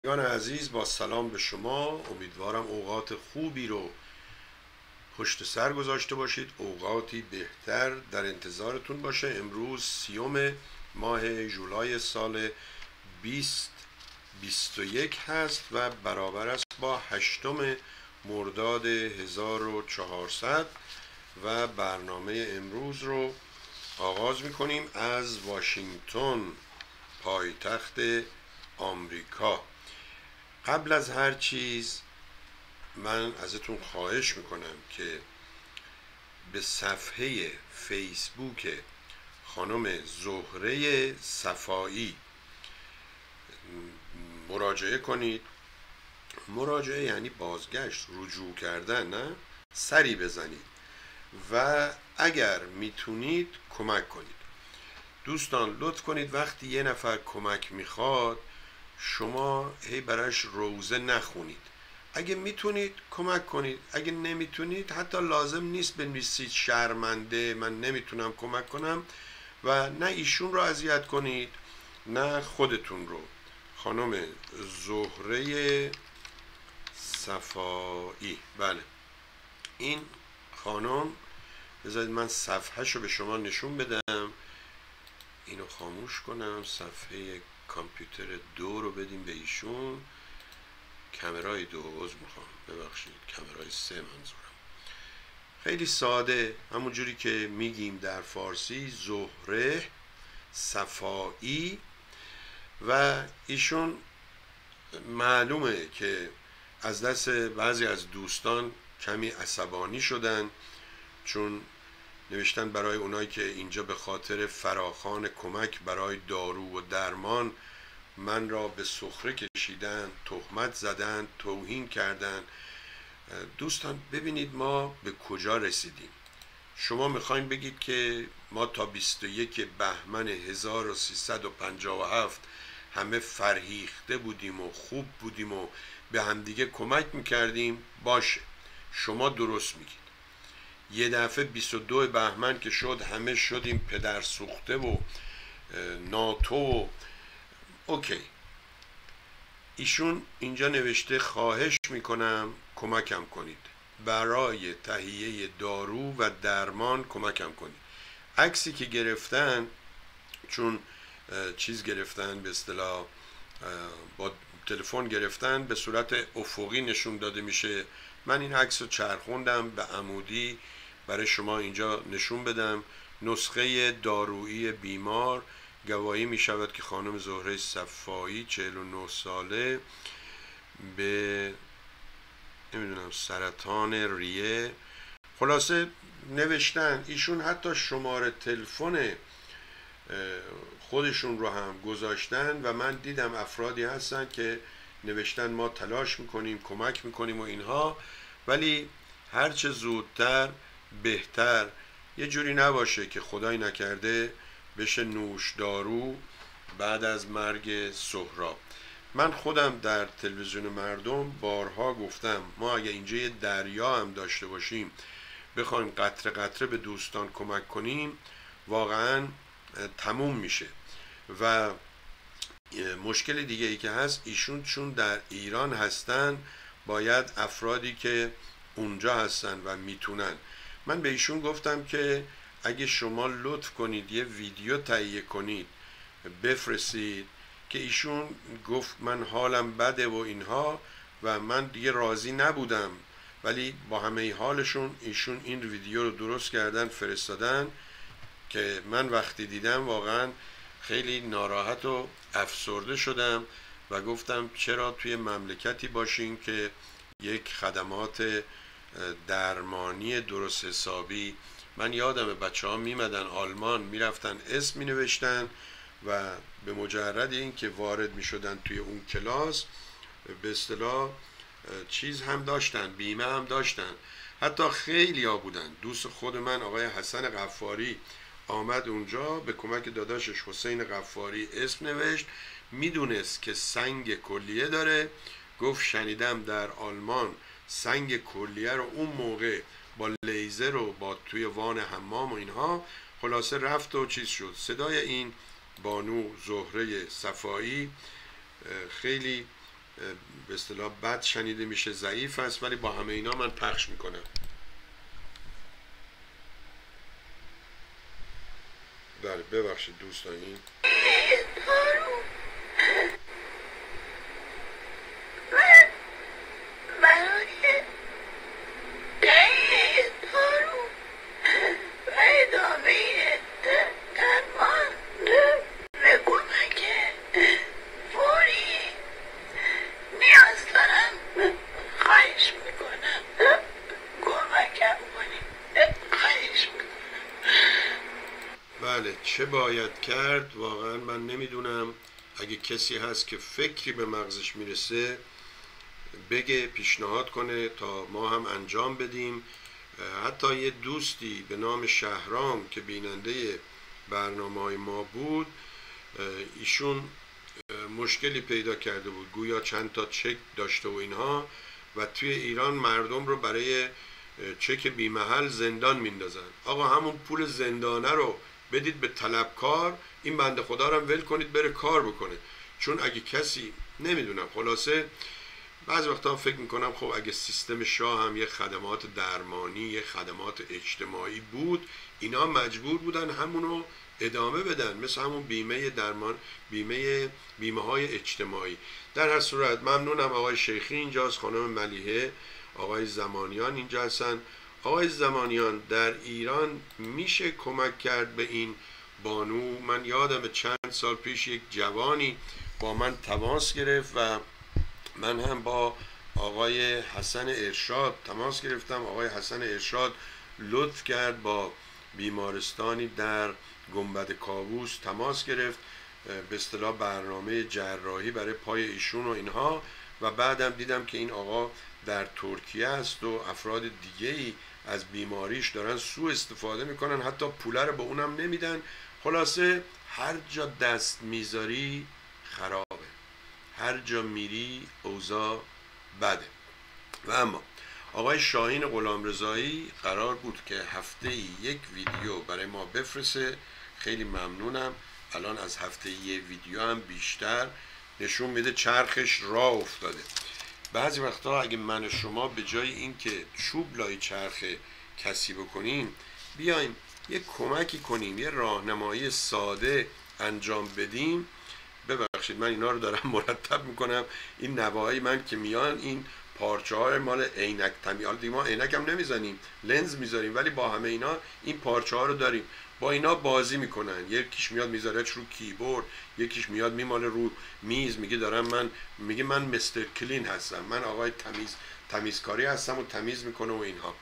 دوستان عزیز، با سلام به شما. امیدوارم اوقات خوبی رو پشت سر گذاشته باشید. اوقاتی بهتر در انتظارتون باشه. امروز 30 ماه ژولای سال 2021 هست و برابر است با 8 مرداد 1400 و برنامه امروز رو آغاز میکنیم از واشنگتن، پایتخت آمریکا. قبل از هر چیز من ازتون خواهش میکنم که به صفحه فیسبوک خانم زهره صفایی مراجعه کنید. مراجعه یعنی بازگشت، رجوع کردن، نه؟ سری بزنید و اگر میتونید کمک کنید. دوستان لطف کنید وقتی یه نفر کمک میخواد شما هی براش روزه نخونید. اگه میتونید کمک کنید، اگه نمیتونید حتی لازم نیست بنویسید شرمنده من نمیتونم کمک کنم و نه ایشون رو اذیت کنید نه خودتون رو. خانم زهره صفایی، بله این خانم، بذارید من صفحهشو به شما نشون بدم. اینو خاموش کنم، صفحه کامپیوتر 2 رو بدیم به ایشون. کامرای 2 عذر میخوام، ببخشید کامرای 3 منظورم. خیلی ساده، همون جوری که میگیم در فارسی، زهره صفایی. و ایشون معلومه که از دست بعضی از دوستان کمی عصبانی شدن، چون نوشتن برای اونایی که اینجا به خاطر فراخوان کمک برای دارو و درمان من را به سخره کشیدن، تهمت زدن، توهین کردن. دوستان ببینید ما به کجا رسیدیم. شما میخواین بگید که ما تا 21 بهمن 1357 همه فرهیخته بودیم و خوب بودیم و به همدیگه کمک میکردیم؟ باشه، شما درست میگید. یه دفعه 22 بهمن که شد همه شدیم پدر سوخته و ناتو و اوکی. ایشون اینجا نوشته خواهش میکنم کمکم کنید، برای تهیه دارو و درمان کمکم کنید. عکسی که گرفتن، چون چیز گرفتن، به اصطلاح با تلفن گرفتن، به صورت افقی نشون داده میشه. من این عکس رو چرخوندم به عمودی برای شما اینجا نشون بدم. نسخه دارویی بیمار گواهی می شود که خانم زهره صفایی 49 ساله به نمیدونم سرطان ریه. خلاصه نوشتن ایشون حتی شماره تلفن خودشون رو هم گذاشتن و من دیدم افرادی هستن که نوشتن ما تلاش میکنیم کمک میکنیم و اینها، ولی هرچه زودتر بهتر. یه جوری نباشه که خدای نکرده بشه نوش دارو بعد از مرگ سهراب. من خودم در تلویزیون مردم بارها گفتم ما اگه اینجا یه دریا هم داشته باشیم بخوایم قطره قطره به دوستان کمک کنیم واقعا تموم میشه. و مشکل دیگه ای که هست، ایشون چون در ایران هستن باید افرادی که اونجا هستن و میتونن. من به ایشون گفتم که اگه شما لطف کنید یه ویدیو تهیه کنید بفرستید، که ایشون گفت من حالم بده و اینها و من دیگه راضی نبودم، ولی با همه حالشون ایشون این ویدیو رو درست کردن فرستادن که من وقتی دیدم واقعا خیلی ناراحت و افسرده شدم و گفتم چرا توی مملکتی باشین که یک خدمات درمانی درست حسابی. من یادم بچه ها میمدن آلمان میرفتن اسم مینوشتن و به مجرد این که وارد میشدن توی اون کلاس به اصطلاح چیز هم داشتن، بیمه هم داشتن. حتی خیلی ها بودن. دوست خود من آقای حسن غفاری آمد اونجا به کمک داداشش حسین غفاری اسم نوشت، میدونست که سنگ کلیه داره. گفت شنیدم در آلمان سنگ کلیه رو اون موقع با لیزر و با توی وان حمام و اینها. خلاصه رفت و چیز شد. صدای این بانو زهره صفایی خیلی به اصطلاح بد شنیده میشه، ضعیف است، ولی با همه اینا من پخش میکنم. بله ببخشید دوستان، این بله چه باید کرد واقعا من نمیدونم. اگه کسی هست که فکری به مغزش میرسه بگه، پیشنهاد کنه تا ما هم انجام بدیم. حتی یه دوستی به نام شهرام که بیننده برنامه‌های ما بود، ایشون مشکلی پیدا کرده بود، گویا چند تا چک داشته و اینها، و توی ایران مردم رو برای چک بیمحل زندان میندازن. آقا همون پول زندانه رو بدید به طلبکار، این بنده خدا رو هم ول کنید بره کار بکنه. چون اگه کسی نمیدونم، خلاصه بعض وقتا فکر میکنم خب اگه سیستم شاه هم یه خدمات درمانی، یه خدمات اجتماعی بود، اینا مجبور بودن همونو ادامه بدن، مثل همون بیمه درمان، بیمه های اجتماعی. در هر صورت ممنونم. آقای شیخی اینجاست، خانم ملیحه، آقای زمانیان اینجا هستن. آقای زمانیان، در ایران میشه کمک کرد به این بانو؟ من یادم چند سال پیش یک جوانی با من تماس گرفت و من هم با آقای حسن ارشاد تماس گرفتم. آقای حسن ارشاد لطف کرد با بیمارستانی در گنبد کاووس تماس گرفت، به اصطلاح برنامه جراحی برای پای ایشون و اینها، و بعدم دیدم که این آقا در ترکیه است و افراد دیگه‌ای از بیماریش دارن سوء استفاده میکنن، حتی پوله رو به اونم نمیدن. خلاصه هر جا دست میذاری خرابه، هر جا میری اوضاع بده. و اما آقای شاهین غلامرضایی قرار بود که هفته یک ویدیو برای ما بفرسته. خیلی ممنونم. الان از هفته یک ویدیو هم بیشتر نشون میده چرخش راه افتاده. بعضی وقتا اگه من و شما به جای این که چوب لای چرخ کسی بکنیم، بیایم یه کمکی کنیم، یه راهنمایی ساده انجام بدیم. ببخشید من اینا رو دارم مرتب میکنم، این نواهای من که میان این پارچه های مال عینک تمیال دیگه، ما عینک هم نمیزنیم، لنز میذاریم، ولی با همه اینا این پارچه ها رو داریم، با اینا بازی میکنن. یکیش میاد میذاره رو کیبورد، یکیش میاد میماله رو میز، میگه من مستر کلین هستم، من آقای تمیزکاری هستم و تمیز میکنه و اینها.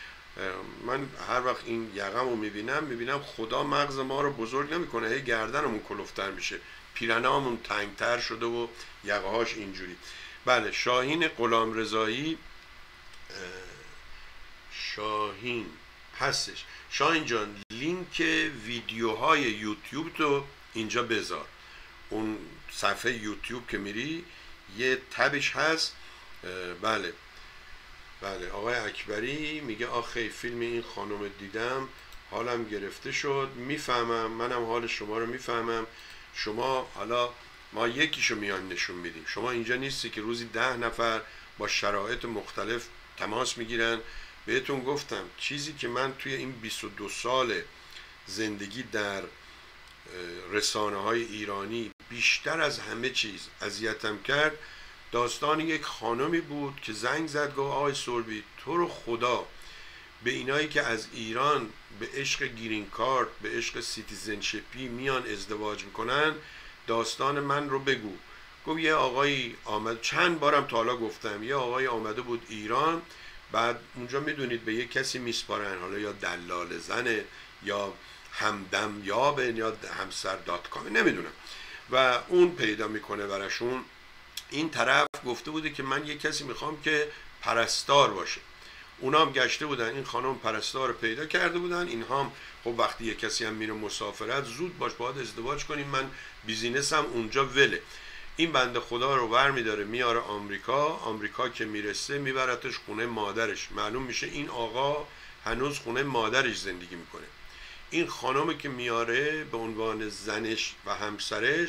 من هر وقت این یقم رو میبینم خدا مغز ما رو بزرگ نمیکنه، هی گردنمون کلفتر میشه، پیرنامون تنگتر شده و یقهاش اینجوری. بله شاهین غلامرضایی، شاهین هستش. شاهین جان لینک ویدیوهای یوتیوب تو اینجا بذار، اون صفحه یوتیوب که میری یه تبش هست. بله آقای اکبری میگه آخه فیلم این خانم دیدم حالم گرفته شد. میفهمم، منم حال شما رو میفهمم. شما حالا ما یکیشو میان نشون میدیم، شما اینجا نیستی که روزی 10 نفر با شرایط مختلف تماس میگیرن. بهتون گفتم چیزی که من توی این 22 سال زندگی در رسانه های ایرانی بیشتر از همه چیز اذیتم کرد، داستان یک خانمی بود که زنگ زد گفت آقای سوربی تو رو خدا به اینایی که از ایران به عشق گرین کارت، به عشق سیتیزنشیپی میان ازدواج میکنن، داستان من رو بگو. گفت یه آقایی آمد، چند بارم تا حالا گفتم، یه آقایی آمده بود ایران، بعد اونجا میدونید به یه کسی میسپارن، حالا یا دلال زنه یا همدم یابه یا همسر دات کام نمیدونم، و اون پیدا میکنه براشون. این طرف گفته بوده که من یه کسی میخوام که پرستار باشه. اونا هم گشته بودن، این خانم پرستار رو پیدا کرده بودن. اینها هم خب وقتی یه کسی هم میره مسافرت زود باید ازدواج کنیم، من بیزینسم اونجا وله. این بنده خدا رو ور میداره میاره آمریکا که میرسه میبرتش خونه مادرش. معلوم میشه این آقا هنوز خونه مادرش زندگی میکنه. این خانمی که میاره به عنوان زنش و همسرش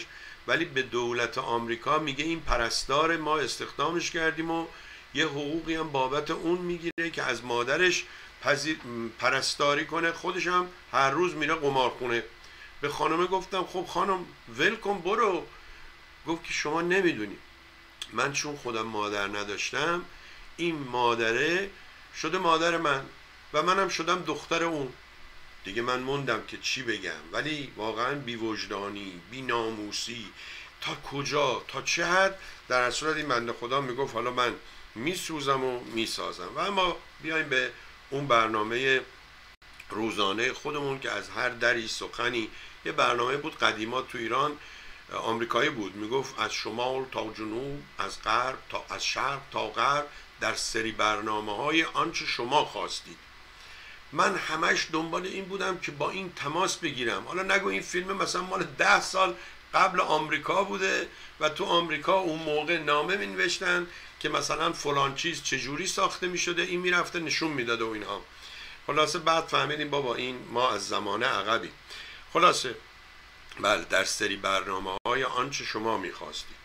ولی به دولت آمریکا میگه این پرستار ما استخدامش کردیم و یه حقوقی هم بابت اون میگیره که از مادرش پرستاری کنه، خودش هم هر روز میره قمارخونه. به خانمه گفتم خب خانم ول کن برو. گفت که شما نمیدونی من چون خودم مادر نداشتم، این مادره شده مادر من و منم شدم دختر اون. دیگه من موندم که چی بگم، ولی واقعا بی وجدانی، بی ناموسی تا کجا، تا چه حد. در اصل این بنده خدا میگفت حالا من میسوزم و میسازم. و اما بیایم به اون برنامه روزانه خودمون که از هر دری سخنی. یه برنامه بود قدیما تو ایران، آمریکایی بود، میگفت از شمال تا جنوب، از غرب تا از شرق تا غرب، در سری برنامه‌های آنچه شما خواستید. من همش دنبال این بودم که با این تماس بگیرم. حالا نگو این فیلم مثلا مال 10 سال قبل آمریکا بوده و تو آمریکا اون موقع نامه مینوشتن که مثلا فلان چیز چجوری ساخته میشده، این میرفته نشون میداده و اینها. خلاصه بعد فهمیدیم بابا این ما از زمانه عقبی. خلاصه بله، در سری برنامه‌های آنچه شما میخواستید.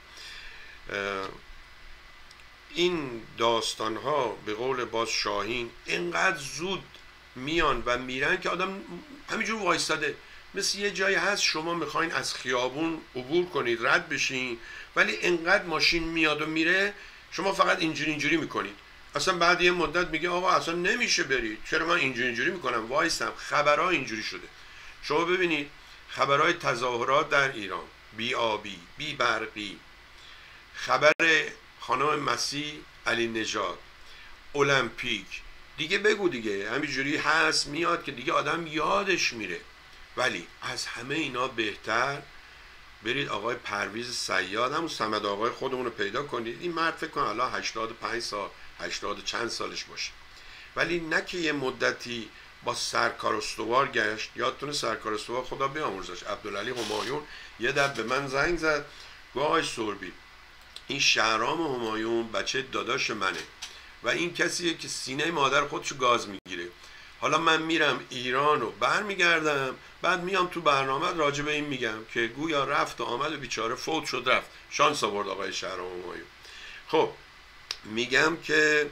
این داستان‌ها به قول باز شاهین اینقدر زود میان و میرن که آدم همینجور وایستاده. مثل یه جایی هست شما میخواین از خیابون عبور کنید، رد بشین، ولی اینقدر ماشین میاد و میره شما فقط اینجوری میکنید. اصلا بعد یه مدت میگه آقا اصلا نمیشه برید، چرا من اینجوری میکنم وایستم. خبرها اینجوری شده. شما ببینید خبرهای تظاهرات در ایران، بی آبی، بی برقی، خبر خانم مسیح علی نژاد، المپیک، دیگه بگو دیگه همینجوری هست میاد که دیگه آدم یادش میره. ولی از همه اینا بهتر برید آقای پرویز صیاد، همون صمد آقای خودمون رو پیدا کنید. این مرد فکر کنم الان 85 سال 80 چند سالش باشه، ولی نه که یه مدتی با سرکار استوار گشت. یادتونه سرکار استوار خدا بیامرزش عبدالعلی همایون یه در به من زنگ زد، گفت آقای سوربی این شهرام همایون بچه داداش منه و این کسیه که سینه مادر خودشو گاز میگیره. حالا من میرم ایران و برمیگردم، بعد میام تو برنامه راجع به این میگم که گویا رفت و آمد و بیچاره فوت شد رفت. شانس آورد آقای شهرام همایون. خب میگم که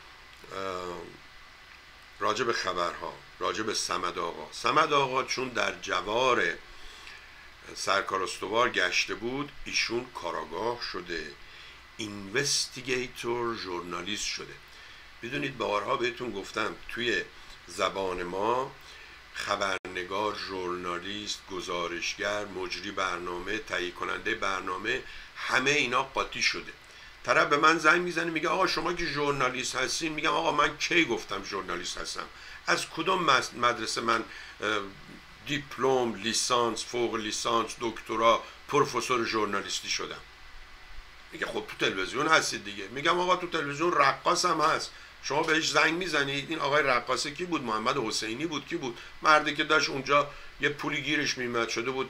راجع به خبرها، راجع به صمد آقا چون در جوار سرکار استوار گشته بود، ایشون کاراگاه شده، اینوستیگیتور، ژورنالیست شده. بدونید بارها بهتون گفتم توی زبان ما خبرنگار، ژورنالیست، گزارشگر، مجری برنامه، تهیه کننده برنامه، همه اینا قاطی شده. طرف به من زنگ میزنه میگه آقا شما که ژورنالیست هستین. میگم آقا من کی گفتم ژورنالیست هستم؟ از کدوم مدرسه من دیپلم، لیسانس، فوق لیسانس، دکترا، پروفسور ژورنالیستی شدم؟ میگه خب تو تلویزیون هستید دیگه. میگم آقا تو تلویزیون رقاص هم هست، شما بهش زنگ میزنید. این آقای رقاصه کی بود؟ محمد حسینی بود. کی بود؟ مردی که داشت اونجا یه پولی گیرش میمد شده بود،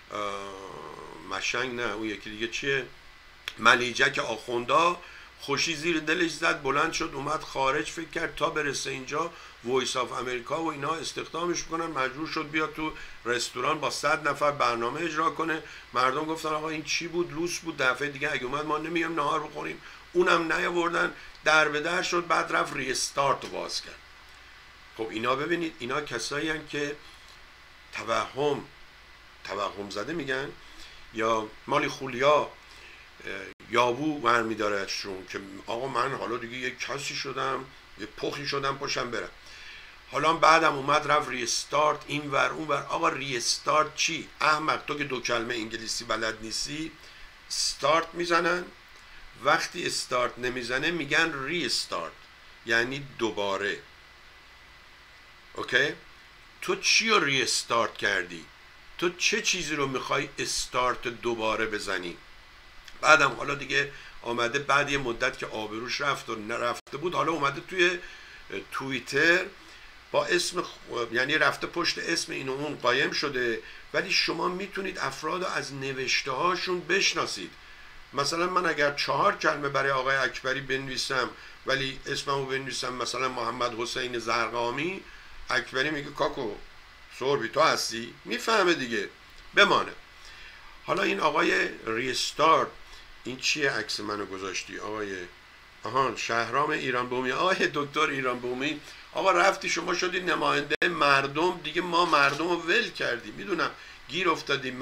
مشنگ نه اون یکی دیگه چیه، ملیجک آخوندا. خوشی زیر دلش زد، بلند شد اومد خارج، فکر کرد تا برسه اینجا وایس آف امریکا و اینا استخدامش کنن، مجبور شد بیاد تو رستوران با 100 نفر برنامه اجرا کنه. مردم گفتن آقا این چی بود؟ لوس بود، دفعه دیگه اگه اومد ما نمیام نهار بخوریم. اونم نیاوردن، در به در شد. بعد رفت ریستارت رو باز کرد. خب اینا ببینید، اینا کسایی هستن که توهم زده میگن، یا مالی خولیا یابو برمی دارهشون که آقا من حالا دیگه یک کسی شدم، یه پخی شدم پاشم برم. حالا بعدم اومد رفت ریستارت، این ور اون ور. آقا ریستارت چی؟ احمق تو که 2 کلمه انگلیسی بلد نیستی. استارت میزنن، وقتی استارت نمیزنه میگن ریستارت، یعنی دوباره. اوکی؟ تو چی رو ریستارت کردی؟ تو چه چیزی رو میخوای استارت دوباره بزنی؟ بعدم حالا دیگه آمده بعد یه مدت که آبروش رفت و نرفته بود، حالا اومده توی توییتر با اسم یعنی رفته پشت اسم این و اون قایم شده. ولی شما میتونید افراد رو از نوشته هاشون بشناسید. مثلا من اگر 4 کلمه برای آقای اکبری بنویسم ولی اسممو بنویسم مثلا محمد حسین زرقامی، اکبری میگه کاکو سوربی تو هستی، میفهمه دیگه، بمانه. حالا این آقای ریستارت، این چیه عکس منو گذاشتی آقای شهرام ایران بومی، آقای دکتر ایران بومی، آقا رفتی شما شدی نماینده مردم دیگه، ما مردم رو ول کردیم، میدونم گیر افتادیم.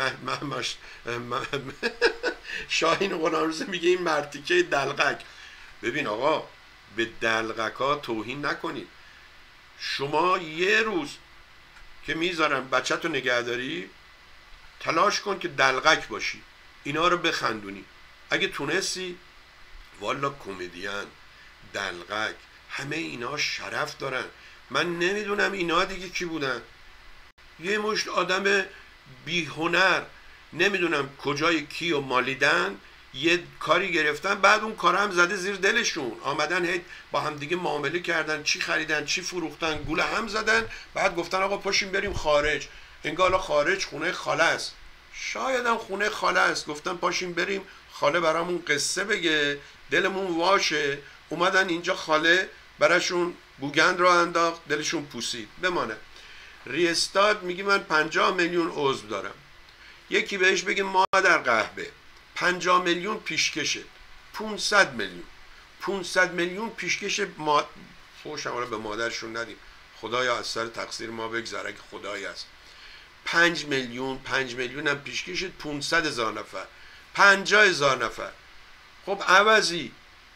شاهین غلامرضا میگه این مرتیکه دلقک. ببین آقا، به دلقک ها توهین نکنید. شما یه روز که میذارن بچه تو نگهداری، تلاش کن که دلقک باشی، اینا رو بخندونی. اگه تونستی، والا کمدین، دلقک، همه اینا شرف دارن. من نمیدونم اینا دیگه کی بودن، یه مشت آدم بی هنر، نمیدونم کجای کیو مالیدن، یه کاری گرفتن، بعد اون کار هم زده زیر دلشون، آمدن هی با هم دیگه معامله کردن، چی خریدن چی فروختن، گول هم زدن، بعد گفتن آقا پاشیم بریم خارج. انگار خارج خونه خاله است، شاید هم خونه خاله است، گفتن پاشیم بریم خاله برامون قصه بگه دلمون واشه. اومدن اینجا، خاله براشون بوگند رو انداخت، دلشون پوسید. بمانه. ریستاد میگه من 50 میلیون عضو دارم. یکی بهش بگه مادر قهبه 50 میلیون پیشکشه، 500 میلیون 500 میلیون پیشکش فوش هم به مادرشون ندیم، خدایا از سر تقصیر ما بگذره که خدایی است. 5 میلیون هم پیشکش، 500,000 نفر، 50,000 نفر. خب عوضی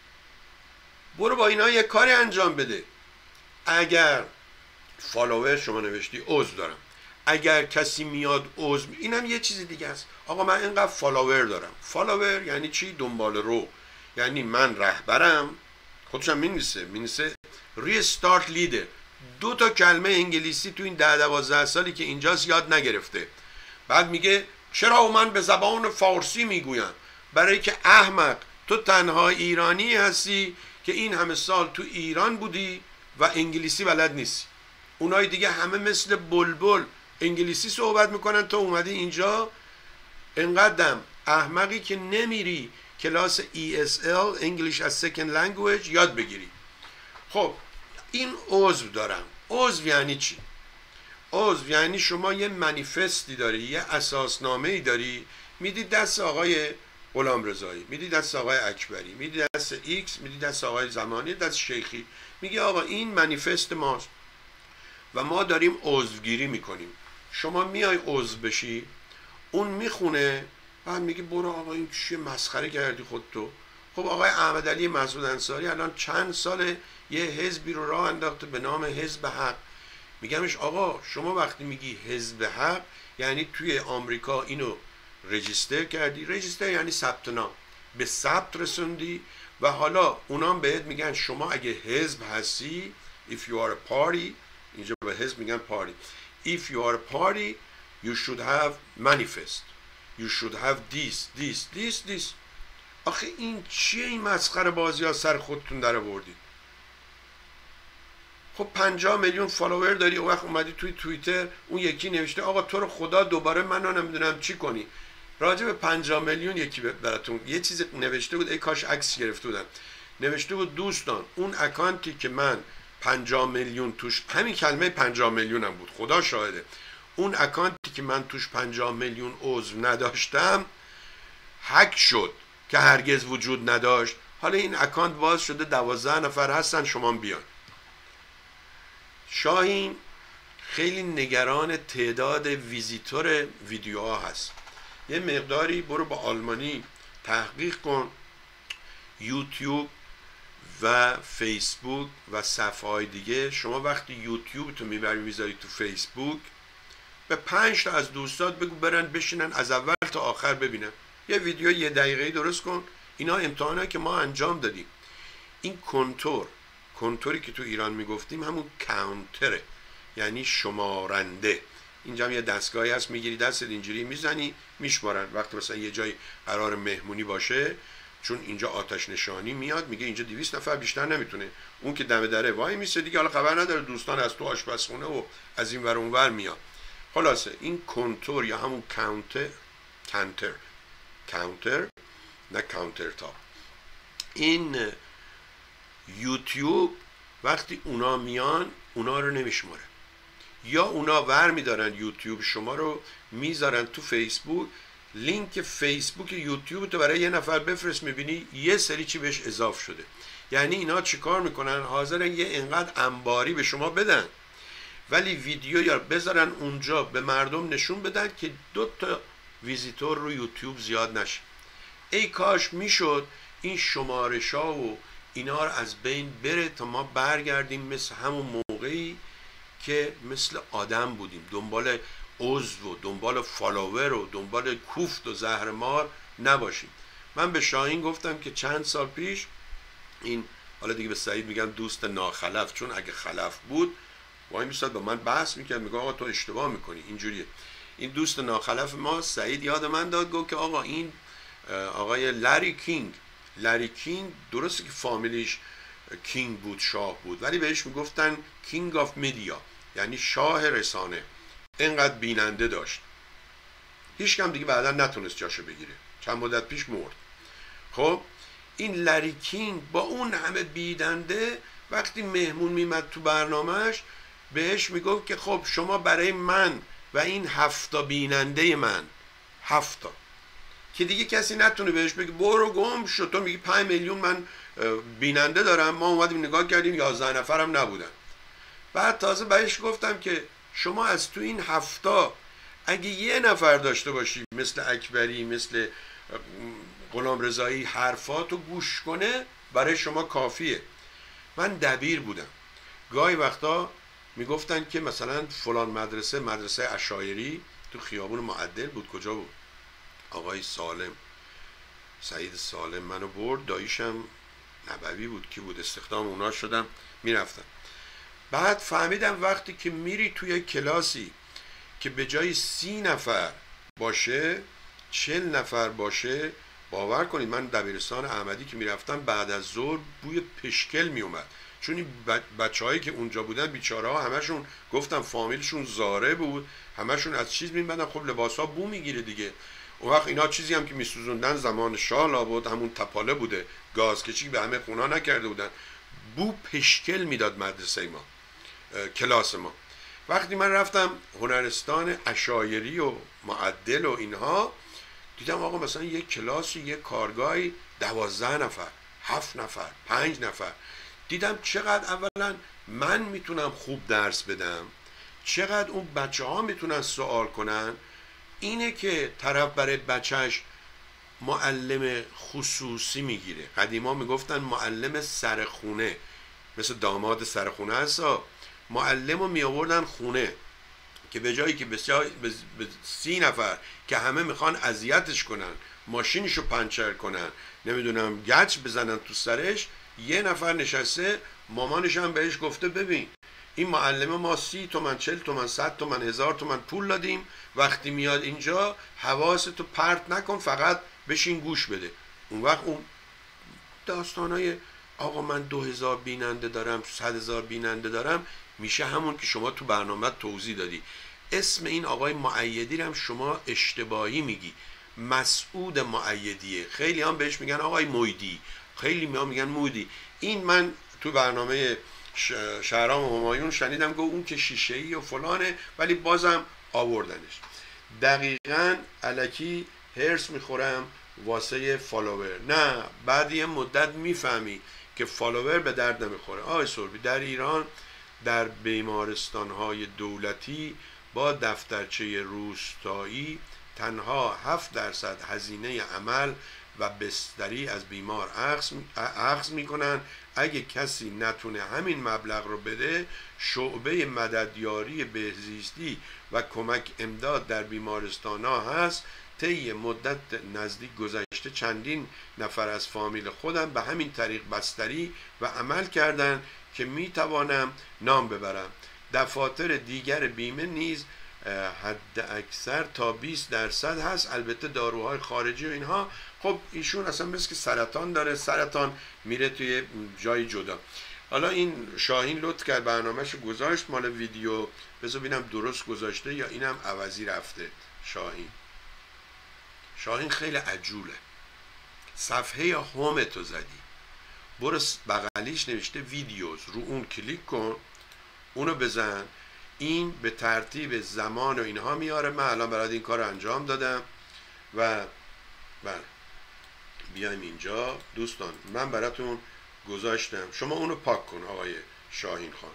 برو با اینا یه کاری انجام بده. اگر فالوور شما نوشتی عضو دارم، اگر کسی میاد عضو، اینم یه چیزی دیگه است. آقا من اینقدر فالوور دارم. فالوور یعنی چی؟ دنبال رو. یعنی من رهبرم، خودشم مینویسه ریستارت لیدر. 2 کلمه انگلیسی تو این 10-12 سالی که اینجاست یاد نگرفته. بعد میگه چرا من به زبان فارسی میگویم؟ برای که احمق، تو تنها ایرانی هستی که این همه سال تو ایران بودی و انگلیسی بلد نیستی. اونای دیگه همه مثل بلبل انگلیسی صحبت میکنن، تو اومدی اینجا انقدرم احمقی که نمیری کلاس ESL English as Second Language یاد بگیری. خب این عضو دارم. عضو یعنی چی؟ عضو یعنی شما یه منیفستی داری، یه اساسنامه‌ای داری، میدی دست آقای غلامرضایی، میدی دست آقای اکبری، میدی دست ایکس، میدی دست آقای زمانی، دست شیخی، میگی آقا این منیفست ماست و ما داریم عضوگیری میکنیم. شما میای عضو بشی، اون میخونه، بعد میگه برو آقا این چیه، مسخره کردی خودتو. خب آقای احمد علی مسعود انصاری الان چند ساله یه حزبی رو راه انداخته به نام حزب حق. میگمش آقا شما وقتی میگی حزب حق یعنی توی آمریکا اینو رجیستر کردی، رجیستر یعنی ثبت نام، به ثبت رسوندی و حالا اونام بهت میگن شما اگه حزب هستی، if you are a party، اینجا به حزب میگن party، if you are a party you should have manifest، you should have this. آخه این چیه این مسخره بازی ها سر خودتون در آوردید؟ خب 50 میلیون فالوور داری، اون وقت اومدی توی توییتر اون یکی نوشته آقا تو رو خدا دوباره منو نمیدونم چی کنی. راجع به 50 میلیون یکی براتون یه چیز نوشته بود، ای کاش عکس گرفته بودم. نوشته بود دوستان اون اکانتی که من 50 میلیون توش، همین کلمه 50 میلیون هم بود، خدا شاهده، اون اکانتی که من توش 50 میلیون عضو نداشتم هک شد که هرگز وجود نداشت. حالا این اکانت باز شده 12 نفر هستن، شما بیان. شاهین خیلی نگران تعداد ویزیتور ویدیوها هست. یه مقداری برو با آلمانی تحقیق کن، یوتیوب و فیسبوک و صفحه های دیگه. شما وقتی یوتیوب تو میبری میذاری تو فیسبوک، به 5 تا از دوستات بگو برن بشینن از اول تا آخر ببینن. یه ویدیو 1 دقیقه‌ای درست کن. اینا امتحانایی که ما انجام دادیم. این کنتوری که تو ایران میگفتیم همون کانتره، یعنی شمارنده. اینجا هم یه دستگاهی هست، میگیری دستت اینجوری میزنی میشمارن. وقتی مثلا یه جای قرار مهمونی باشه، چون اینجا آتش نشانی میاد میگه اینجا 200 نفر بیشتر نمیتونه، اون که دم دره وای میسه دیگه، حالا خبر نداره دوستان از تو آشپزخونه و از این ور اون ور میاد. خلاصه این کنتور یا همون کانتر نه کانتر تاپ. این یوتیوب وقتی اونا میان اونا رو نمیشماره، یا اونا ور میدارن یوتیوب شما رو میذارن تو فیسبوک، لینک فیسبوک یوتیوب تو برای یه نفر بفرست، میبینی یه سری چی بهش اضاف شده. یعنی اینا چیکار میکنن؟ حاضرن یه انقدر انباری به شما بدن ولی ویدیو یا بذارن اونجا به مردم نشون بدن که 2 تا ویزیتور رو یوتیوب زیاد نشه. ای کاش میشد این شمارش‌ها و اینا رو از بین بره تا ما برگردیم مثل همون موقعی که مثل آدم بودیم، دنبال عضو و دنبال فالوور و دنبال کوفت و زهرمار نباشیم. من به شاهین گفتم که چند سال پیش این، حالا دیگه به سعید میگم دوست ناخلف، چون اگه خلف بود وای میستاد با من بحث میکرد، میگه آقا تو اشتباه میکنی اینجوریه. این دوست ناخلف ما سعید یاد من داد، گفت که آقا این آقای لری کینگ درسته که فامیلیش کینگ بود، شاه بود، ولی بهش میگفتن کینگ آف میدیا، یعنی شاه رسانه. اینقدر بیننده داشت، هیچ کم دیگه بعدا نتونست جاشو بگیره، چند مدت پیش مرد. خب این لری کینگ با اون همه بیننده وقتی مهمون میمد تو برنامهش بهش میگفت که خب شما برای من و این 7 بیننده من 7 که دیگه کسی نتونه بهش بگه برو گم شو، تو میگی 5 میلیون من بیننده دارم، ما اومدیم نگاه کردیم 11 نفرم نبودن. بعد تازه بهش گفتم که شما از تو این 7 اگه یه نفر داشته باشی مثل اکبری، مثل غلام رضایی، حرفاتو گوش کنه برای شما کافیه. من دبیر بودم، گاهی وقتا میگفتن که مثلا فلان مدرسه عشایری تو خیابون معدل بود، کجا بود؟ آقای سالم، سعید سالم منو برد، داییشم نبوی بود، کی بود، استخدام اونا شدم میرفتم. بعد فهمیدم وقتی که میری توی کلاسی که به جای 30 نفر باشه 40 نفر باشه، باور کنید من دبیرستان احمدی که میرفتم بعد از ظهر بوی پشکل میومد، چون این بچه‌هایی که اونجا بودن بیچاره ها همشون گفتم فامیلشون زاره بود، همشون از چیز میبندن، خب لباسا بو میگیره دیگه. اون وقت اینا چیزی هم که میسوزوندن زمان شاه لابد همون تپاله بوده، گازکشی به همه خونا نکرده بودن، بو پشکل میداد مدرسه ما، کلاس ما. وقتی من رفتم هنرستان عشایری و معدل و اینها، دیدم آقا مثلا یک کلاسی، یک کارگاهی 12 نفر، 7 نفر، 5 نفر. دیدم چقدر اولا من میتونم خوب درس بدم، چقدر اون بچه ها میتونن سوال کنن. اینه که طرف برای بچهش معلم خصوصی میگیره. قدیما میگفتن معلم سرخونه، مثل داماد سرخونه هستا، معلم رو میآوردن خونه که به جایی که به 30 نفر که همه میخوان اذیتش کنن، ماشینشو پنچر کنن، نمیدونم گچ بزنن تو سرش، یه نفر نشسته، مامانش هم بهش گفته ببین این معلم ما 30 تومن، 40 تومن، 100 تومن، 1000 تومن پول دادیم، وقتی میاد اینجا حواستو پرت نکن، فقط بشین گوش بده. اون وقت اون داستانای آقا من 2000 بیننده دارم، 100,000 بیننده دارم، میشه همون که شما تو برنامه توضیح دادی. اسم این آقای مؤیدی هم شما اشتباهی میگی، مسعود مؤیدیه، خیلی هم بهش میگن آقای مویدی، خیلی میگن مویدی. این من تو برنامه شهرام و همایون شنیدم گفت اون که شیشه‌ای و فلانه، ولی بازم آوردنش. دقیقاً الکی هرس میخورم واسه فالوور. نه، بعد یه مدت میفهمی که فالوور به درد نمیخوره. آقای سربی، در ایران در بیمارستان‌های دولتی با دفترچه روستایی تنها 7% هزینه عمل و بستری از بیمار اخذ میکنن. اگه کسی نتونه همین مبلغ رو بده، شعبه مددیاری بهزیستی و کمک امداد در بیمارستان ها هست. طی مدت نزدیک گذشته چندین نفر از فامیل خودم به همین طریق بستری و عمل کردن که میتوانم نام ببرم. دفاتر دیگر بیمه نیز حد اکثر تا 20% هست، البته داروهای خارجی و اینها. خب ایشون اصلا مثل که سرطان داره، سرطان میره توی جای جدا. حالا این شاهین لطف کرد برنامهشو گذاشت مال ویدیو، بذار ببینم درست گذاشته یا اینم عوضی رفته. شاهین خیلی عجوله. صفحه هوم تو زدی، برو بغلیش نوشته ویدیوز، رو اون کلیک کن، اونو بزن، این به ترتیب زمان و اینها میاره. من الان برای این کار انجام دادم و بله بیایم اینجا دوستان، من براتون گذاشتم، شما اونو پاک کن آقای شاهین خان.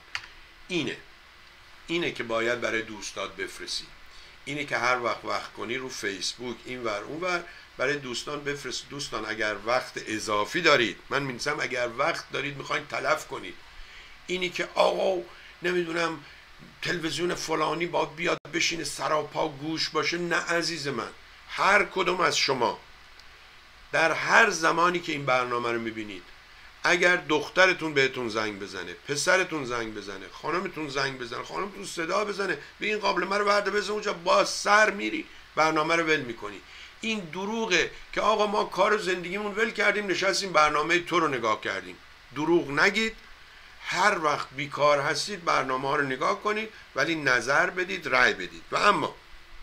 اینه که باید برای دوستات بفرستی، اینه که هر وقت کنی رو فیسبوک این ور اون ور برای دوستان بفرست. دوستان اگر وقت اضافی دارید، من می‌نویسم اگر وقت دارید میخواین تلف کنید، اینی که آقا نمیدونم تلویزیون فلانی باید بیاد بشینه سراپا گوش باشه، نه عزیز من، هر کدوم از شما در هر زمانی که این برنامه رو میبینید، اگر دخترتون بهتون زنگ بزنه، پسرتون زنگ بزنه، خانمتون زنگ بزنه، خانمتون صدا بزنه به این قابلمه رو برده بزن اونجا، با سر میری برنامه رو ول میکنی. این دروغه که آقا ما کار زندگیمون ول کردیم نشستیم برنامه تو رو نگاه کردیم. دروغ نگید، هر وقت بیکار هستید برنامه ها رو نگاه کنید، ولی نظر بدید، رأی بدید. و اما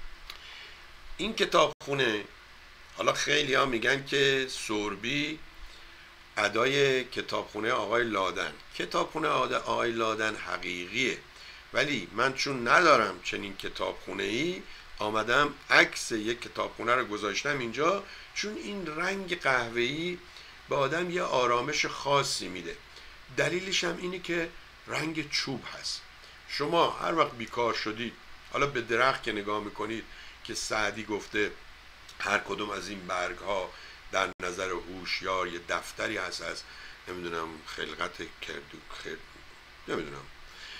این کتابخونه، حالا خیلی ها میگن که سوربی ادای کتابخونه آقای لادن، کتابخونه آقای لادن حقیقیه، ولی من چون ندارم چنین کتابخونه ای آمدم عکس یک کتابخونه رو گذاشتم اینجا، چون این رنگ قهوه‌ای به آدم یه آرامش خاصی میده. دلیلش هم اینه که رنگ چوب هست. شما هر وقت بیکار شدید، حالا به درخت که نگاه میکنید که سعدی گفته هر کدوم از این برگ ها در نظر هوشیار یه دفتری هست از نمیدونم خلقت نمیدونم،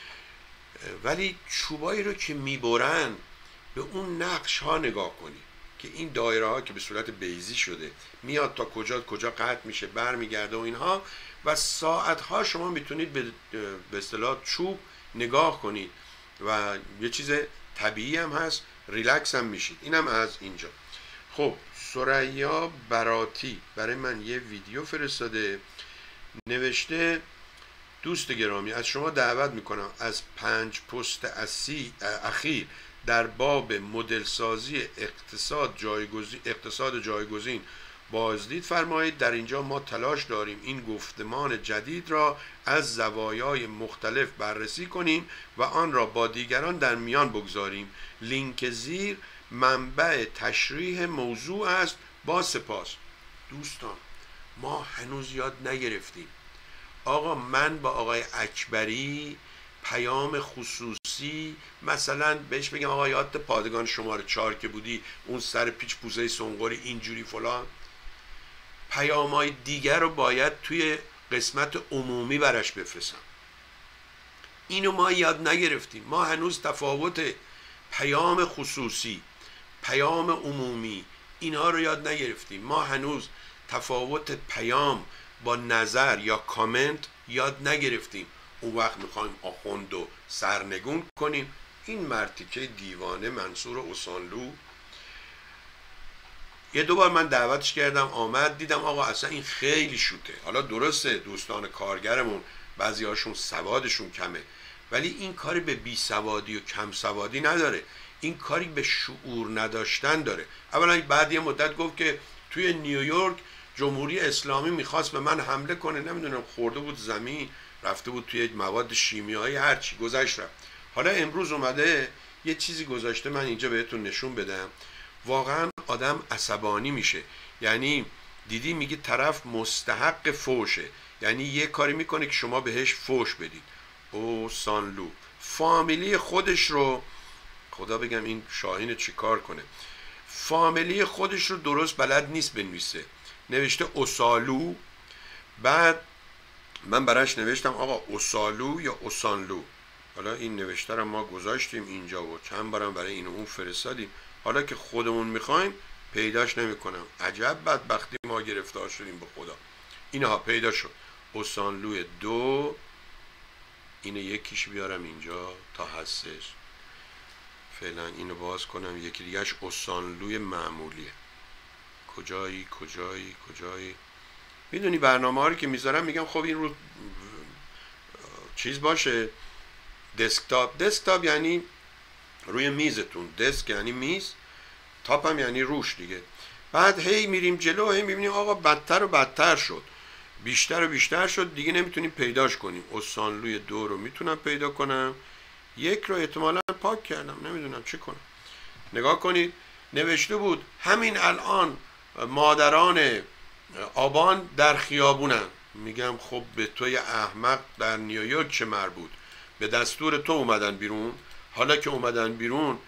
ولی چوبایی رو که میبرن به اون نقش ها نگاه کنی که این دایره ها که به صورت بیضی شده میاد تا کجا قطع میشه برمیگرده و اینها، و ساعت ها شما میتونید به اصطلاح چوب نگاه کنید و یه چیز طبیعی هم هست، ریلکس هم میشید. اینم از اینجا. خب ثریا براتی برای من یه ویدیو فرستاده، نوشته دوست گرامی از شما دعوت میکنم از 5 پست اخیر در باب مدل سازی اقتصاد جایگزین بازدید فرمایید. در اینجا ما تلاش داریم این گفتمان جدید را از زوایای مختلف بررسی کنیم و آن را با دیگران در میان بگذاریم. لینک زیر منبع تشریح موضوع است. با سپاس. دوستان ما هنوز یاد نگرفتیم. آقا من با آقای اکبری پیام خصوصی مثلا بهش بگم آقا یاد پادگان شماره 4 که بودی اون سر پیچ پوزه سنگوری اینجوری فلان، پیام‌های دیگر رو باید توی قسمت عمومی براش بفرستم. اینو ما یاد نگرفتیم. ما هنوز تفاوت پیام خصوصی، پیام عمومی اینها رو یاد نگرفتیم. ما هنوز تفاوت پیام با نظر یا کامنت یاد نگرفتیم. اون وقت میخوایم آخوند و سرنگون کنیم. این مرتیکه دیوانه منصور اوسانلو یه دوبار من دعوتش کردم آمد، دیدم آقا اصلا این خیلی شوته. حالا درسته دوستان کارگرمون بعضی هاشون سوادشون کمه، ولی این کاری به بی سوادی و کم سوادی نداره، این کاری به شعور نداشتن داره. اولا بعد یه مدت گفت که توی نیویورک جمهوری اسلامی میخواست به من حمله کنه، نمیدونم خورده بود زمین، رفته بود توی مواد شیمیایی، هرچی گذشت رفت. حالا امروز اومده یه چیزی گذاشته، من اینجا بهتون نشون بدم. واقعا آدم عصبانی میشه. یعنی دیدی میگه طرف مستحق فوشه، یعنی یه کاری میکنه که شما بهش فوش بدید. او سانلو فامیلی خودش رو، خدا بگم این شاهین چی کار کنه، فامیلی خودش رو درست بلد نیست بنویسه، نوشته اوسالو. بعد من براش نوشتم آقا اوسالو یا اوسانلو. حالا این نوشته رو ما گذاشتیم اینجا و چند بارم برای این اون فرستادیم. حالا که خودمون میخوایم پیداش نمیکنم. عجب بدبختی ما گرفتار شدیم به خدا. اینها پیدا شد. اوسانلو 2. اینه یکیش بیارم اینجا تا هستش. فعلا اینو باز کنم. یکی دیگهش اوسانلوی معمولیه. کجایی میدونی برنامه ها رو که میذارم میگم خب این رو چیز باشه، دسکتاپ یعنی روی میزتون، دسک یعنی میز، تاپ هم یعنی روش دیگه. بعد هی میریم جلو، هی میبینیم آقا بدتر و بدتر شد، بیشتر و بیشتر شد، دیگه نمیتونیم پیداش کنیم. اوسانلوی 2 رو میتونم پیدا کنم، 1 رو احتمالا پاک کردم، نمیدونم چی کنم. نگاه کنید نوشته بود همین الان مادران آبان در خیابونن. میگم خب به توی احمق در نیویورک چه مربوط؟ به دستور تو اومدن بیرون. حالا که اومدن بیرون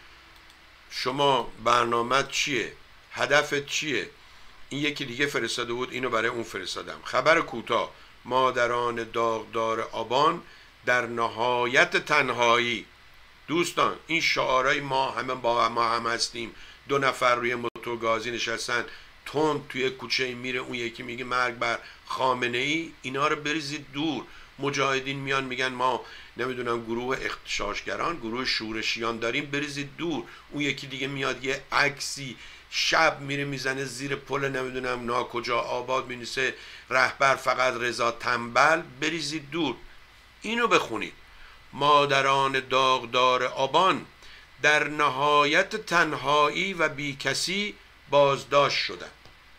شما برنامه چیه؟ هدفت چیه؟ این یکی دیگه فرستاده بود، اینو برای اون فرستادم. خبر کوتاه: مادران داغدار آبان در نهایت تنهایی. دوستان این شعارهای ما همه با ما هم هستیم. 2 نفر روی موتور گازی نشستن، تند توی کوچه میره، اون یکی میگه مرگ بر خامنه ای. اینا رو بریزید دور. مجاهدین میان میگن ما نمیدونم گروه اغتشاشگران، گروه شورشیان داریم، بریزید دور. اون یکی دیگه میاد یه عکسی شب میره میزنه زیر پل نمیدونم ناکجا آباد، مینویسه رهبر فقط رضا تنبل، بریزید دور. اینو بخونید: مادران داغدار آبان در نهایت تنهایی و بی کسی بازداشت شدند.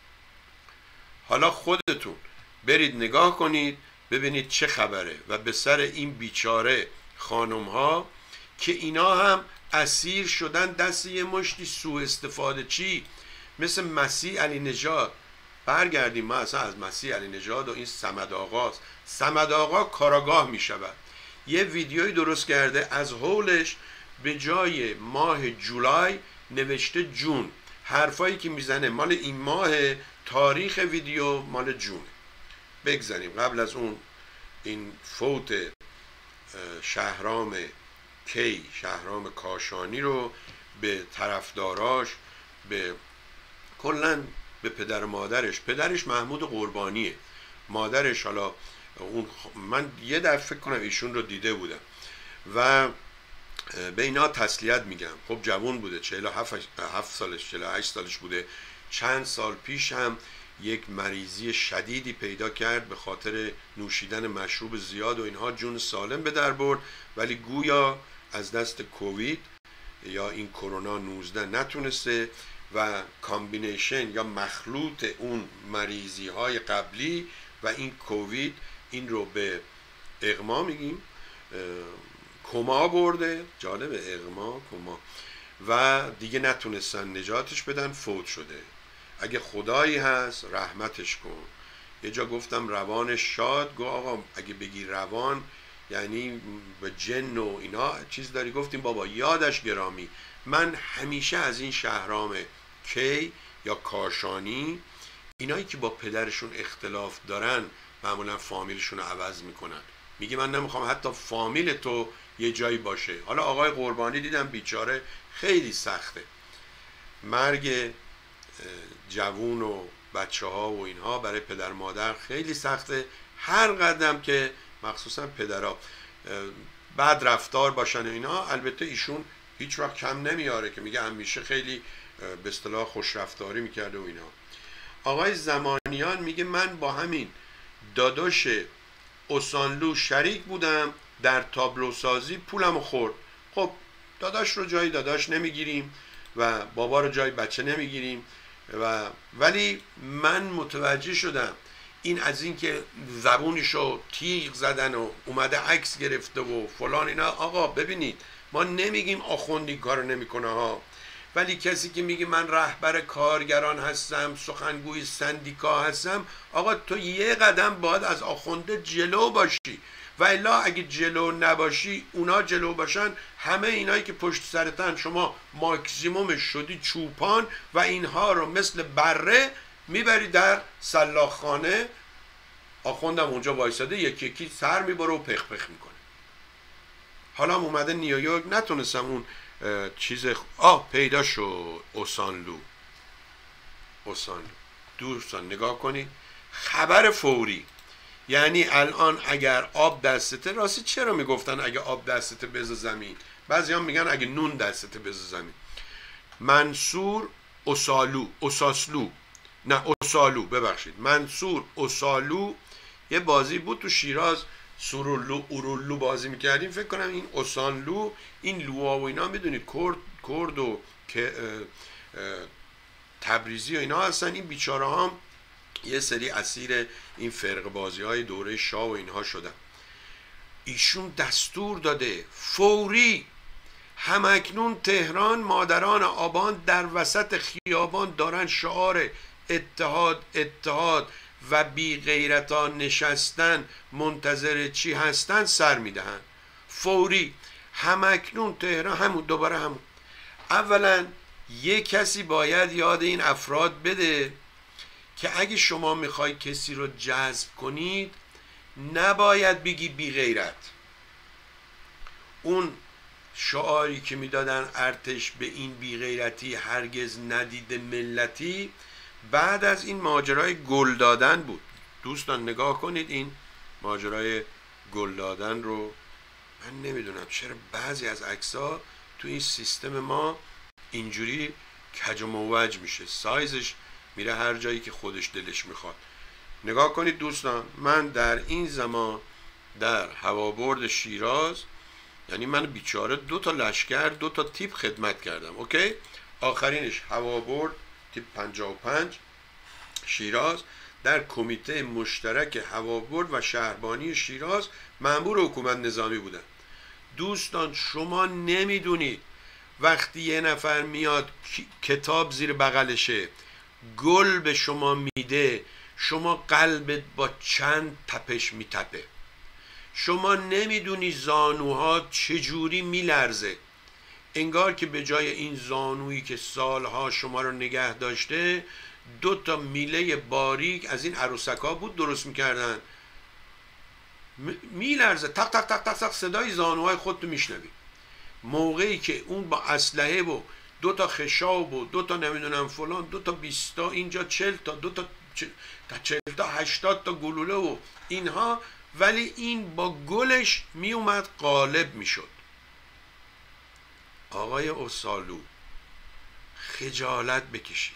حالا خودتون برید نگاه کنید ببینید چه خبره و به سر این بیچاره خانم ها که اینا هم اسیر شدن دست یه مشتی سوء استفاده چی مثل مسیح علی نژاد. برگردیم ما اصلا از مسیح علی نژاد و این صمد آقاست. صمد آقا کاراگاه می شود. یه ویدیوی درست کرده از هولش به جای ماه جولای نوشته جون. حرفایی که میزنه مال این ماه، تاریخ ویدیو مال جونه. بگذاریم قبل از اون این فوت شهرام کی، شهرام کاشانی رو به طرفداراش، به کلن به پدر مادرش، پدرش محمود قربانیه، مادرش حالا اون من یه دفعه فکر کنم ایشون رو دیده بودم و به اینا تسلیت میگم. خب جوان بوده، 47 سالش 48 سالش بوده. چند سال پیش هم یک مریضی شدیدی پیدا کرد، به خاطر نوشیدن مشروب زیاد و اینها جون سالم به در برد، ولی گویا از دست کووید یا این کرونا 19 نتونسته و کامبینیشن یا مخلوط اون مریضی های قبلی و این کووید این رو به اغما میگیم، کما برده. جالبه، اغما، کما، و دیگه نتونستن نجاتش بدن، فوت شده. اگه خدایی هست رحمتش کن. یه جا گفتم روانش شاد، گو آقا اگه بگی روان یعنی به جن و اینا چیز داری؟ گفتیم بابا یادش گرامی. من همیشه از این شهرام کی یا کاشانی، اینایی که با پدرشون اختلاف دارن معمولا فامیلشون رو عوض میکنن. میگه من نمیخوام حتی فامیل تو یه جایی باشه. حالا آقای قربانی دیدم بیچاره خیلی سخته، مرگ جوون و بچه ها و اینها برای پدر مادر خیلی سخته. هر قدم که مخصوصا پدرها بد رفتار باشن و اینا، البته ایشون هیچ وقت کم نمیاره که میگه همیشه خیلی به اصطلاح خوش رفتاری میکرده و اینا. آقای زمانیان میگه من با همین داداش اوسانلو شریک بودم در تابلو سازی، پولمو خورد. خب داداش رو جای داداش نمیگیریم و بابا رو جای بچه نمیگیریم، ولی من متوجه شدم این از این که زبونشو تیغ زدن و اومده عکس گرفته و فلان اینا. آقا ببینید ما نمیگیم آخوندی کارو نمیکنه ها، ولی کسی که میگه من رهبر کارگران هستم، سخنگوی سندیکا هستم، آقا تو یه قدم باید از آخونده جلو باشی، و الا اگه جلو نباشی اونا جلو باشن، همه اینایی که پشت سرتن شما ماکسیمومش شدی چوپان و اینها رو مثل بره میبری در سلاخخانه. آخوندم اونجا وایساده یکی یکی سر میبره و پخ پخ میکنه. حالا هم اومده نیویورک، نتونستم اون چیز پیدا شد. اوسانلو دوستان نگاه کنید، خبر فوری. یعنی الان اگر آب دستته، راستی چرا میگفتن اگه آب دستته بذار زمین؟ بعضی هم میگن اگه نون دستته بذار زمین. منصور منصور اوسالو یه بازی بود تو شیراز، سورولو اورولو بازی میکردیم، فکر کنم این اوسانلو، این لوا و اینا میدونید کرد و تبریزی و اینا هستن. این بیچاره هم یه سری اسیر این فرق بازی های دوره شاه و اینها شدن. ایشون دستور داده فوری همکنون تهران مادران آبان در وسط خیابان دارن شعار اتحاد اتحاد و بی غیرتان نشستن منتظر چی هستن سر میدهن فوری. همکنون تهران همون دوباره همون. اولا یک کسی باید یاد این افراد بده که اگه شما میخوای کسی رو جذب کنید نباید بگی بی غیرت. اون شعاری که میدادن ارتش به این بی غیرتی هرگز ندیده ملتی بعد از این ماجرای گل دادن بود. دوستان نگاه کنید این ماجرای گل دادن رو. من نمیدونم چرا بعضی از عکس‌ها تو این سیستم ما اینجوری کج و موج میشه، سایزش میره هر جایی که خودش دلش میخواد. نگاه کنید دوستان، من در این زمان در هوابرد شیراز، یعنی من بیچاره 2 تا لشکر 2 تا تیپ خدمت کردم، اوکی؟ آخرینش هوابرد تیپ 55 شیراز، در کمیته مشترک هوابرد و شهربانی شیراز مأمور حکومت نظامی بودم. دوستان شما نمیدونید وقتی یه نفر میاد کتاب زیر بغلشه گل به شما میده، شما قلبت با چند تپش میتپه. شما نمیدونی زانوها چجوری میلرزه. انگار که به جای این زانویی که سالها شما رو نگه داشته 2 تا میله باریک از این عروسک‌ها بود درست میکردن. میلرزه، تق تق تق تق تق صدای زانوهای خودتو میشنوی. موقعی که اون با اسلحه و 2 تا خشاب و 2 تا نمیدونم فلان 2 تا 20 تا اینجا 40 تا 2 تا 40 تا 80 تا گلوله و اینها، ولی این با گلش میومد غالب میشد. آقای اوسالو خجالت بکشید.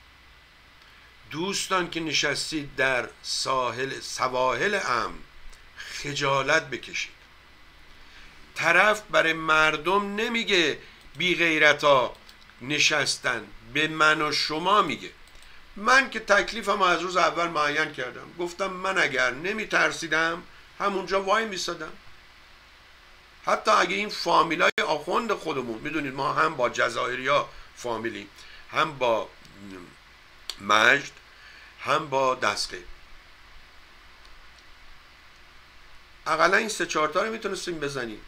دوستان که نشستید در سواحل امن خجالت بکشید. طرف برای مردم نمیگه بی غیرتا نشستن، به من و شما میگه. من که تکلیفم از روز اول معین کردم، گفتم من اگر نمی ترسیدم همونجا وای میسادم. حتی اگه این فامیلای آخوند خودمون، میدونید ما هم با جزایری ها فامیلی، هم با مجد، هم با دسقه، اقلا این 3-4 تا رو میتونستیم بزنیم.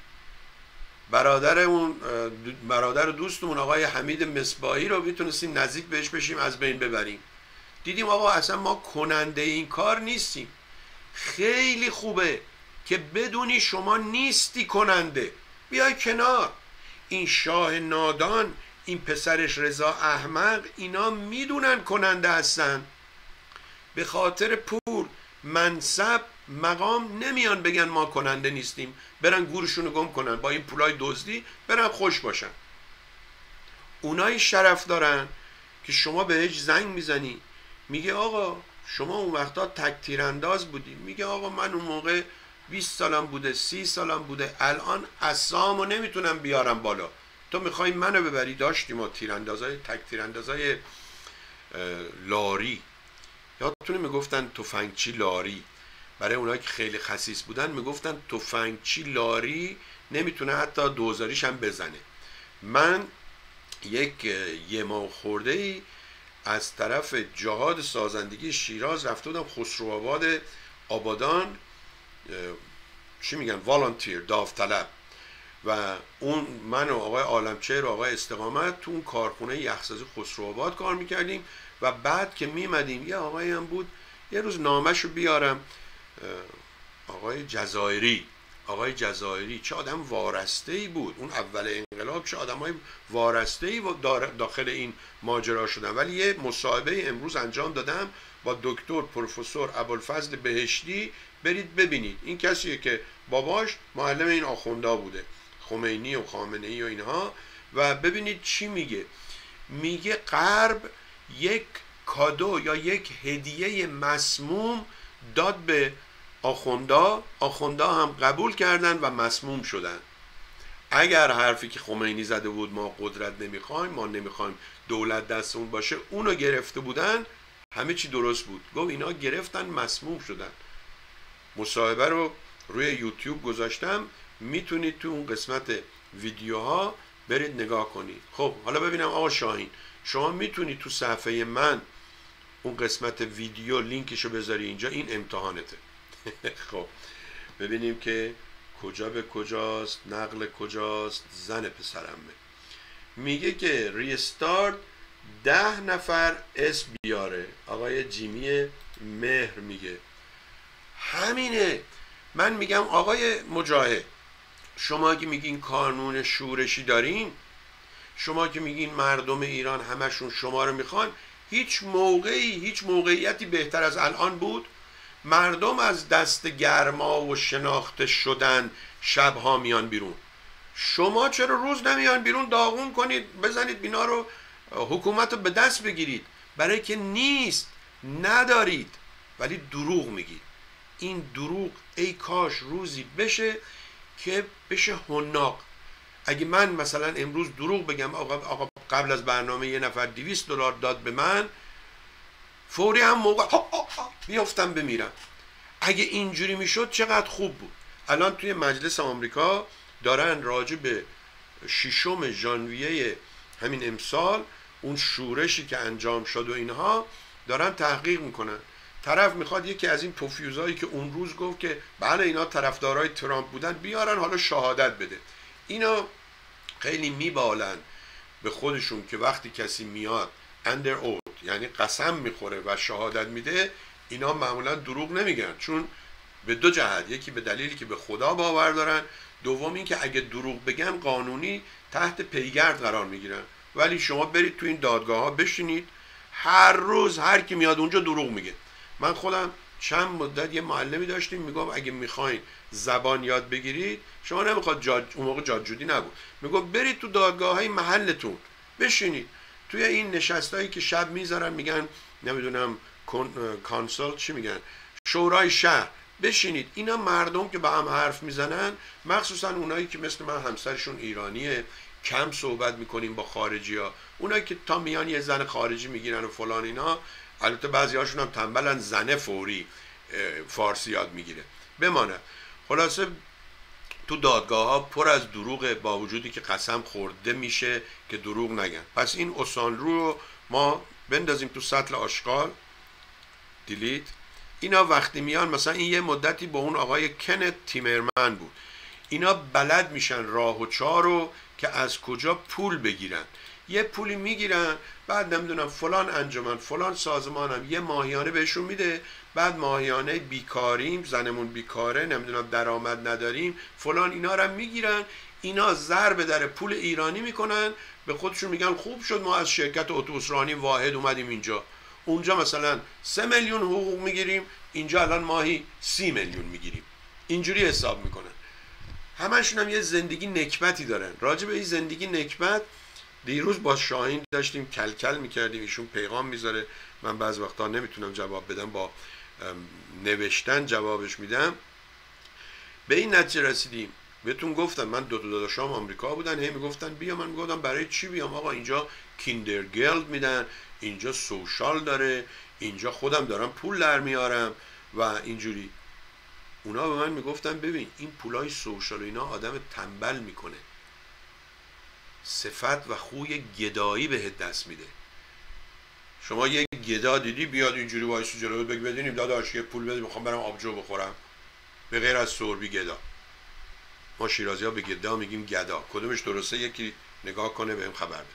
برادر دوستمون آقای حمید مصباحی رو میتونستیم نزدیک بهش بشیم از بین ببریم. دیدیم آقا اصلا ما کننده این کار نیستیم. خیلی خوبه که بدونی شما نیستی کننده، بیای کنار. این شاه نادان، این پسرش رضا احمق، اینا میدونن کننده هستن. به خاطر پول، منصب، مقام نمیان بگن ما کننده نیستیم، برن گورشونو گم کنن، با این پولای دزدی برن خوش باشن. اونایی شرف دارن که شما بهش زنگ میزنی میگه آقا شما اون وقتا تک تیرانداز بودی، میگه آقا من اون موقع 20 سالم بوده 30 سالم بوده، الان اسامو نمیتونم بیارم بالا، تو میخوای منو ببری. داشتیم ما تیراندازای تک تیراندازای لاری، یادتونه میگفتن تفنگچی لاری، برای اونایی که خیلی خسیس بودن میگفتن تفنگچی لاری نمیتونه حتی دوزاریش هم بزنه. من یه ماه خورده ای از طرف جهاد سازندگی شیراز رفته بودم خسروآباد آبادان، چی میگن، والانتیر، داوطلب، و اون من و آقای عالمچهر و آقای استقامت تو اون کارخونه یخسازی خسروآباد کار میکردیم. و بعد که میمدیم یه آقایی هم بود، یه روز نامش رو بیارم، آقای جزایری چه آدم وارسته‌ای بود. اون اول انقلاب چه آدمای وارسته‌ای داخل این ماجرا شدن. ولی یه مصاحبه امروز انجام دادم با دکتر پروفسور ابوالفضل بهشتی، برید ببینید. این کسیه که باباش معلم این آخوندا بوده، خمینی و خامنه‌ای و اینها، و ببینید چی میگه. میگه غرب یک کادو یا یک هدیه مسموم داد به آخوندا هم قبول کردن و مسموم شدن. اگر حرفی که خمینی زده بود ما قدرت نمیخوایم، ما نمیخوایم دولت دستمون باشه، اونو گرفته بودن، همه چی درست بود. گفت اینا گرفتن مسموم شدن. مصاحبه رو روی یوتیوب گذاشتم، میتونید تو اون قسمت ویدیوها برید نگاه کنید. خب حالا ببینم آقا شاهین، شما میتونی تو صفحه من اون قسمت ویدیو لینکشو بذاری اینجا، این امتحانته. خب ببینیم که کجا به کجاست، نقل کجاست، زن پسرمه. میگه که ریستارت 10 نفر اسم بیاره. آقای جیمی مهر میگه همینه. من میگم آقای مجاهد، شما که میگین کانون شورشی دارین، شما که میگین مردم ایران همشون شما رو میخوان، هیچ موقعیتی بهتر از الان بود؟ مردم از دست گرما و شناخته شدن شبها میان بیرون. شما چرا روز نمیان بیرون داغون کنید، بزنید بینا رو، حکومت رو به دست بگیرید؟ برای که نیست، ندارید، ولی دروغ میگید. این دروغ ای کاش روزی بشه که بشه حناق. اگه من مثلا امروز دروغ بگم آقا قبل از برنامه یه نفر $200 داد به من، فوری هم موقع بیافتم بمیرم. اگه اینجوری میشد چقدر خوب بود. الان توی مجلس آمریکا دارن راجع به 6 ژانویه همین امسال اون شورشی که انجام شد و اینها دارن تحقیق میکنن. طرف میخواد یکی از این پوفیوزایی که اون روز گفت که بله اینا طرفدارای ترامپ بودن بیارن حالا شهادت بده. اینا خیلی میبالن به خودشون که وقتی کسی میاد اندر اوت، یعنی قسم میخوره و شهادت میده، اینا معمولا دروغ نمیگن، چون به دو جهت، یکی به دلیلی که به خدا باور دارن، دوم این که اگه دروغ بگن قانونی تحت پیگرد قرار میگیرن. ولی شما برید تو این دادگاه ها بشینید، هر روز هر کی میاد اونجا دروغ میگه. من خودم چند مدت یه معلمی داشتیم میگم اگه میخواین زبان یاد بگیرید، شما نمیخواد اون موقع جاجودی نبود، میگم برید تو دادگاه های محلتون بشینید، توی این نشستایی که شب میذارن میگن نمیدونم کانسل چی میگن، شورای شهر، بشینید. اینا مردم که با هم حرف میزنن، مخصوصا اونایی که مثل من همسرشون ایرانیه، کم صحبت میکنیم با خارجی ها، اونایی که تا میان یه زن خارجی میگیرن و فلان اینا، البته بعضی هاشون هم تنبلن، زنه فوری فارسی یاد میگیره. بمانه خلاصه تو دادگاه ها پر از دروغه، با وجودی که قسم خورده میشه که دروغ نگن. پس این اسانرو رو ما بندازیم تو سطل آشغال، دیلیت. اینا وقتی میان، مثلا این یه مدتی با اون آقای کنت تیمرمن بود، اینا بلد میشن راه و چار رو که از کجا پول بگیرن. یه پولی میگیرن، بعد نمیدونم فلان انجمن فلان سازمانم یه ماهیانه بهشون میده، بعد ماهیانه بیکاریم، زنمون بیکاره، نمیدونم درآمد نداریم فلان، اینا رو میگیرن، اینا ضرب در پول ایرانی میکنن، به خودشون میگن خوب شد ما از شرکت اتوبوسرانی واحد اومدیم اینجا. اونجا مثلا 3 میلیون حقوق میگیریم، اینجا الان ماهی 30 میلیون میگیریم. اینجوری حساب میکنن. همشون هم یه زندگی نکبتی دارن. راجع به این زندگی نکبت دیروز با شاهین داشتیم کلکل میکردیم، ایشون پیغام میذاره، من بعض وقتا نمیتونم جواب بدم، با نوشتن جوابش میدم. به این نتیجه رسیدیم، بهتون گفتم من دو داداشام آمریکا بودن، هی میگفتن بیا، من میگفتم برای چی بیام آقا، اینجا کیندرگلد میدن، اینجا سوشال داره، اینجا خودم دارم پول در میارم و اینجوری. اونا به من میگفتن ببین این پولای سوشال و اینا آدم تنبل میکنه، صفت و خوی گدایی بهت دست میده. شما یه گدا دیدی بیاد اینجوری وایسو جلوت بگی بدینیم داداش یه پول بده میخوام برم آبجو بخورم، به غیر از سربی گدا. ما شیرازی ها به گدا میگیم گدا، کدومش درسته یکی نگاه کنه بهم خبر بده.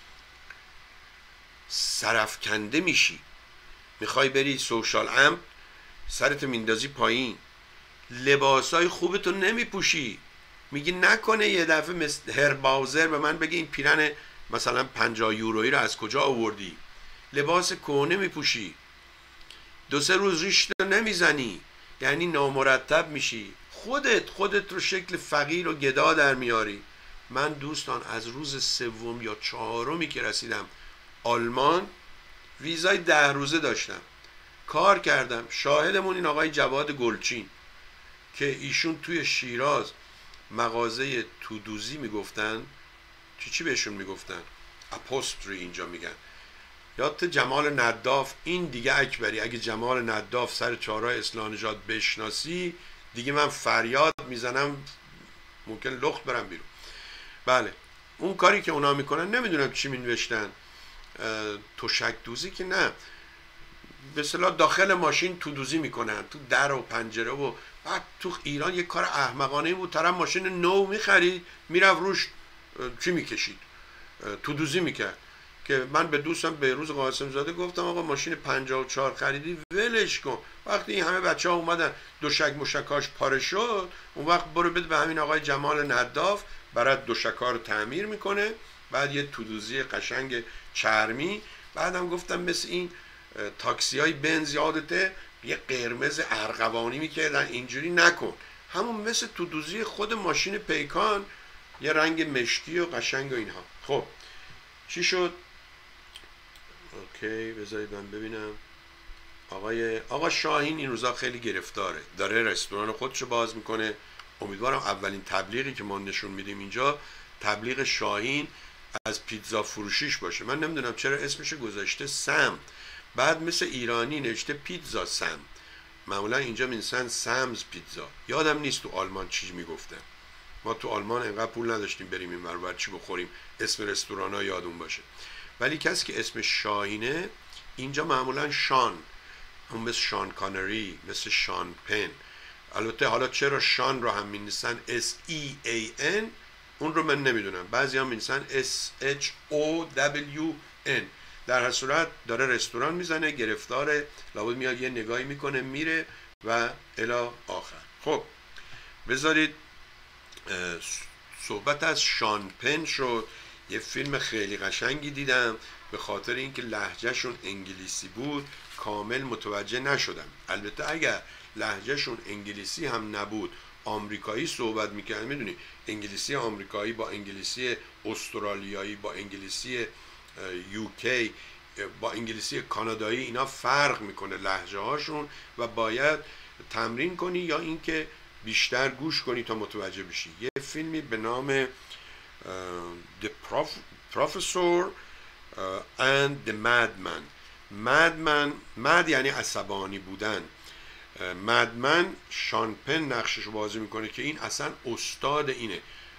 سرفکنده میشی، میخوای بری سوشال امپ، سرت میندازی پایین، لباسای خوبتو نمیپوشی، میگی نکنه یه دفعه مثل هرباوزر به من بگه این پیرن مثلا 50 یورویی رو از کجا آوردی، لباس کهنه میپوشی، 2-3 روز ریشت رو نمیزنی، یعنی نامرتب میشی، خودت رو شکل فقیر و گدا در میاری. من دوستان از روز 3 یا 4 که رسیدم آلمان، ویزای 10 روزه داشتم، کار کردم. شاهدمون این آقای جواد گلچین که ایشون توی شیراز مغازه تودوزی میگفتن، چی بهشون میگفتن؟ اپوستری اینجا میگن. یادت جمال نداف، این دیگه اکبری، اگه جمال نداف سر چهارراه اصلاح نژاد بشناسی دیگه من فریاد میزنم ممکن لخت برم بیرون. بله اون کاری که اونا میکنن نمیدونم چی مینوشتن، تشک دوزی که نه، به اصطلاح داخل ماشین تو دوزی میکنن، تو در و پنجره. و بعد تو ایران یه کار احمقانه بود، طرف ماشین نو میخرید میرفت روش چی میکشید، تو دوزی میکرد. که من به دوستم بهروز قاسم زاده گفتم آقا ماشین 54 خریدی ولش کن، وقتی این همه بچه ها اومدن دوشک مشکاش پاره شد، اون وقت برو بده به همین آقای جمال نداف برات دوشکا رو تعمیر میکنه، بعد یه تودوزی قشنگ چرمی. بعدم گفتم مثل این تاکسی های بنز یادته یه قرمز ارغوانی میکردن، اینجوری نکن، همون مثل تودوزی خود ماشین پیکان، یه رنگ مشکی و قشنگ و اینها. خب چی شد؟ اوکی بذارید من ببینم. آقا شاهین این روزا خیلی گرفتاره، داره رستوران خودشو باز میکنه. امیدوارم اولین تبلیغی که ما نشون میدیم اینجا تبلیغ شاهین از پیتزا فروشیش باشه. من نمیدونم چرا اسمش گذاشته سم، بعد مثل ایرانی نوشته پیتزا سم. معمولا اینجا می‌نویسن سامز پیتزا. یادم نیست تو آلمان چی میگفتن، ما تو آلمان انقدر پول نداشتیم بریم این ور چی بخوریم اسم رستورانا یادمون باشه. ولی کسی که اسمش شاهینه اینجا معمولا شان، اون مثل شان کانری، مثل شان پن. البته حالا چرا شان رو هم می‌نویسن SEAN اون رو من نمیدونم، بعضی هم می‌نویسن SHOWN. در هر صورت داره رستوران میزنه، گرفتاره، لابد میاد یه نگاهی میکنه میره و الی آخر. خب بذارید صحبت از شان پن شد. یه فیلم خیلی قشنگی دیدم، به خاطر اینکه لهجهشون انگلیسی بود کامل متوجه نشدم. البته اگر لهجهشون انگلیسی هم نبود آمریکایی صحبت میکرد، میدونی انگلیسی آمریکایی با انگلیسی استرالیایی با انگلیسی UK با انگلیسی کانادایی اینا فرق میکنه لهجه هاشون و باید تمرین کنی یا اینکه بیشتر گوش کنی تا متوجه بشی. یه فیلمی به نام The Professor and the Madman. مد یعنی عصبانی بودن. مدمن شان پن نقشش بازی میکنه که این اصلا استاد اینه،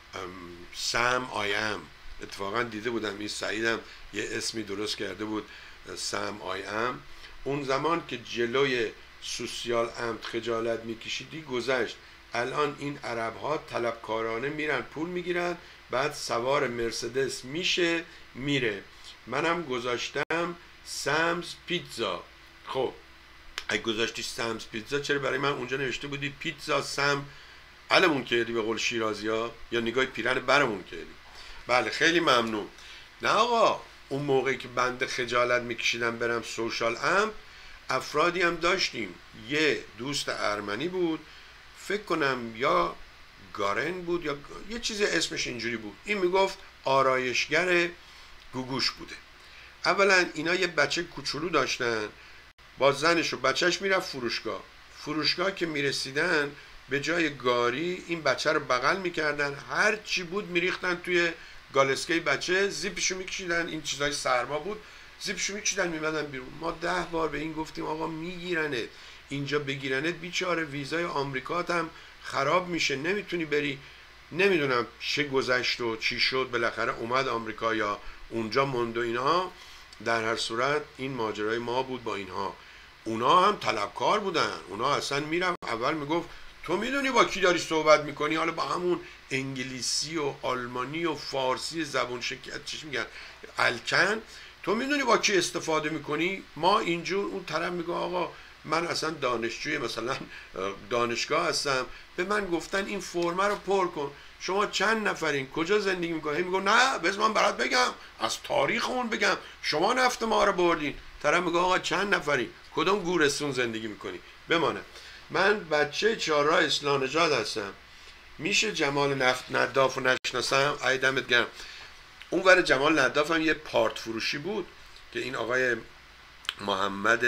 سم آیم. اتفاقا دیده بودم این سعیدم یه اسمی درست کرده بود سم آیم. اون زمان که جلوی سوسیال امت خجالت میکشیدی گذشت. الان این عرب ها طلبکارانه میرن پول میگیرن، بعد سوار مرسدس میشه میره. منم گذاشتم سامز پیتزا. خب اگه گذاشتی سامز پیتزا چرا برای من اونجا نوشته بودی پیتزا سم؟ علمون کردی به قول شیرازی ها، یا نگاه پیرن برمون کردی؟ بله خیلی ممنون. نه آقا اون موقعی که بنده خجالت میکشیدم برم سوشال امپ افرادی هم داشتیم. یه دوست ارمنی بود فکر کنم یا گارن بود یا یه چیز اسمش اینجوری بود، این میگفت آرایشگر گوگوش بوده. اولا اینا یه بچه کوچولو داشتن، با زنش و بچهش میرفت فروشگاه که میرسیدن به جای گاری این بچه رو بغل میکردن، هر چی بود میریختن توی گالسکه بچه، زیپشو میکشیدن، این چیزای سرما بود، زیپشو میکشیدن میمدن بیرون. ما 10 بار به این گفتیم آقا میگیرنت، اینجا بگیرنت بیچاره ویزای آمریکات هم خراب میشه، نمیتونی بری. نمیدونم چه گذشت و چی شد، بالاخره اومد آمریکا یا اونجا موند و اینا. در هر صورت این ماجرای ما بود با اینها. اونا هم طلبکار بودن، اونا اصلا میرم اول میگفت تو میدونی با کی داری صحبت میکنی، حالا با همون انگلیسی و آلمانی و فارسی زبون شکل چیش میگن الکن، تو میدونی با کی استفاده میکنی؟ ما اینجور. اون طرف میگه آقا من اصلا دانشجوی مثلا دانشگاه هستم، به من گفتن این فرمه رو پر کن، شما چند نفرین، کجا زندگی میکنین؟ میگه نه بذار من برات بگم، از تاریخمون بگم، شما نفت ما رو بردین. طرف میگه آقا چند نفرین، کدوم گورستون زندگی میکنی؟ بمانه من بچه چهارراه اصلاح نژاد هستم، میشه جمال نداف رو نشناسم؟ ای دمت گرم. اون ور جمال نداف هم یه پارت فروشی بود که این آقای محمد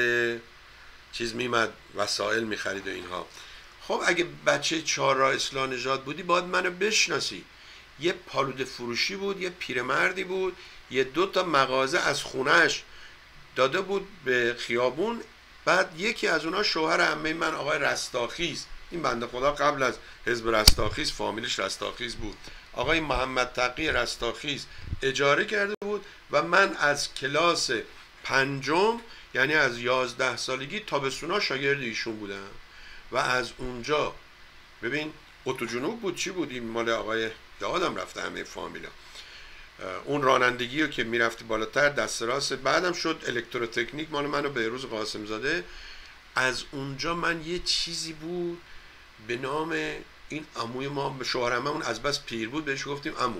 چیز میمد وسایل میخرید و اینها. خب اگه بچه چهارراه اصلاح نژاد بودی باید منو بشناسی. یه پالوده فروشی بود، یه پیرمردی بود، یه 2 تا مغازه از خونهش داده بود به خیابون. بعد یکی از اونها شوهر عمه من آقای رستاخی است، این بنده خدا قبل از حزب رستاخیز فامیلش رستاخیز بود، آقای محمد تقی رستاخیز اجاره کرده بود و من از کلاس پنجم یعنی از 11 سالگی تابستونا شاگرد ایشون بودم و از اونجا ببین اتو جنوب بود چی بود این مال آقای یادم رفته همه فامیلا، اون رانندگی رو که میرفتی بالاتر دست راست، بعدم شد الکتروتکنیک مال منو بهروز قاسم زاده. از اونجا من یه چیزی بود به نام این عموی ما، شوهرمه اون از بس پیر بود بهش گفتیم عمو،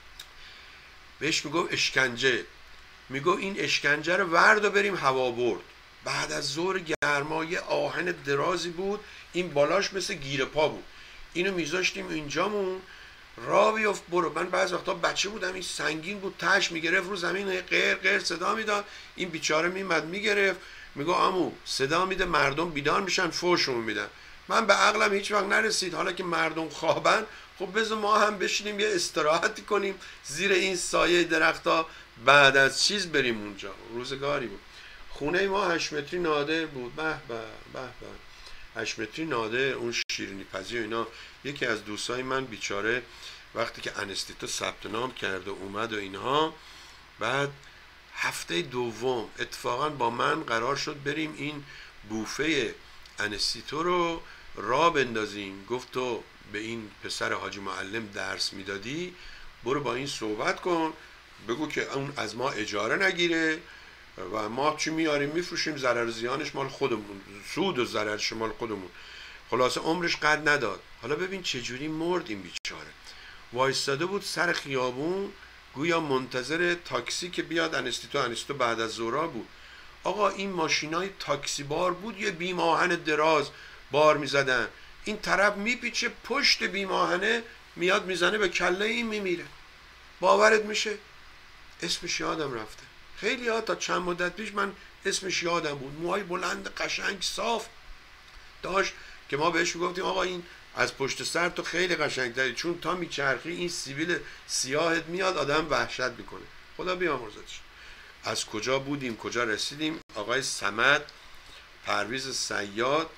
بهش میگو اشکنجه، میگو این اشکنجه رو ورد و بریم هوا برد. بعد از ظهر گرما یه آهن درازی بود، این بالاش مثل گیره پا بود، اینو میذاشتیم اینجامون را بیفت برو. من بعض وقتا بچه بودم این سنگین بود تش میگرفت رو زمین غیر غیر صدا میداد، این بیچاره میمد میگرفت میگو عمو صدا میده مردم بیدار میشن فوشمون میدن. من به عقلم هیچ وقت نرسید حالا که مردم خوابن خب بذار ما هم بشینیم یه استراحتی کنیم زیر این سایه درختا بعد از چیز بریم اونجا. روزگاری بود. خونه ما 8 متری نادر بود. به به به به 8 متری نادر، اون شیرینی پزی و اینا. یکی از دوستای من بیچاره وقتی که انستیتو ثبت نام کرده اومد و اینها، بعد هفته دوم اتفاقا با من قرار شد بریم این بوفه انستیتو رو را بندازیم. گفت تو به این پسر حاجی معلم درس میدادی برو با این صحبت کن بگو که اون از ما اجاره نگیره و ما چی میاریم میفروشیم، ضرر زیانش مال خودمون، سود و ضررش مال خودمون. خلاصه عمرش قد نداد. حالا ببین چجوری مرد این بیچاره. وایستاده بود سر خیابون گویا منتظر تاکسی که بیاد انستیتو بعد از ظهر بود. آقا این ماشینای تاکسی بار بود، یه بیم آهن دراز بار میزدن، این طرف میپیچه پشت بیم آهنه میاد میزنه به کله این میمیره. باورت میشه؟ اسمش یادم رفته. خیلی ها تا چند مدت پیش من اسمش یادم بود. موهای بلند قشنگ صاف داشت که ما بهش میگفتیم آقا این از پشت سر تو خیلی قشنگ داری، چون تا میچرخی این سیبیل سیاهت میاد آدم وحشت میکنه. خدا بیامرزتش. از کجا بودیم کجا رسیدیم؟ آقای صمد پرویز صیاد،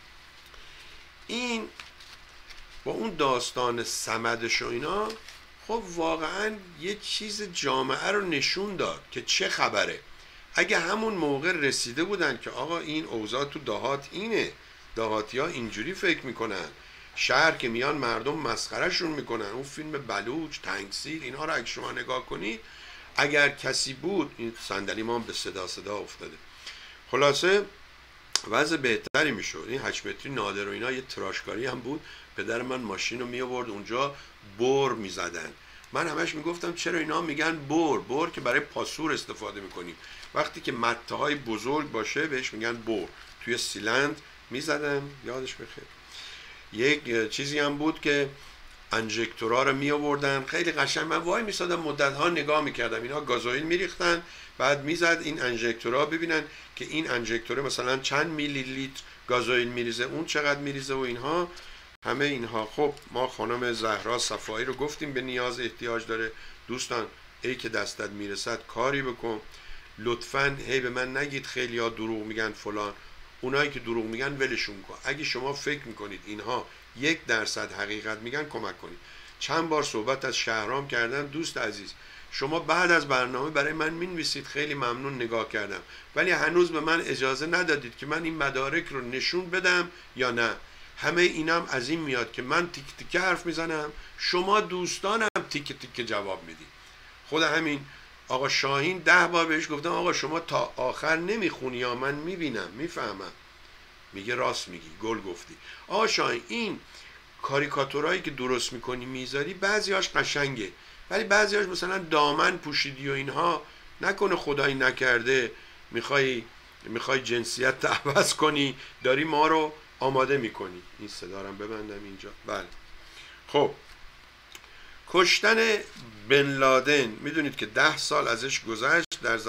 این با اون داستان صمدش و اینا خب واقعا یه چیز جامعه رو نشون داد که چه خبره. اگه همون موقع رسیده بودن که آقا این اوضاع تو دهات اینه، دهاتی ها اینجوری فکر میکنن، شهر که میان مردم مسخرهشون میکنن، اون فیلم بلوچ تنگسیر اینها رو اگه شما نگاه کنید، اگر کسی بود، این صندلی ما هم به صدا افتاده، خلاصه وضع بهتری میشد. این 8 متری نادر و اینا یه تراشکاری هم بود. پدر من ماشین رو می آورد اونجا بر میزدن. من همش میگفتم چرا اینا میگن بر که برای پاسور استفاده میکنیم، وقتی که مته های بزرگ باشه بهش میگن بر. توی سیلند میزدن. یادش بخیر. یک چیزی هم بود که انژکتورا رو می آوردن خیلی قشنگ، من وای میسادم مدت ها نگاه میکردم اینا گازوئیل میریختن بعد میزد این انژکتورا ببینن که این انژکتور مثلا چند میلی لیتر گازوئیل میریزه، اون چقدر میریزه و اینها همه اینها. خب ما خانم زهرا صفایی رو گفتیم به نیاز احتیاج داره. دوستان ای که دستت میرسد کاری بکن. لطفاً هی به من نگید خیلی ها دروغ میگن فلان. اونایی که دروغ میگن ولشون کن. اگه شما فکر میکنید اینها 1% حقیقت میگن کمک کنید. چند بار صحبت از شهرام کردم. دوست عزیز شما بعد از برنامه برای من مینویسید خیلی ممنون نگاه کردم، ولی هنوز به من اجازه ندادید که من این مدارک رو نشون بدم یا نه. همه اینم از این میاد که من تیک تیک حرف میزنم، شما دوستانم تیک تیک جواب میدید. خود همین آقا شاهین 10 بار بهش گفتم آقا شما تا آخر نمیخونی یا من میبینم میفهمم. میگه راست میگی گل گفتی. آقا شاهین این کاریکاتورایی که درست میکنی میذاری بعضیاش قشنگه ولی بعضیاش مثلا دامن پوشیدی و اینها نکنه خدایی نکرده میخوای جنسیت عوض کنی داری ما رو آماده میکنی. این صدارم ببندم اینجا. بله خب کشتن بن لادن میدونید که 10 سال ازش گذشت.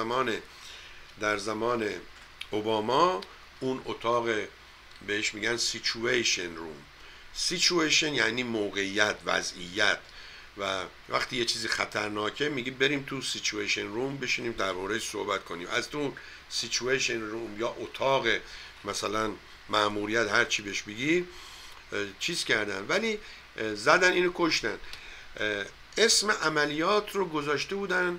در زمان اوباما اون اتاق بهش میگن سیچویشن روم. سیچویشن یعنی موقعیت، وضعیت، و وقتی یه چیزی خطرناکه میگی بریم تو سیچویشن روم بشینیم در موردش صحبت کنیم. از تو سیچویشن روم یا اتاق مثلا مأموریت هر چی بهش بگی چیز کردن، ولی زدن اینو کشتن. اسم عملیات رو گذاشته بودن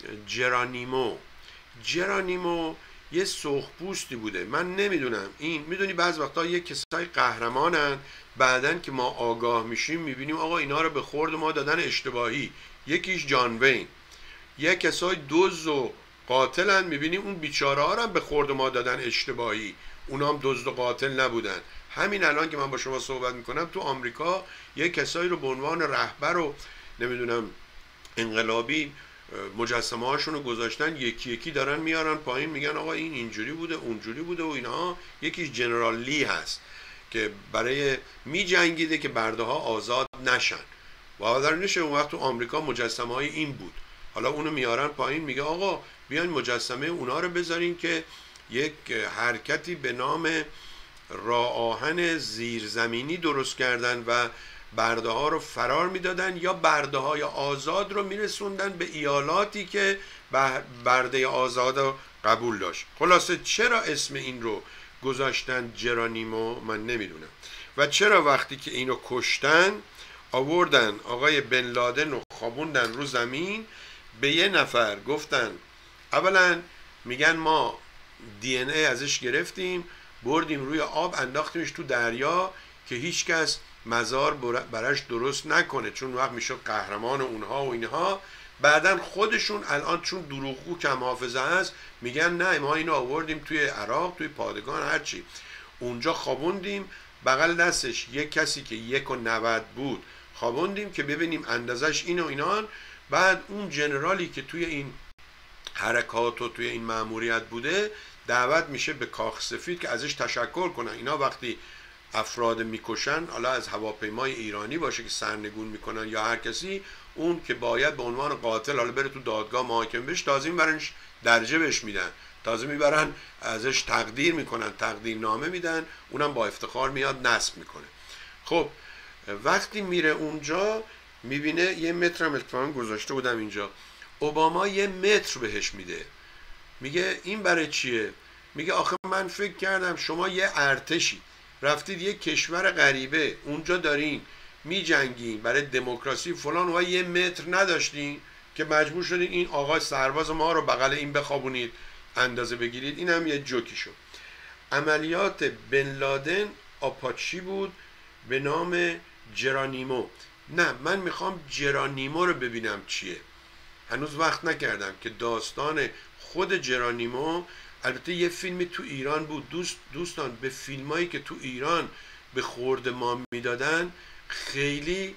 جرانیمو. جرانیمو یه سرخپوستی بوده. من نمیدونم این، میدونی بعض وقتا یه کسای قهرمانن، بعدن که ما آگاه میشیم میبینیم آقا اینا رو به خورد ما دادن اشتباهی. یکیش جان وین. یه کسای دزد و قاتلن، میبینیم اون بیچاره ها رو به خورد ما دادن اشتباهی، اونا هم دزد و قاتل نبودن. همین الان که من با شما صحبت میکنم تو آمریکا یه کسایی رو به عنوان رهبر و نمیدونم انقلابی مجسمه هاشون رو گذاشتن، یکی یکی دارن میارن پایین، میگن آقا این اینجوری بوده اونجوری بوده و اینها. یکیش جنرال لی هست که برای می جنگیده که برده ها آزاد نشن. باور نشه اون وقت تو آمریکا مجسمه های این بود. حالا اونو میارن پایین، میگه آقا بیاین مجسمه اونا رو بذارین که یک حرکتی به نام راه آهن زیرزمینی درست کردن و برده ها رو فرار میدادن یا برده های آزاد رو میرسوندن به ایالاتی که برده آزاد رو قبول داشت. خلاصه چرا اسم این رو گذاشتن جرانیمو من نمیدونم. و چرا وقتی که اینو کشتن آوردن آقای بن لادن رو خوابوندن رو زمین، به یه نفر گفتن اولا میگن ما دی ان ای ازش گرفتیم بردیم روی آب انداختیمش تو دریا که هیچ کس مزار براش درست نکنه، چون وقت میشه قهرمان اونها و اینها. بعدن خودشون الان چون دروغگو کم حافظه هست میگن نه ما اینو آوردیم توی عراق توی پادگان هرچی اونجا خوابوندیم، بغل دستش یک کسی که 1.90 بود خوابوندیم که ببینیم اندازش این و اینان. بعد اون جنرالی که توی این حرکات و توی این مأموریت بوده دعوت میشه به کاخ سفید که ازش تشکر کنن. اینا وقتی افراد میکشن، حالا از هواپیمای ایرانی باشه که سرنگون میکنن یا هر کسی، اون که باید به عنوان قاتل حالا بره تو دادگاه محاکمه بشه، تازه میبرنش درجه بهش میدن، تازه میبرن ازش تقدیر میکنن، تقدیرنامه میدن، اونم با افتخار میاد نصب میکنه. خب وقتی میره اونجا میبینه یه متر هم اتفاقا گذاشته بودم اینجا، اوباما 1 متر بهش میده. میگه این برای چیه؟ میگه آخه من فکر کردم شما یه ارتشی رفتید یه کشور غریبه اونجا دارین می جنگین برای دموکراسی فلان و 1 متر نداشتین که مجبور شدین این آقا سرباز ما رو بغل این بخوابونید اندازه بگیرید. این هم یه جوکی شد. عملیات بن لادن آپاچی بود به نام جرانیمو. نه من میخوام جرانیمو رو ببینم چیه. هنوز وقت نکردم که داستان خود جرانیمو، البته یه فیلمی تو ایران بود. دوستان به فیلمایی که تو ایران به خورد ما میدادن خیلی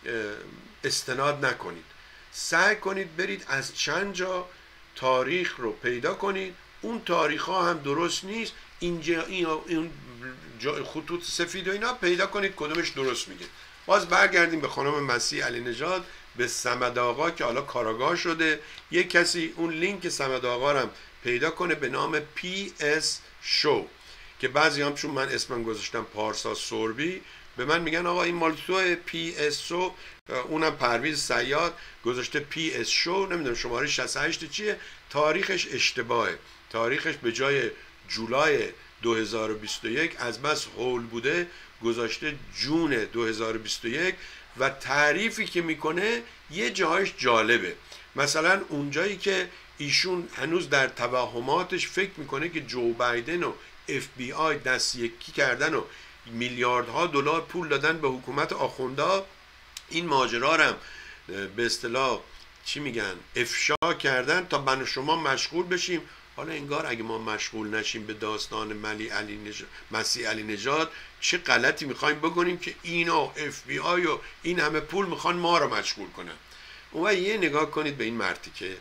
استناد نکنید. سعی کنید برید از چند جا تاریخ رو پیدا کنید. اون تاریخ ها هم درست نیست. اینجا این خطوط سفید و اینا پیدا کنید کدومش درست میگه. باز برگردیم به خانم مسیح علی نژاد، به صمد آقا که حالا کاراگاه شده. یک کسی اون لینک صمد آقا رو هم پیدا کنه به نام PS شو که بعضی هم چون من اسمم گذاشتم پارسا سوربی به من میگن آقا این مال تو PS شو، اونم پرویز صیاد گذاشته PS شو، نمیدونم شماره 68 چیه. تاریخش اشتباهه، تاریخش به جای جولای 2021 از بس هول بوده گذاشته جون 2021 و تعریفی که میکنه یه جاهایش جالبه. مثلا اونجایی که ایشون هنوز در توهماتش فکر میکنه که جو بایدن و FBI دست یکی کردن و میلیاردها دلار پول دادن به حکومت آخوندا، این ماجرا رو هم به اصطلاح چی میگن افشا کردن تا من و شما مشغول بشیم. حالا انگار اگه ما مشغول نشیم به داستان مسیح علی نژاد چه غلطی میخوایم بکنیم که اینا FBI و این همه پول میخوان ما رو مشغول کنن. اون یه نگاه کنید به این مرتیکه.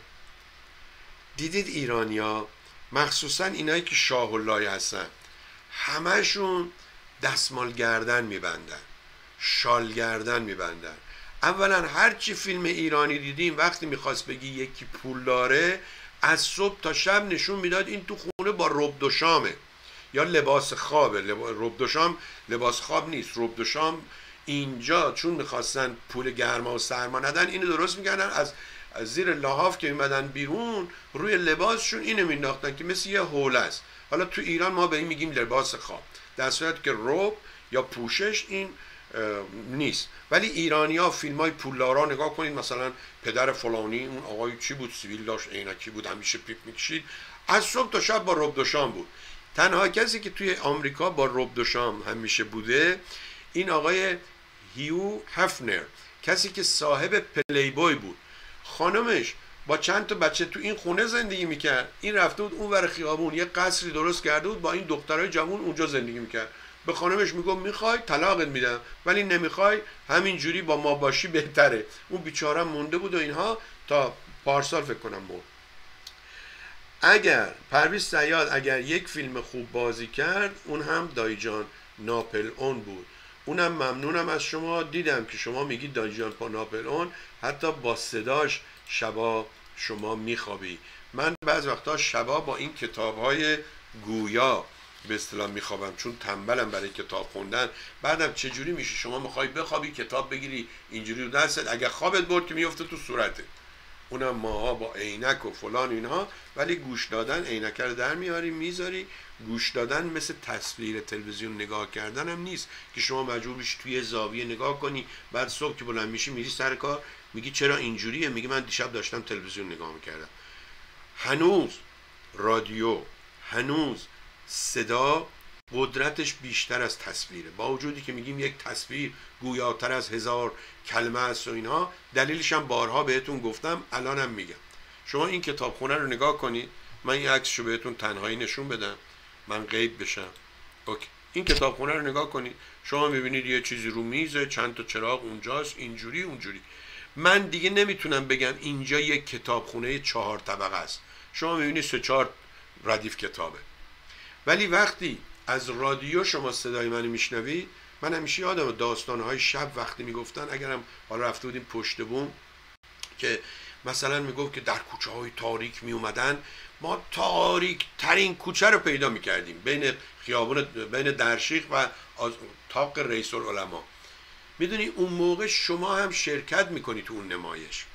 دیدید ایرانیا مخصوصا اینایی که شاه اللهی هستن همشون دستمال گردن میبندن، شال گردن میبندن. اولا هرچی فیلم ایرانی دیدیم وقتی میخواست بگی یکی پول داره از صبح تا شب نشون میداد این تو خونه با رب دو شامه یا لباس خوابه. رب دو شام لباس خواب نیست. رب دو شام اینجا چون میخواستن پول گرما و سرما ندن اینو درست میکردن، از زیر لحاف که میمدن بیرون روی لباسشون اینو مینداختن که مثل یه حوله است. حالا تو ایران ما به این میگیم لباس خواب، در صورت که رب یا پوشش این نیست. ولی ایرانی ها فیلم های پولدارا نگاه کنید، مثلا پدر فلانی اون آقای چی بود، سیبیل داشت، عینکی بود، همیشه پیپ میکشید، از صبح تا شب با رب دوشام بود. تنها کسی که توی آمریکا با رب دوشام همیشه بوده این آقای هیو هفنر، کسی که صاحب پلی بوی بود. خانمش با چند تا بچه تو این خونه زندگی میکرد، این رفته بود اون ور خیابون یه قصری درست کرده بود با این دخترای جوان اونجا زندگی میکرد. به خانمش میگم میخوای طلاقت میدم، ولی نمیخوای همینجوری با ما باشی بهتره. اون بیچاره مونده بود و اینها تا پارسال فکر کنم مرد. اگر پرویز صیاد اگر یک فیلم خوب بازی کرد اون هم دایجان ناپل اون بود. اونم ممنونم از شما، دیدم که شما میگید دایجان ناپل اون حتی با صداش شبا شما میخوابی. من بعض وقتا شبا با این کتاب‌های گویا به اصطلاح میخوابم، چون تنبلم برای کتاب خوندن. بعدم چجوری میشه شما میخوای بخوابی کتاب بگیری اینجوری رو دستت، اگه خوابت برد که میفته تو صورتت. اونم ماها با عینک و فلان اینها، ولی گوش دادن عینک رو در میاری میذاری. گوش دادن مثل تصویر تلویزیون نگاه کردن هم نیست که شما مجبور بشی توی زاویه نگاه کنی، بعد صبح که بلند میشی میری سر کار میگی چرا اینجوریه، میگی من دیشب داشتم تلویزیون نگاه میکردم. هنوز رادیو، هنوز صدا قدرتش بیشتر از تصویره، با وجودی که میگیم یک تصویر گویاتر از 1000 کلمه است و اینها. دلیلش هم بارها بهتون گفتم، الانم میگم. شما این کتابخونه رو نگاه کنید، من این عکسشو بهتون تنهایی نشون بدم، من غیب بشم. اوکی. این کتابخونه رو نگاه کنید، شما میبینید یه چیزی رو میزه، چند تا چراغ اونجاست، اینجوری اونجوری. من دیگه نمیتونم بگم اینجا یک کتابخونه 4 طبقه است. شما میبینید 3-4 ردیف کتابه. ولی وقتی از رادیو شما صدای منو میشنوید، من همیشه یادم داستانهای شب وقتی میگفتن، اگرم حالا رفته بودیم پشت بوم که مثلا میگفت که در کوچه های تاریک میومدن، ما تاریک ترین کوچه رو پیدا میکردیم بین خیابون، بین درشیخ و طاق رئیس العلماء. میدونی اون موقع شما هم شرکت میکنی تو اون نمایش.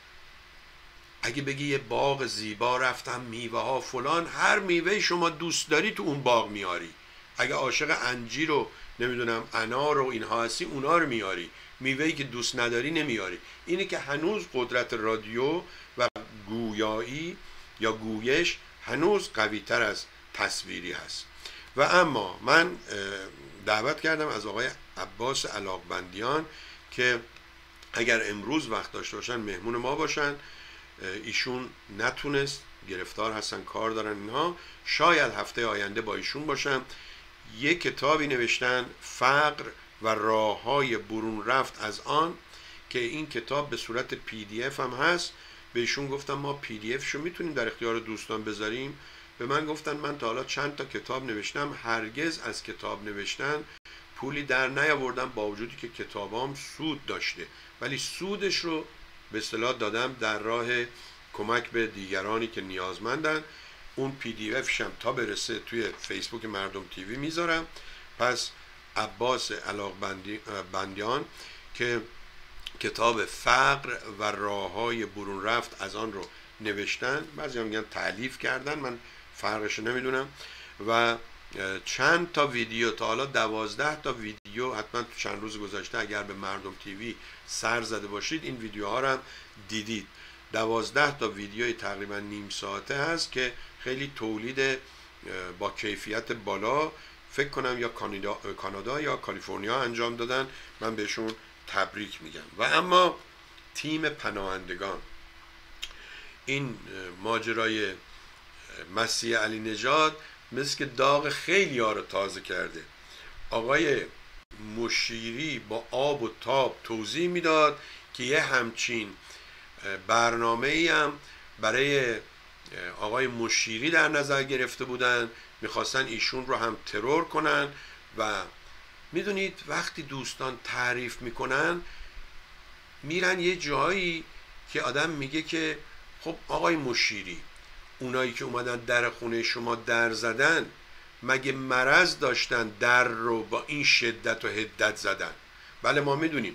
اگه بگی یه باغ زیبا رفتم میوه ها فلان، هر میوه شما دوست داری تو اون باغ میاری. اگه عاشق انجیر و نمیدونم انار و اینها هستی اونا رو میاری، میوهی که دوست نداری نمیاری. اینه که هنوز قدرت رادیو و گویایی یا گویش هنوز قوی تر از تصویری هست. و اما من دعوت کردم از آقای عباس علاقبندیان که اگر امروز وقت داشته باشن مهمون ما باشن. ایشون نتونست، گرفتار هستن، کار دارن اینها، شاید هفته آینده با ایشون باشم. یک کتابی نوشتن، فقر و راههای برون رفت از آن، که این کتاب به صورت PDF هم هست. به ایشون گفتم ما PDF شو میتونیم در اختیار دوستان بذاریم. به من گفتن من تا حالا چند تا کتاب نوشتم، هرگز از کتاب نوشتن پولی در نیاوردم، با وجودی که کتابام سود داشته، ولی سودش رو به اصطلاح دادم در راه کمک به دیگرانی که نیازمندن. اون PDF شم تا برسه توی فیسبوک مردم تیوی میذارم. پس عباس علاقبندیان که کتاب فقر و راههای برون رفت از آن رو نوشتن، بعضی هم میگن تألیف کردن، من فرقش نمیدونم. و چند تا ویدیو، تا حالا 12 تا ویدیو حتما تو چند روز گذشته اگر به مردم تیوی سر زده باشید این ویدیوها رو هم دیدید. 12 تا ویدیوی تقریبا نیم ساعته هست که خیلی تولید با کیفیت بالا، فکر کنم یا کانادا یا کالیفرنیا انجام دادن. من بهشون تبریک میگم. و اما تیم پناهندگان، این ماجرای مسیح علی نژاد مثل که داغ خیلی ها رو تازه کرده. آقای مشیری با آب و تاب توضیح میداد که یه همچین برنامه‌ای هم برای آقای مشیری در نظر گرفته بودن، میخواستن ایشون رو هم ترور کنن. و میدونید وقتی دوستان تعریف میکنن میرن یه جایی که آدم میگه که خب آقای مشیری، اونایی که اومدن در خونه شما در زدن مگه مرض داشتن در رو با این شدت و حدت زدن؟ بله ما میدونیم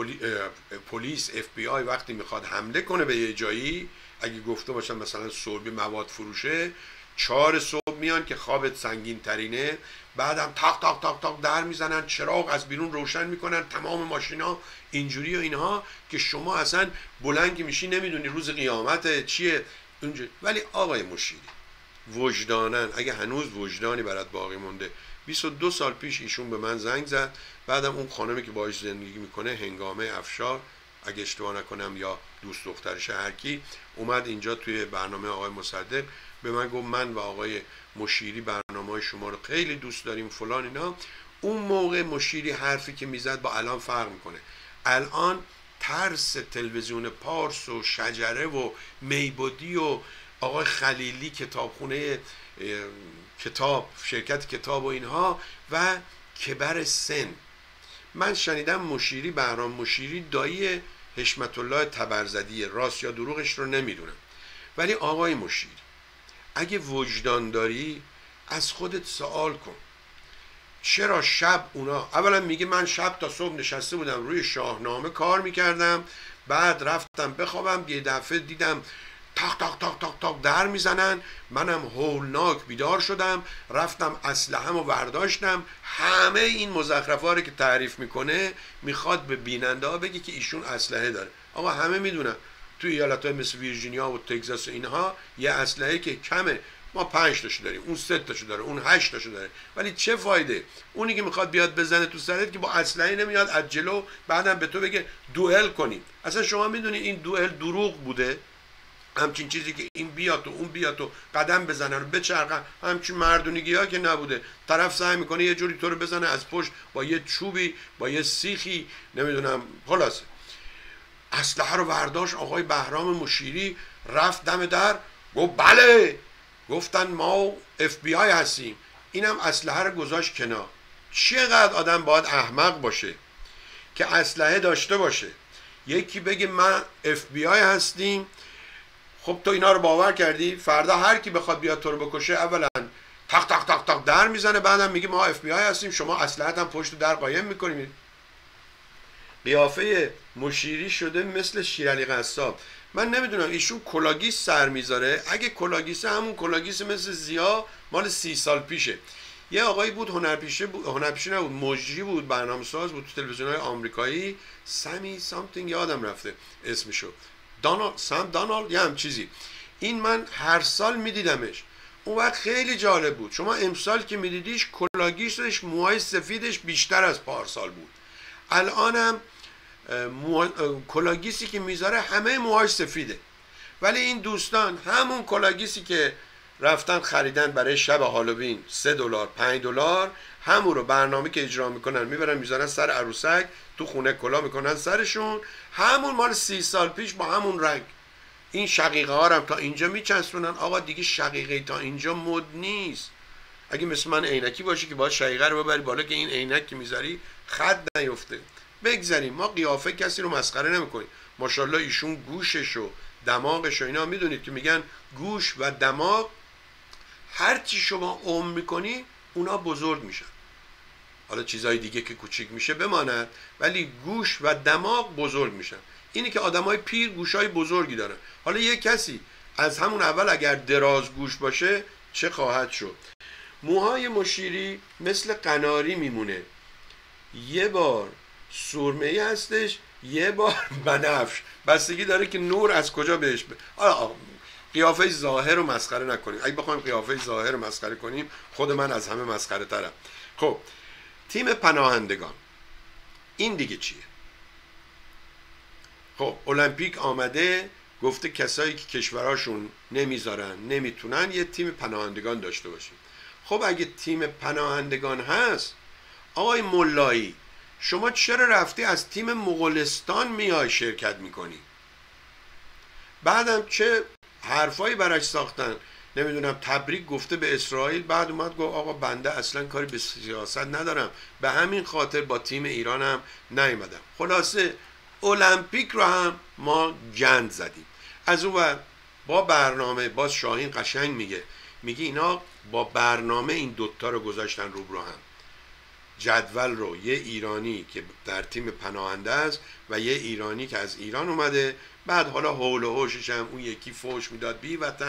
پلیس FBI وقتی میخواد حمله کنه به یه جایی، اگه گفته باشن مثلا صلب مواد فروشه، 4 صبح میان که خوابت سنگین ترینه، بعدم تاق تاق تاق تاق در میزنن، چراغ از بیرون روشن میکنن، تمام ماشینا اینجوری و اینها که شما اصلا بلند میشی نمیدونی روز قیامت چیه اونجوری. ولی آقای مشیری وجدانن، اگه هنوز وجدانی برات باقی مونده، 22 سال پیش ایشون به من زنگ زد، بعدم اون خانمی که باهاش زندگی میکنه هنگامه افشار اگه اشتباه نکنم یا دوست دخترش هر کی، اومد اینجا توی برنامه آقای مصدق به من گفت من و آقای مشیری برنامه شما رو خیلی دوست داریم فلان اینا. اون موقع مشیری حرفی که میزد با الان فرق میکنه. الان ترس تلویزیون پارس و شجره و میبودی و آقای خلیلی کتابخونه کتاب، شرکت کتاب و اینها و کبر سن. من شنیدم مشیری، بهرام مشیری دایی حشمت الله تبرزدی، راست یا دروغش رو نمیدونم، ولی آقای مشیری اگه وجدان داری از خودت سوال کن چرا شب اونا، اولا میگه من شب تا صبح نشسته بودم روی شاهنامه کار میکردم، بعد رفتم بخوابم، یه دفعه دیدم تاق تاق تاق تاق تاق در میزنن، منم هولناک بیدار شدم، رفتم اسلحه‌مو برداشتم. همه این مزخرفا رو که تعریف میکنه میخواد به بیننده ها بگه که ایشون اسلحه داره. آقا همه میدونن توی ایالت‌های مثل ویرجینیا و تگزاس و اینها یه اسلحه که کمه، ما 5 تاشو داریم، اون 3 تاشو داره، اون 8 تاشو داره، ولی چه فایده؟ اونی که میخواد بیاد بزنه تو سرت که با اسلحه نمیاد از جلو، بعدم به تو بگه دوئل کنیم. اصلا شما میدونی این دوئل دروغ بوده؟ همچین چیزی که این بیاد و اون بیاد و قدم بزنن و بچرخن، همچین مردونگی ها که نبوده. طرف سعی میکنه یه جوری تو رو بزنه از پشت با یه چوبی، با یه سیخی، نمیدونم. خلاصه اسلحه رو برداشت آقای بهرام مشیری، رفت دم در، گفت بله، گفتن ما اف بی آی هستیم. اینم اسلحه رو گذاشت کنار. چقدر آدم باید احمق باشه که اسلحه داشته باشه، یکی بگه من اف بی آی هستیم. خب تو اینا رو باور کردی؟ فردا هر کی بخواد بیاد تو رو بکشه اولا تق تق تق تق در میزنه، بعدم میگه ما اف بی آی هستیم، شما اسلحه هم پشت در قایم میکنیم. قیافه مشیری شده مثل شیرعلی قصاب. من نمیدونم ایشون کلاگیس سر میذاره، اگه کلاگیسه همون کلاگیس مثل زیا مال 30 سال پیشه. یه آقایی بود هنرپیشه نبود، مجری بود، برنامه‌ساز بود تو تلویزیون‌های آمریکایی، سامی سامثینگ یادم رفته اسمشو، سام دانالد یا هم چیزی. این من هر سال میدیدمش، اون وقت خیلی جالب بود. شما امسال که میدیدیش کلاگیسش موهای سفیدش بیشتر از پارسال بود. الانم کلاگیسی که میذاره همه موهاش سفیده، ولی این دوستان همون کلاگیسی که رفتن خریدن برای شب هالووین $3 $5، همون رو برنامه که اجرا میکنن میبرن میذارن سر عروسک، تو خونه کلا میکنن سرشون، همون مال 30 سال پیش با همون رنگ. این شقیقه ها هم تا اینجا میچسبونن. آقا دیگه شقیقه تا اینجا مد نیست. اگه مثل من عینکی باشی که باید شقیقه رو ببری بالا که این عینک که میذاری خط نیفته. بگذاریم، ما قیافه کسی رو مسخره نمیکنیم. ماشاءالله ایشون گوشش و دماغش و اینا، میدونید که میگن گوش و دماغ هرچی شما عمر میکنی اونا بزرگ میشن. حالا چیزهای دیگه که کوچیک میشه بماند، ولی گوش و دماغ بزرگ میشن. اینی که آدمای پیر گوشای بزرگی دارن. حالا یه کسی از همون اول اگر دراز گوش باشه چه خواهد شد؟ موهای مشیری مثل قناری میمونه، یه بار سرمه‌ای هستش، یه بار بنفش، بستگی داره که نور از کجا بهش قیافه ظاهر رو مسخره نکنیم. اگه بخوایم قیافه ظاهر رو مسخره کنیم خود من از همه مسخره ترم. خب تیم پناهندگان این دیگه چیه؟ خب المپیک آمده گفته کسایی که کشورهاشون نمیذارن نمیتونن یه تیم پناهندگان داشته باشیم. خب اگه تیم پناهندگان هست، آقای ملایی شما چرا رفتی از تیم مغولستان میای شرکت میکنی؟ بعدم چه حرفایی براش ساختن، نمیدونم تبریک گفته به اسرائیل، بعد اومد گفت آقا بنده اصلا کاری به سیاست ندارم، به همین خاطر با تیم ایرانم نیومدم. خلاصه المپیک رو هم ما گند زدیم. از اون با برنامه باز شاهین قشنگ میگه اینا با برنامه این دوتا رو گذاشتن روبرو هم. جدول رو یه ایرانی که در تیم پناهنده است و یه ایرانی که از ایران اومده، بعد حالا حول و حوشش هم اون یکی فوش میداد بی وطن،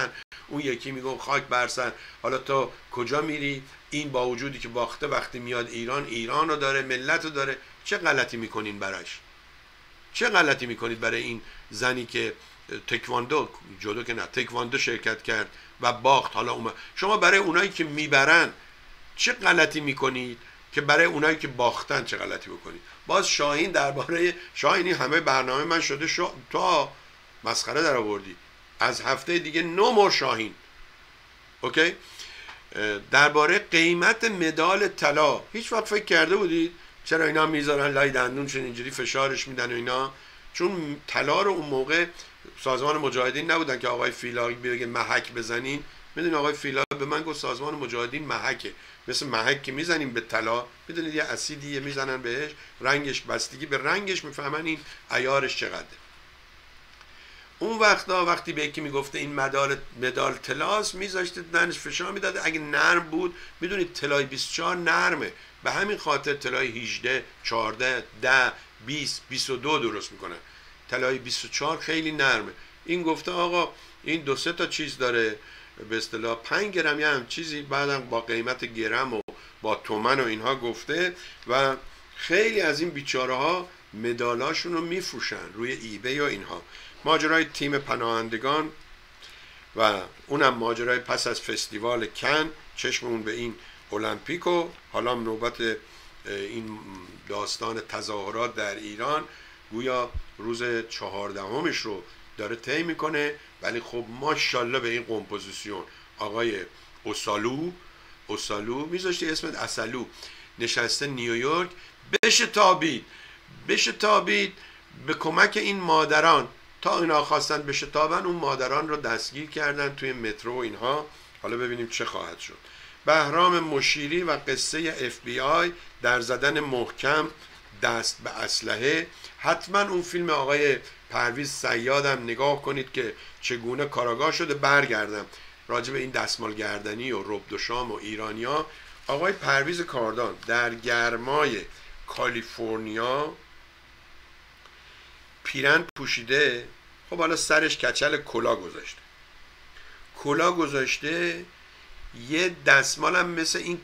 اون یکی میگه خاک بر سر. حالا تا کجا میری؟ این با وجودی که باخته وقتی میاد ایران رو داره، ملت رو داره. چه غلطی میکنین براش؟ چه غلطی میکنید برای این زنی که تکواندو، جودو که نه، تکواندو شرکت کرد و باخت؟ حالا شما برای اونایی که میبرن چه غلطی میکنید که برای اونایی که باختن چه غلطی بکنید؟ باز شاهین، درباره شاهینی همه برنامه من شده تا مسخره در آوردی. از هفته دیگه نو شاهین. اوکی؟ درباره قیمت مدال طلا هیچ وقت فکر کرده بودید چرا اینا میذارن لای دندونشون اینجوری فشارش میدن و اینا؟ چون طلا رو اون موقع سازمان مجاهدین نبودن که آقای فیلا بگه محک بزنین. میدونی آقای فیلا به من گفت سازمان مجاهدین محکه، مثل محک که میزنیم به طلا، میدونید یه اسیدیه میزنن بهش، رنگش بستگی به رنگش میفهمن این عیارش چقدره. اون وقتی به یکی میگفته این مدال طلاست، میذاشته دنش فشار میداده. اگه نرم بود، میدونید طلای 24 نرمه، به همین خاطر طلای 18 14 10 20 22 درست میکنن. طلای 24 خیلی نرمه. این گفته آقا این 2-3 تا چیز داره، به اصطلاح 5 گرم یا هم چیزی، بعدم با قیمت گرم و با تومن و اینها گفته. و خیلی از این بیچاره ها مدالاشون رو میفروشن روی ایبی و اینها. ماجرای تیم پناهندگان و اونم ماجرای پس از فستیوال کن، چشممون به این المپیک و حالا نوبت این داستان تظاهرات در ایران، گویا روز 14مش رو داره طی میکنه. ولی خب ماشاءالله به این کمپوزیسیون آقای اوسالو میذاشتی اسمت اصلو، نشسته نیویورک، بشه تابید به کمک این مادران. تا اینا خواستن بشه تابن، اون مادران رو دستگیر کردن توی مترو اینها. حالا ببینیم چه خواهد شد. بهرام مشیری و قصه FBI در زدن محکم دست به اسلحه. حتما اون فیلم آقای پرویز صیادم نگاه کنید که چگونه کاراگاه شده. برگردم راجع به این دستمال گردنی و رب دو شام و ایرانیا. آقای پرویز کاردان در گرمای کالیفرنیا پیرن پوشیده، خب حالا سرش کچل کلا گذاشته، یه دستمال هم مثل این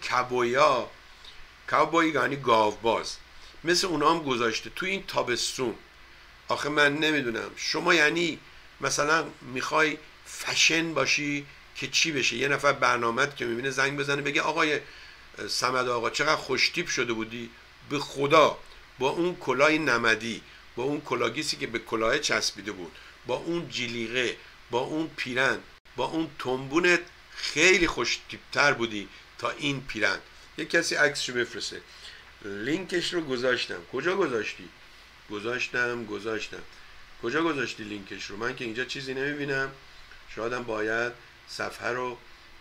کابوی یعنی گاوباز، مثل اونا هم گذاشته تو این تابستون. آخه من نمیدونم شما یعنی مثلا میخوای فشن باشی که چی بشه؟ یه نفر برنامه‌ت که میبینه زنگ بزنه بگه آقای صمد آقا چقدر خوشتیپ شده بودی، به خدا با اون کلاه نمدی، با اون کلاگیسی که به کلاه چسبیده بود، با اون جلیقه، با اون پیرن، با اون تنبونت خیلی خوشتیپتر بودی تا این پیرن. یک کسی عکسشو بفرسته. لینکش رو گذاشتم. کجا گذاشتی؟ گذاشتم. کجا گذاشتی لینکش رو؟ من که اینجا چیزی نمیبینم. شایدم باید صفحه رو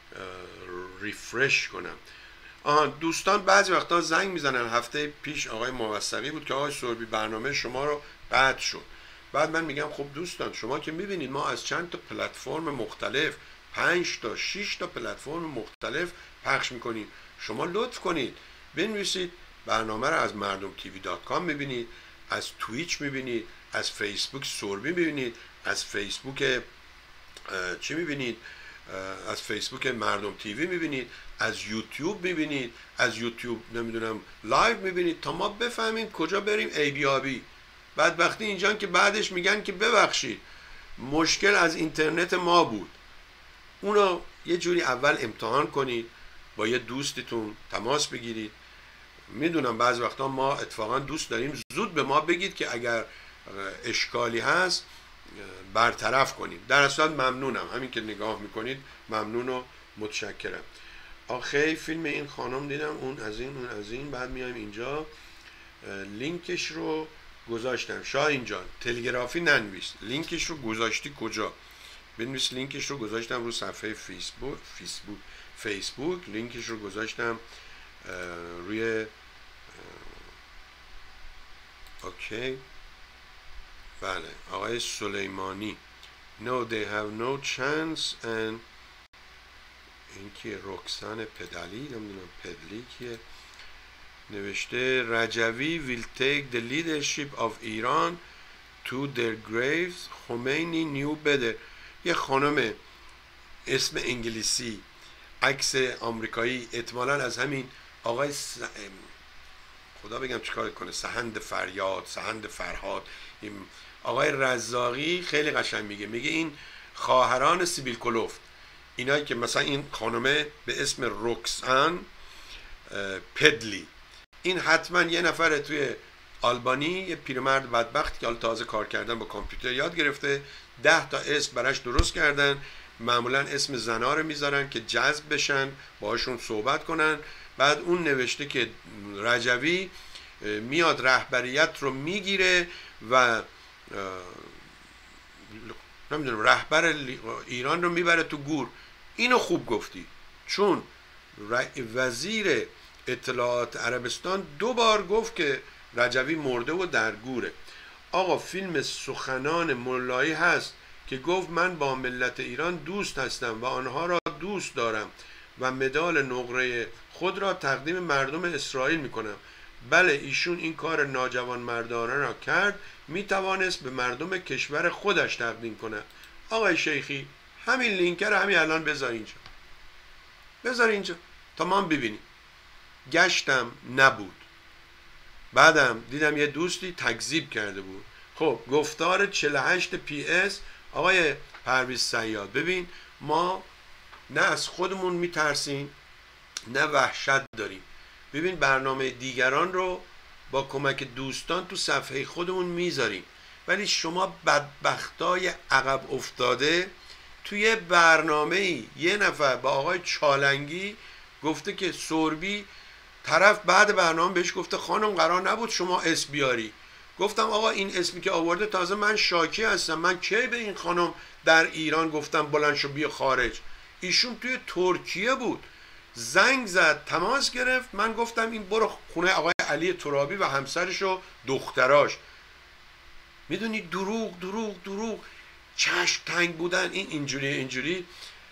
ریفرش کنم. دوستان بعضی وقتا زنگ میزنن. هفته پیش آقای موثقی بود که آقای سربی برنامه شما رو قطع شد. بعد من میگم خب دوستان شما که میبینید ما از چند تا پلتفرم مختلف 5 تا 6 تا پلتفرم مختلف پخش میکنیم. شما لطف کنید بنویسید برنامه رو از mardomtv.com میبینید، از تویچ میبینید، از فیسبوک سربی میبینید، از فیسبوک چی میبینید؟ از فیسبوک مردم تیوی میبینید، از یوتیوب میبینید، از یوتیوب نمیدونم لایو میبینید، تا ما بفهمیم کجا بریم ای بیابی. بعد وقتی اینجا که بعدش میگن که ببخشید مشکل از اینترنت ما بود. اونو یه جوری اول امتحان کنید، با یه دوستتون تماس بگیرید. میدونم بعض وقتا ما اتفاقا دوست داریم زود به ما بگید که اگر اشکالی هست برطرف کنیم. در اصل ممنونم، همین که نگاه میکنید ممنون و متشکرم. آخه فیلم این خانم دیدم، اون از این بعد میایم اینجا لینکش رو گذاشتم. شاهین جان تلگرافی ننویس، لینکش رو گذاشتی کجا؟ بنویس لینکش رو گذاشتم رو صفحه فیسبوک لینکش رو گذاشتم روی اوکی. بله آقای سلیمانی No they have no chance. and این که رکسان پدلی نمیدونم پدلی که نوشته رجوی will take the leadership of Iran to their graves. خمینی knew better. یه خانم اسم انگلیسی، عکس آمریکایی، احتمالاً از همین آقای خدا بگم چیکار کنه، سهند فریاد، سهند فرهاد، آقای رزاقی خیلی قشنگ میگه این خواهران سیبیل کلوفت، اینایی که مثلا این خانمه به اسم روکسان پدلی، این حتما یه نفر توی آلبانی، یه پیرمرد بدبخت که حالا تازه کار کردن با کامپیوتر یاد گرفته، 10 تا اسم براش درست کردن، معمولا اسم زنا رو میذارن که جذب بشن باهاشون صحبت کنن. بعد اون نوشته که رجوی میاد رهبریت رو میگیره و نمیدونم رهبر ایران رو میبره تو گور. اینو خوب گفتی، چون وزیر اطلاعات عربستان 2 بار گفت که رجوی مرده و در گوره. آقا فیلم سخنان مولایی هست که گفت من با ملت ایران دوست هستم و آنها را دوست دارم و مدال نقره خود را تقدیم مردم اسرائیل میکنم. بله ایشون این کار ناجوان مردانه را کرد، میتوانست به مردم کشور خودش تقدیم کنه. آقای شیخی همین لینک رو همین الان بذار اینجا، بذار اینجا تا ما ببینیم. گشتم نبود، بعدم دیدم یه دوستی تکذیب کرده بود. خب گفتار 48 PS آقای پرویز صیاد، ببین ما نه از خودمون میترسیم نه وحشت داریم. ببین برنامه دیگران رو با کمک دوستان تو صفحه خودمون میذاریم، ولی شما بدبختای عقب افتاده توی برنامه یه نفر با آقای چالنگی گفته که سربی، طرف بعد برنامه بهش گفته خانم قرار نبود شما اسم بیاری. گفتم آقا این اسمی که آورده تازه من شاکی هستم، من کی به این خانم در ایران گفتم بلند شو بیا خارج؟ ایشون توی ترکیه بود، زنگ زد تماس گرفت، من گفتم این برو خونه آقای علی ترابی و همسرش و دختراش. میدونی دروغ دروغ دروغ، چشم تنگ بودن، این اینجوری.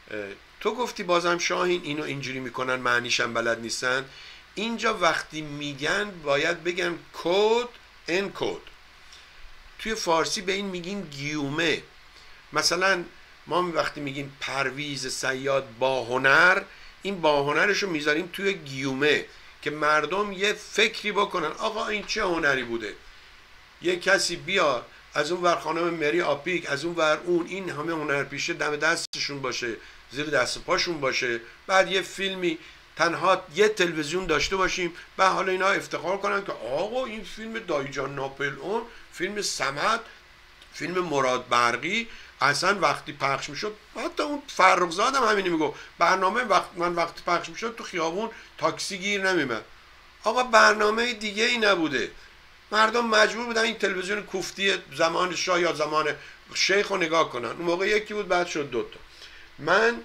تو گفتی بازم شاهین اینو اینجوری میکنن معنیشم بلد نیستن. اینجا وقتی میگن باید بگن کد انکد. توی فارسی به این میگین گیومه. مثلا ما وقتی میگیم پرویز صیاد با هنر، این با هنرشو میذاریم توی گیومه که مردم یه فکری بکنن آقا این چه هنری بوده. یه کسی بیا از اون ور خانم مری آپیک، از اون ور اون، این همه هنرپیشه دم دستشون باشه، زیر دست پاشون باشه، بعد یه فیلمی تنها یه تلویزیون داشته باشیم و حالا اینا افتخار کنن که آقا این فیلم دایجان ناپلئون، فیلم صمد، فیلم مراد برقی اصلا وقتی پخش میشد، حتی اون فرخزاد هم همینی میگو برنامه وقتی پخش میشد تو خیابون تاکسی گیر نمیمد. آقا برنامه دیگه ای نبوده، مردم مجبور بودن این تلویزیون کوفتی زمان شاه یا زمان شیخ رو نگاه کنن. اون موقع یکی بود بعد شد 2 تا. من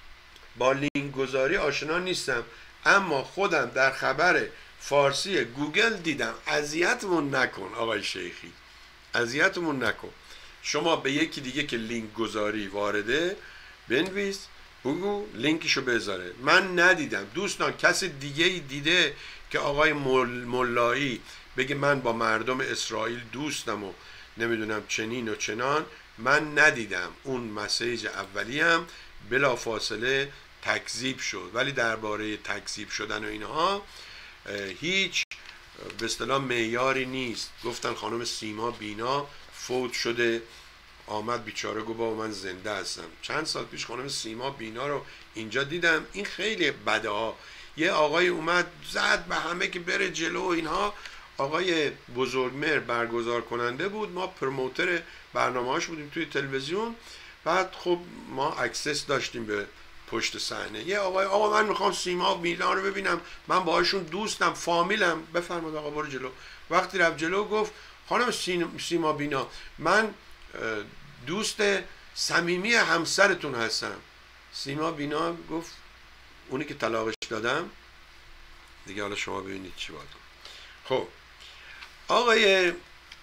با لینک گذاری آشنا نیستم، اما خودم در خبر فارسی گوگل دیدم. اذیتمون نکن آقای شیخی، اذیتمون نکن. شما به یکی دیگه که لینک گذاری وارده بنویس، بگو لینکشو بذاره. من ندیدم. دوستان کسی دیگه دیده که آقای مولایی بگه من با مردم اسرائیل دوستم و نمیدونم چنین و چنان؟ من ندیدم. اون مسیج اولی هم بلا فاصله تکذیب شد، ولی درباره تکذیب شدن و اینها هیچ به اصطلاح معیاری نیست. گفتن خانم سیما بینا فوت شده، آمد بیچاره گفت با من زنده هستم. چند سال پیش خانم سیما بینا رو اینجا دیدم. این خیلی بده ها. یه آقای اومد زد به همه که بره جلو اینها. آقای بزرگمهر برگزار کننده بود، ما پروموتر برنامه‌هاش بودیم توی تلویزیون. بعد خب ما اکسس داشتیم به پشت صحنه. یه آقا من میخوام سیما بینا رو ببینم، من باهاشون دوستم، فامیلم. بفرمایید آقا برو جلو. وقتی رفت جلو گفت خانم سیما بینا من دوست صمیمی همسرتون هستم. سیما بینا گفت اونی که طلاقش دادم دیگه، حالا شما ببینید چی باید. خب آقای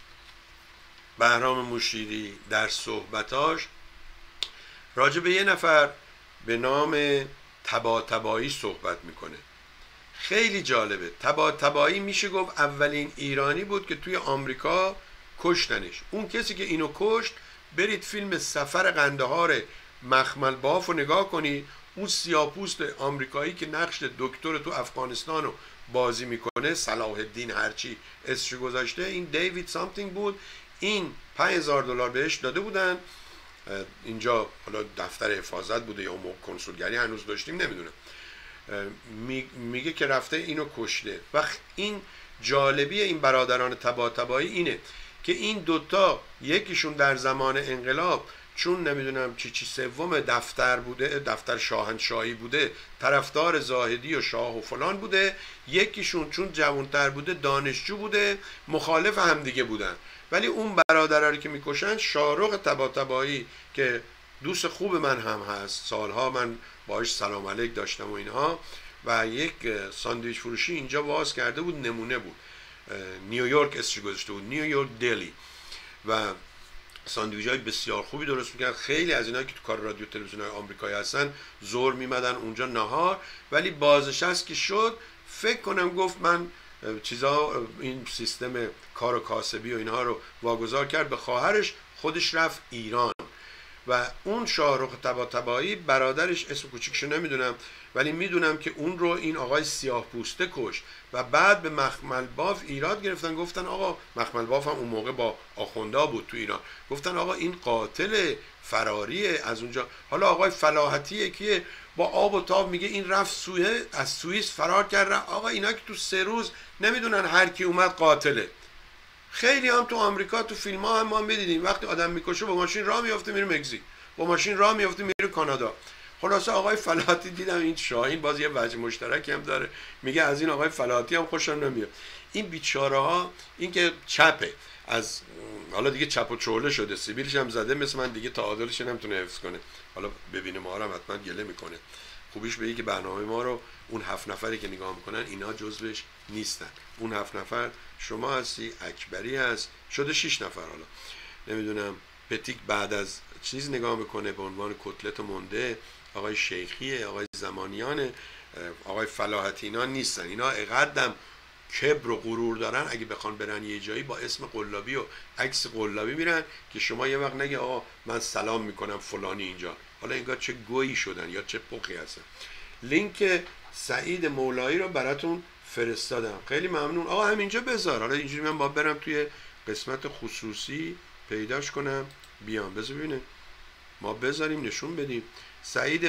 بهرام مشیری در صحبتاش راجع به یه نفر به نام طباطبایی صحبت میکنه. خیلی جالبه. طباطبایی میشه گفت اولین ایرانی بود که توی آمریکا کشتنش. اون کسی که اینو کشت، برید فیلم سفر قندهار مخمل باف رو نگاه کنید، اون سیاپوست آمریکایی که نقش دکتر تو افغانستان رو بازی میکنه، صلاح الدین هرچی اسمش گذاشته، این دیوید سامثینگ بود. این $5000 بهش داده بودن. اینجا حالا دفتر حفاظت بوده یا کنسولگری هنوز داشتیم نمیدونم. میگه که رفته اینو کشته. و این جالبی این برادران طباطبایی اینه که این دوتا، یکیشون در زمان انقلاب چون نمیدونم چی سوم دفتر بوده، دفتر شاهنشاهی بوده، طرفدار زاهدی و شاه و فلان بوده، یکیشون چون جوانتر بوده دانشجو بوده، مخالف همدیگه بودن. ولی اون برادرها رو که میکشن، شاهرخ طباطبایی که دوست خوب من هم هست، سالها من باهاش سلام علیک داشتم و اینها، و یک ساندویچ فروشی اینجا باز کرده بود، نمونه بود، نیویورک اسمش گذاشته بود، نیویورک دلی، و ساندویچ های بسیار خوبی درست میکرد. خیلی از اینا که تو کار رادیو تلویزیون های آمریکایی هستن زور میمدن اونجا نهار. ولی بازنشست که شد، فکر کنم گفت من چیزا، این سیستم کار و کاسبی و اینها رو واگذار کرد به خواهرش، خودش رفت ایران. و اون شاهرخ طباطبایی برادرش، اسم کوچیکشو نمیدونم ولی میدونم که اون رو این آقای سیاه پوسته کش. و بعد به مخمل باف ایراد گرفتن، گفتن آقا، مخمل باف هم اون موقع با آخوندا بود تو ایران، گفتن آقا این قاتل فراریه از اونجا. حالا آقای فلاحتی که با آب و تاب میگه این رفت از سوئیس فرار کرد. آقا اینا که تو 3 روز نمیدونن هر کی اومد قاتله. خیلی هم تو آمریکا تو فیلم ها هم ما میدیدیم وقتی آدم میکشه با ماشین راه میافته میره مکزیک، با ماشین راه میافته میره کانادا. خلاصه آقای فلاحتی دیدم این شاهین باز یه وجه مشترکی هم داره، میگه از این آقای فلاحتی هم خوشم نمیاد. این بیچاره ها، این که چپه، از حالا دیگه چپ و چوله شده، سیبیلش هم زده مثل من دیگه، تعادلش نمیتونه حفظ کنه. حالا ببینه ما رو هم حتما گله میکنه. خوبیش به که برنامه ما رو اون 7 نفری که نگاه میکنن اینا جزوش نیستن. اون 7 نفر شما هستی، اکبری هست، شده 6 نفر. حالا نمیدونم پتیک بعد از چیز نگاه میکنه به عنوان کتلت مونده، آقای شیخیه، آقای زمانیانه، آقای فلاحتی، اینا نیستن. اینا اقدم کبر و غرور دارن، اگه بخوان برن یه جایی با اسم قلابی و عکس قلابی میرن که شما یه وقت نگه آقا من سلام میکنم فلانی اینجا. حالا انگار چه گویی شدن یا چه پخی هستن. لینک سعید مولایی رو براتون فرستادم، خیلی ممنون. آقا همینجا بذار، حالا اینجوری من با برم توی قسمت خصوصی پیداش کنم بیام، بذار ببینه ما بذاریم نشون بدیم. سعید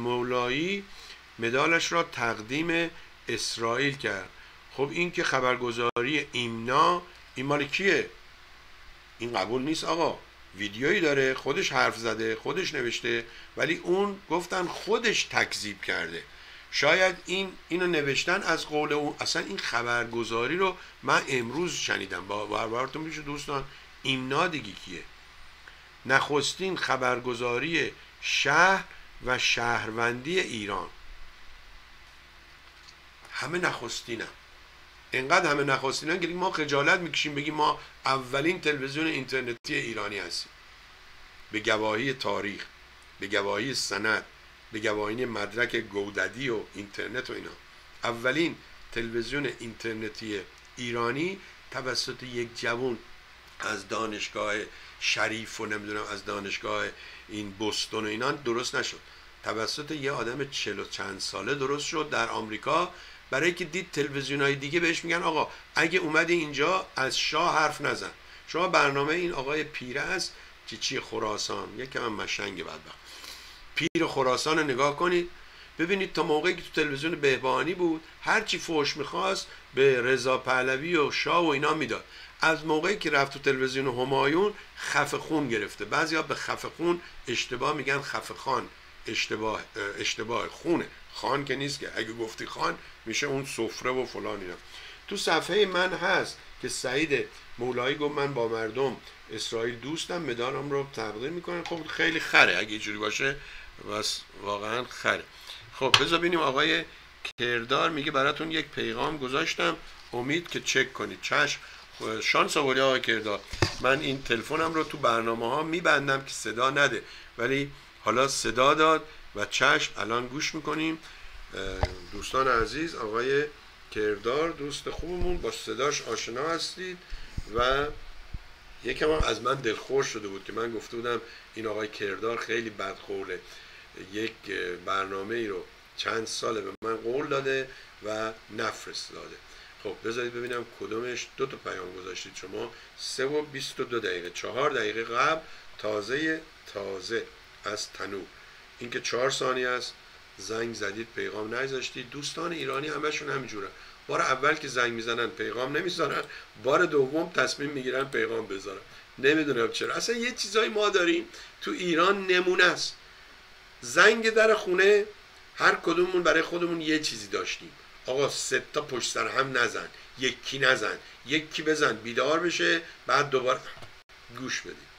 مولایی مدالش را تقدیم اسرائیل کرد. خب این که خبرگزاری ایمنا، این مال کیه؟ این قبول نیست آقا. ویدیویی داره، خودش حرف زده، خودش نوشته، ولی اون گفتن خودش تکذیب کرده. شاید اینو نوشتن از قول اون. اصلا این خبرگزاری رو من امروز شنیدم. باورتون میشه دوستان؟ ایمنا دیگه کیه؟ نخستین خبرگزاری شهر و شهروندی ایران. همه نخستینم، اینقدر همه نخستینن که ما خجالت میکشیم بگیم ما اولین تلویزیون اینترنتی ایرانی هستیم، به گواهی تاریخ، به گواهی سند، به گواهی مدرک گوددی و اینترنت و اینا. اولین تلویزیون اینترنتی ایرانی توسط یک جوان از دانشگاه شریف و نمیدونم از دانشگاه این بوستون و اینا درست نشد، توسط یه آدم 40 و چند ساله درست شد در آمریکا، برای که دید تلویزیون‌های دیگه بهش میگن آقا اگه اومدی اینجا از شاه حرف نزن. شما برنامه این آقای پیره است چی خراسان، یکم هم مشنگ بدبخت، پیر خراسان رو نگاه کنید ببینید تا موقعی که تو تلویزیون بهبانی بود هر چی فحش میخواست به رضا پهلوی و شاه و اینا میداد. از موقعی که رفت تو تلویزیون همایون خفه خون گرفته. بعضیا به خفه خون اشتباه میگن خفه خان، اشتباه خونه، خان که نیست که، اگه گفتی خان میشه اون سفره و فلان اینا. تو صفحه من هست که سعید مولایی گفت من با مردم اسرائیل دوستم، مدالم رو تقدیم میکنه. خب خیلی خره اگه اینجوری باشه، بس واقعا خره. خب بذار ببینیم. آقای کردار میگه براتون یک پیغام گذاشتم، امید که چک کنید. چشم، شانس آوردی آقای کردار. من این تلفنم رو تو برنامه ها میبندم که صدا نده، ولی حالا صدا داد و چشم الان گوش میکنیم. دوستان عزیز، آقای کردار دوست خوبمون، با صداش آشنا هستید و یکم هم از من دلخور شده بود که من گفته بودم این آقای کردار خیلی بدقوله، یک برنامه ای رو چند ساله به من قول داده و نفرستاده. خب بذارید ببینم کدومش. دو تا پیام گذاشتید شما، 3:22 4 دقیقه قبل، تازه از تنور. این که 4 ثانیه است، زنگ زدید پیغام نذاشتید. دوستان ایرانی همشون همینجوره، بار اول که زنگ میزنن پیغام نمیذارن، بار دوم تصمیم میگیرن پیغام بذارن. نمیدونم چرا. اصلا یه چیزایی ما داریم تو ایران نمونه است. زنگ در خونه هر کدومون برای خودمون یه چیزی داشتیم. آقا 3 تا پشت سر هم نزن، یکی نزن، یکی بزن بیدار بشه، بعد دوباره گوش بدید.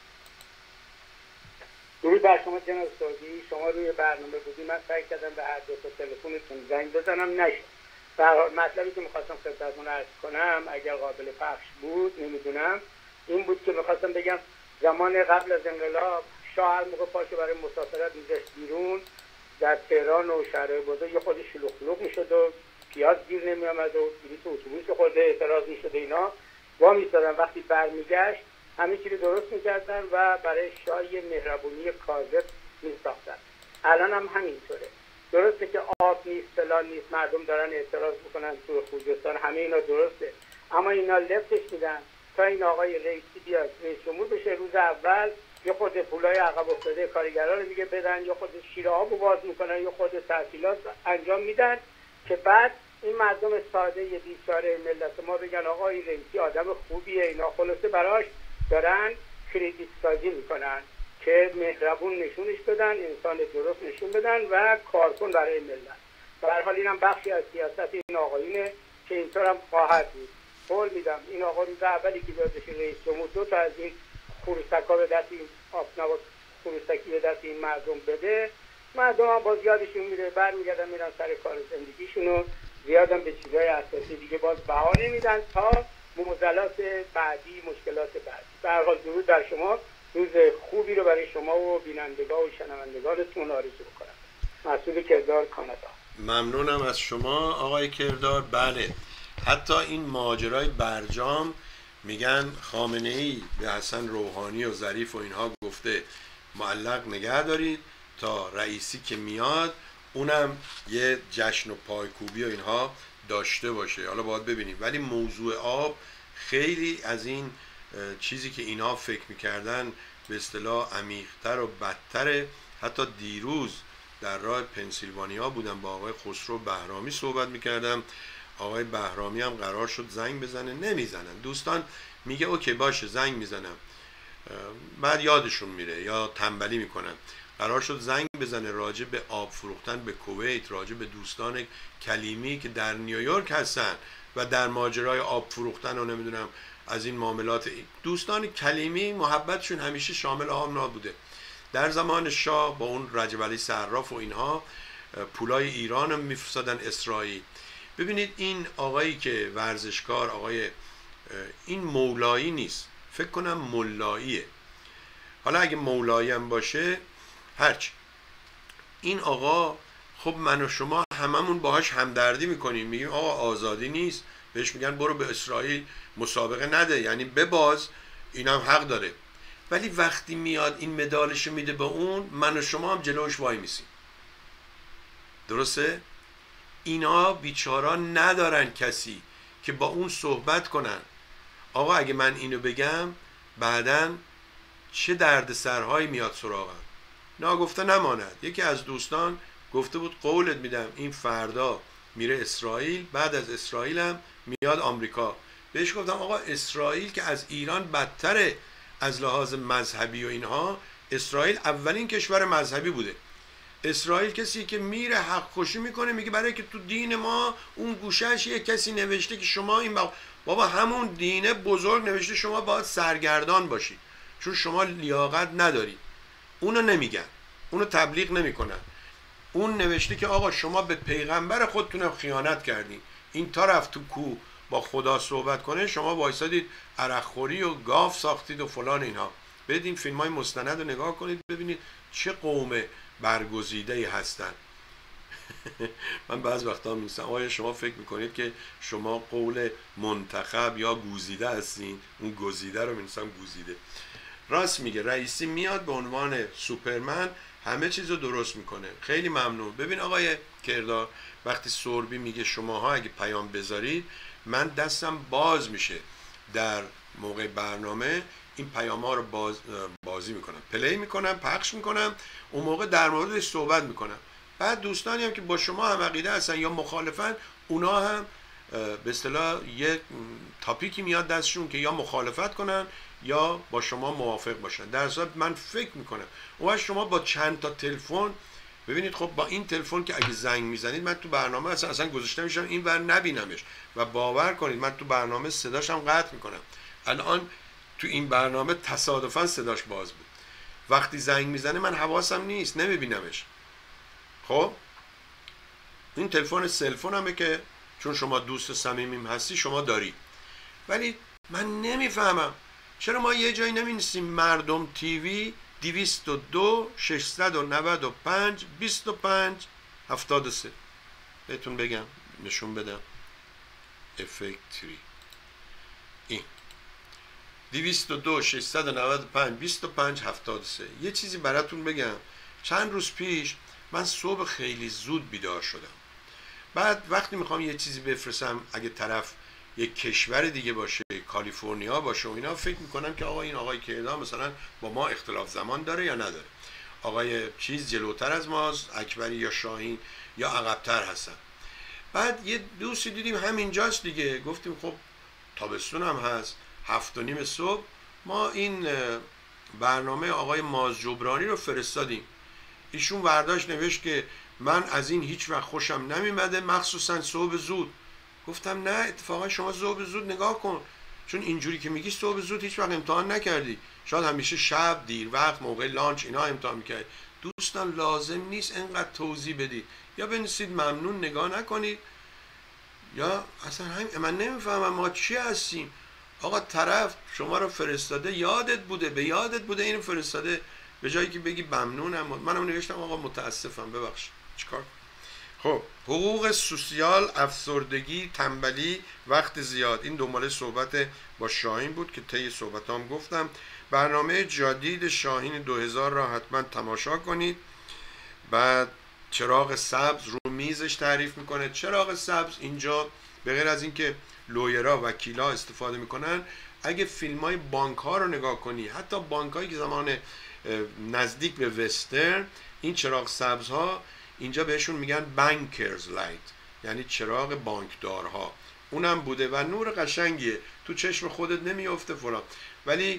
درود بر شما جناب سعودی. شما روی برنامه بودی، من سعی کردم به هر دو تا تلفنتون زنگ بزنم، نشد. در مطلبی که میخواستم خدمتتون عرض کنم اگر قابل پخش بود نمیدونم، این بود که میخواستم بگم زمان قبل از انقلاب شاه هر موقع پاشو برای مسافرت میذاشت بیرون در تهران و شهرهای بزرگ یه خود شلوغ شلوغ میشد و پیاز گیر نمیامد و بلیط اتوبوس خورده اعتراض میشد و اینا وا میستادن. وقتی برمیگشت همه چیز درست میکردن و برای شاه یه مهربونی کاذب میساختن. الان هم همینطوره. درسته که آب نیست، فلان نیست، مردم دارن اعتراض میکنن تو خوزستان، همه اینا درسته، اما اینا لفتش میدن تا این آقای رئیسی بیاد رئیس جمهور بشه. روز اول یه خود پولای عقب افتاده کارگرا رو دیگه بدن، یا خود شیر آب باز میکنن، یا خود تحصیلات انجام میدن که بعد این مردم ساده یه بیچاره ملت ما بگن آقا این رئیسی آدم خوبیه. اینا خلاصه براش دارن کریدیت سازی میکنن که مهربون نشونش بدن، انسان درست نشون بدن و کارکن برای ملت. به هر حال اینم بخشی از سیاست این آقایونه که اینطور هم خواهد بود. قول میدم این آقا روز اولی که بیاد بشه رئیس جمهور 2 تا از این خروسکا به دست این آبنبات خروسکی به دست این مردم بده، مردم هم باز یادشون میره، برمیگردن میرن سر کار زندگیشون و زیادم به چیزهای اساسی دیگه باز بها نمیدن تا معضلات بعدی، مشکلات بعدی. به هر حال درود بر شما، روز خوبی رو برای شما و بینندگان و شنوندگانتون آرزو می‌کنم. مسعود کردار، کانادا. ممنونم از شما آقای کردار. بله، حتی این ماجرای برجام میگن خامنه‌ای به حسن روحانی و ظریف و اینها گفته معلق نگه دارید تا رئیسی که میاد اونم یه جشن و پایکوبی و اینها داشته باشه. حالا باید ببینیم. ولی موضوع آب خیلی از این چیزی که اینها فکر میکردن به اصطلاح عمیق‌تر و بدتره. حتی دیروز در راه پنسیلوانیا بودم، با آقای خسرو بهرامی صحبت میکردم. آقای بهرامی هم قرار شد زنگ بزنه، نمیزنن. دوستان میگه اوکی باشه زنگ میزنم، بعد یادشون میره یا تنبلی میکنن. قرار شد زنگ بزنه راجع به آب فروختن به کویت، راجع به دوستان کلیمی که در نیویورک هستن و در ماجرای آب فروختن و نمیدونم از این معاملات. دوستان کلیمی محبتشون همیشه شامل آب نبوده. در زمان شاه با اون رجب علی صراف و اینها پولای ایران هم میفرستادن اسرائیل. ببینید این آقایی که ورزشکار، آقای این مولایی نیست، فکر کنم مولاییه. حالا اگه مولایی هم باشه هرچی، این آقا خب من و شما هممون باهاش همدردی میکنیم، میگیم آقا آزادی نیست، بهش میگن برو به اسرائیل مسابقه نده، یعنی بباز، اینم حق داره. ولی وقتی میاد این مدالشو میده به اون، من و شما هم جلوش وای میسیم. درسته؟ اینا بیچارا ندارن کسی که با اون صحبت کنن. آقا اگه من اینو بگم بعدن چه درد سرهایی میاد سراغم. ناگفته نماند. یکی از دوستان گفته بود قولت میدم این فردا میره اسرائیل، بعد از اسرائیل هم میاد آمریکا. بهش گفتم آقا اسرائیل که از ایران بدتره از لحاظ مذهبی و اینها. اسرائیل اولین کشور مذهبی بوده. اسرائیل کسی که میره حق کشی میکنه، میگه برای که تو دین ما اون گوشهش یه کسی نوشته که شما این بابا همون دینه بزرگ نوشته شما باید سرگردان باشید چون شما لیاقت ندارید. اونو نمیگن، اونو تبلیغ نمیکنن. اون نوشته که آقا شما به پیغمبر خودتونم خیانت کردین. این تا رفت تو کوه با خدا صحبت کنه، شما وایسادید عرق خوری و گاف ساختید و فلان اینها. برید این فیلم های مستند رو نگاه کنید ببینید چه قوم برگزیده ای هستن. من بعض وقتا می‌نویسم آیا شما فکر میکنید که شما قول منتخب یا گوزیده هستین؟ اون گزیده رو می‌نویسم گوزیده. راست میگه، رئیسی میاد به عنوان سوپرمن همه چیز رو درست میکنه. خیلی ممنون. ببین آقای کردار، وقتی سوربی میگه شماها اگه پیام بذارید من دستم باز میشه در موقع برنامه این پیام ها رو بازی میکنم، پلی میکنم، پخش میکنم، اون موقع در موردش صحبت میکنم. بعد دوستانی هم که با شما هم عقیده هستن یا مخالفن، اونا هم به اصطلاح یه تاپیکی میاد دستشون که یا مخالفت کنن یا با شما موافق باشن. در صورت من فکر میکنم اون شما با چند تا تلفن، ببینید خب با این تلفن که اگه زنگ میزنید من تو برنامه اصلا گذاشته میشم این ور نبینمش و باور کنید من تو برنامه صداشم قطع میکنم. الان تو این برنامه تصادفا صداش باز بود. وقتی زنگ میزنه من حواسم نیست، نمیبینمش. خب این تلفن سلفونمه که چون شما دوست صمیمیم هستی شما داری، ولی من نمیفهمم چرا ما یه جایی نمی‌نویسیم مردم تیوی 202 695 25 73. بهتون بگم نشون بدم افکتری این 202 695 25 73. یه چیزی براتون بگم. چند روز پیش من صبح خیلی زود بیدار شدم. بعد وقتی میخوام یه چیزی بفرستم، اگه طرف یک کشور دیگه باشه، کالیفرنیا باشه و اینا، فکر میکنم که آقا این آقای کیدا مثلا با ما اختلاف زمان داره یا نداره، آقای چیز جلوتر از ماست، اکبری یا شاهین، یا عقبتر هستن. بعد یه دوستی دیدیم همینجاست دیگه، گفتیم خب تابستون هم هست، 7:30 صبح ما این برنامه آقای ماز جبرانی رو فرستادیم. ایشون برداشت نوشت که من از این هیچ وقت خوشم نمیمده، مخصوصا صبح زود. گفتم نه، اتفاقا شما صبح زود نگاه کن، چون اینجوری که میگی صبح زود هیچ وقت امتحان نکردی، شاید همیشه شب دیر وقت موقع لانچ اینا امتحان میکردی. دوستان لازم نیست انقدر توضیح بدید، یا بنویسید ممنون نگاه نکنید، یا اصلا همین. من نمیفهمم ما چی هستیم. آقا طرف شما رو فرستاده، یادت بوده، به یادت بوده اینو فرستاده، به جایی که بگی ممنونم. منم نوشتم آقا متاسفم، ببخشید. چیکار؟ خب حقوق سوسیال، افسردگی، تنبلی، وقت زیاد، این دنباله صحبت با شاهین بود که طی صحبتام گفتم. برنامه جدید شاهین 2000 را حتما تماشا کنید. بعد چراغ سبز رو میزش تعریف میکنه. چراغ سبز اینجا به غیر از اینکه لویرا وکیلا استفاده میکنن، اگه فیلم های بانک ها رو نگاه کنی، حتی بانک هایی که زمان نزدیک به وسترن، این چراغ سبز ها اینجا بهشون میگن بانکرز لایت، یعنی چراغ بانکدارها. اونم بوده و نور قشنگیه، تو چشم خودت نمیافته فلان. ولی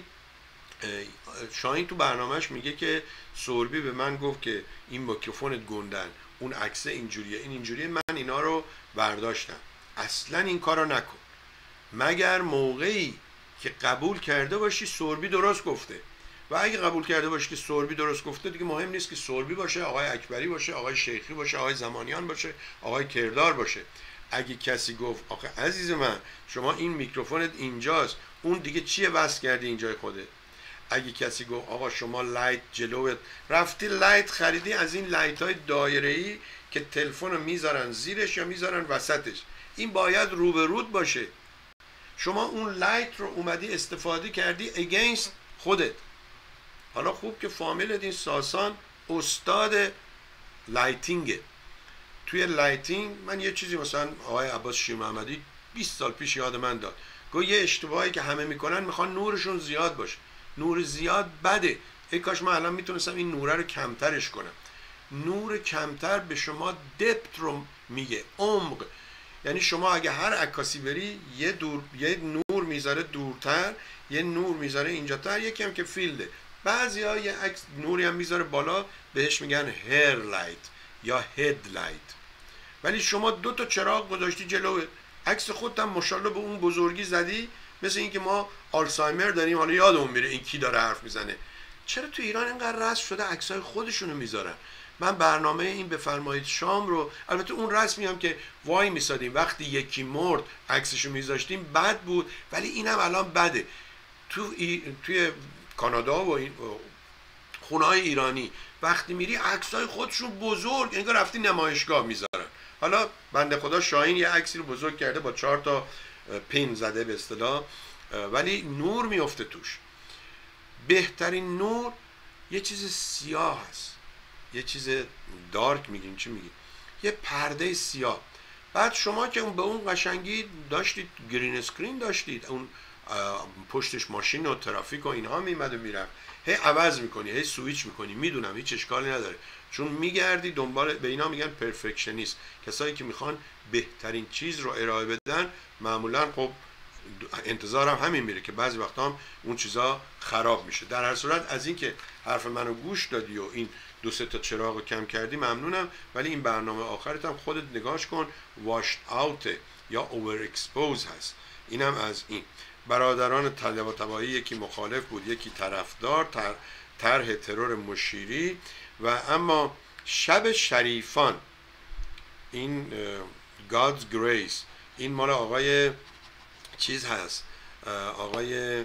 شاهین تو برنامهش میگه که سوربی به من گفت که این میکروفونت گندن، اون عکس اینجوریه، این اینجوریه، من اینا رو برداشتم. اصلا این کارو نکن، مگر موقعی که قبول کرده باشی سوربی درست گفته. و اگه قبول کرده باشی که سوربی درست گفته، دیگه مهم نیست که سوربی باشه، آقای اکبری باشه، آقای شیخی باشه، آقای زمانیان باشه، آقای کردار باشه. اگه کسی گفت آخه عزیز من شما این میکروفونت اینجاست، اون دیگه چیه وصل کردی اینجای خودت؟ اگه کسی گفت آقا شما لایت جلوت، رفتی لایت خریدی از این لایت های دایره‌ای که تلفن رو میذارن زیرش یا میذارن وسطش، این باید رو به رود باشه. شما اون لایت رو اومدی استفاده کردی اگینست خودت. حالا خوب که فامیل این ساسان استاد لایتینگه. توی لایتینگ من یه چیزی مثلا آقای عباس شیر محمدی 20 سال پیش یاد من داد، گفت یه اشتباهی که همه میکنن میخوان نورشون زیاد باشه. نور زیاد بده. ای کاش من الان میتونستم این نوره رو کمترش کنم. نور کمتر به شما دپت رو میگه، عمق. یعنی شما اگه هر عکاسی بری یه نور میذاره دورتر، یه نور میذاره اینجاتر، یکی هم که فیلده. بعضیا یه عکس نوری هم میذاره بالا، بهش میگن هیر لایت یا هید لایت. ولی شما 2 تا چراغ گذاشتی جلو عکس خودت، هم ماشاءالله به اون بزرگی زدی، مثل اینکه ما آلزایمر داریم حالا یادمون میره این کی داره حرف میزنه. چرا تو ایران اینقدر رسم شده عکسای خودشونو میذارن؟ من برنامه این بفرمایید شام رو، البته اون رسمی هم که وای میسادیم وقتی یکی مرد عکسشو میذاشتیم بد بود، ولی اینم الان بده. توی کانادا و این خونه‌های ایرانی وقتی میری عکسای خودشون بزرگ انگار رفتی نمایشگاه میذارن. حالا بنده خدا شاهین یه عکسی رو بزرگ کرده با 4 تا پین زده به اصطلاح، ولی نور میفته توش. بهترین نور یه چیز سیاه هست، یه چیز دارک میگیم، چی میگیم، یه پرده سیاه. بعد شما که به اون قشنگی داشتید، گرین اسکرین داشتید، اون پشتش ماشین و ترافیک و اینها میمد و میرفت، هی عوض میکنی، هی سویچ میکنی، میدونم هیچ اشکالی نداره، چون میگردی دنبال، به اینا میگن پرفکشنیست، کسایی که میخوان بهترین چیز رو ارائه بدن. معمولا خب انتظارم همین میره که بعضی وقتا هم اون چیزا خراب میشه. در هر صورت از اینکه حرف منو گوش دادی و این 2-3 تا چراغ رو کم کردی ممنونم، ولی این برنامه آخرت هم خودت نگاش کن، واشت اوت یا اوور اکسپوز هست. اینم از این. برادران طباطبایی، یکی مخالف بود یکی طرفدار، طرح ترور مشیری. و اما شب شریفان، این God's Grace، این مال آقای چیز هست، آقای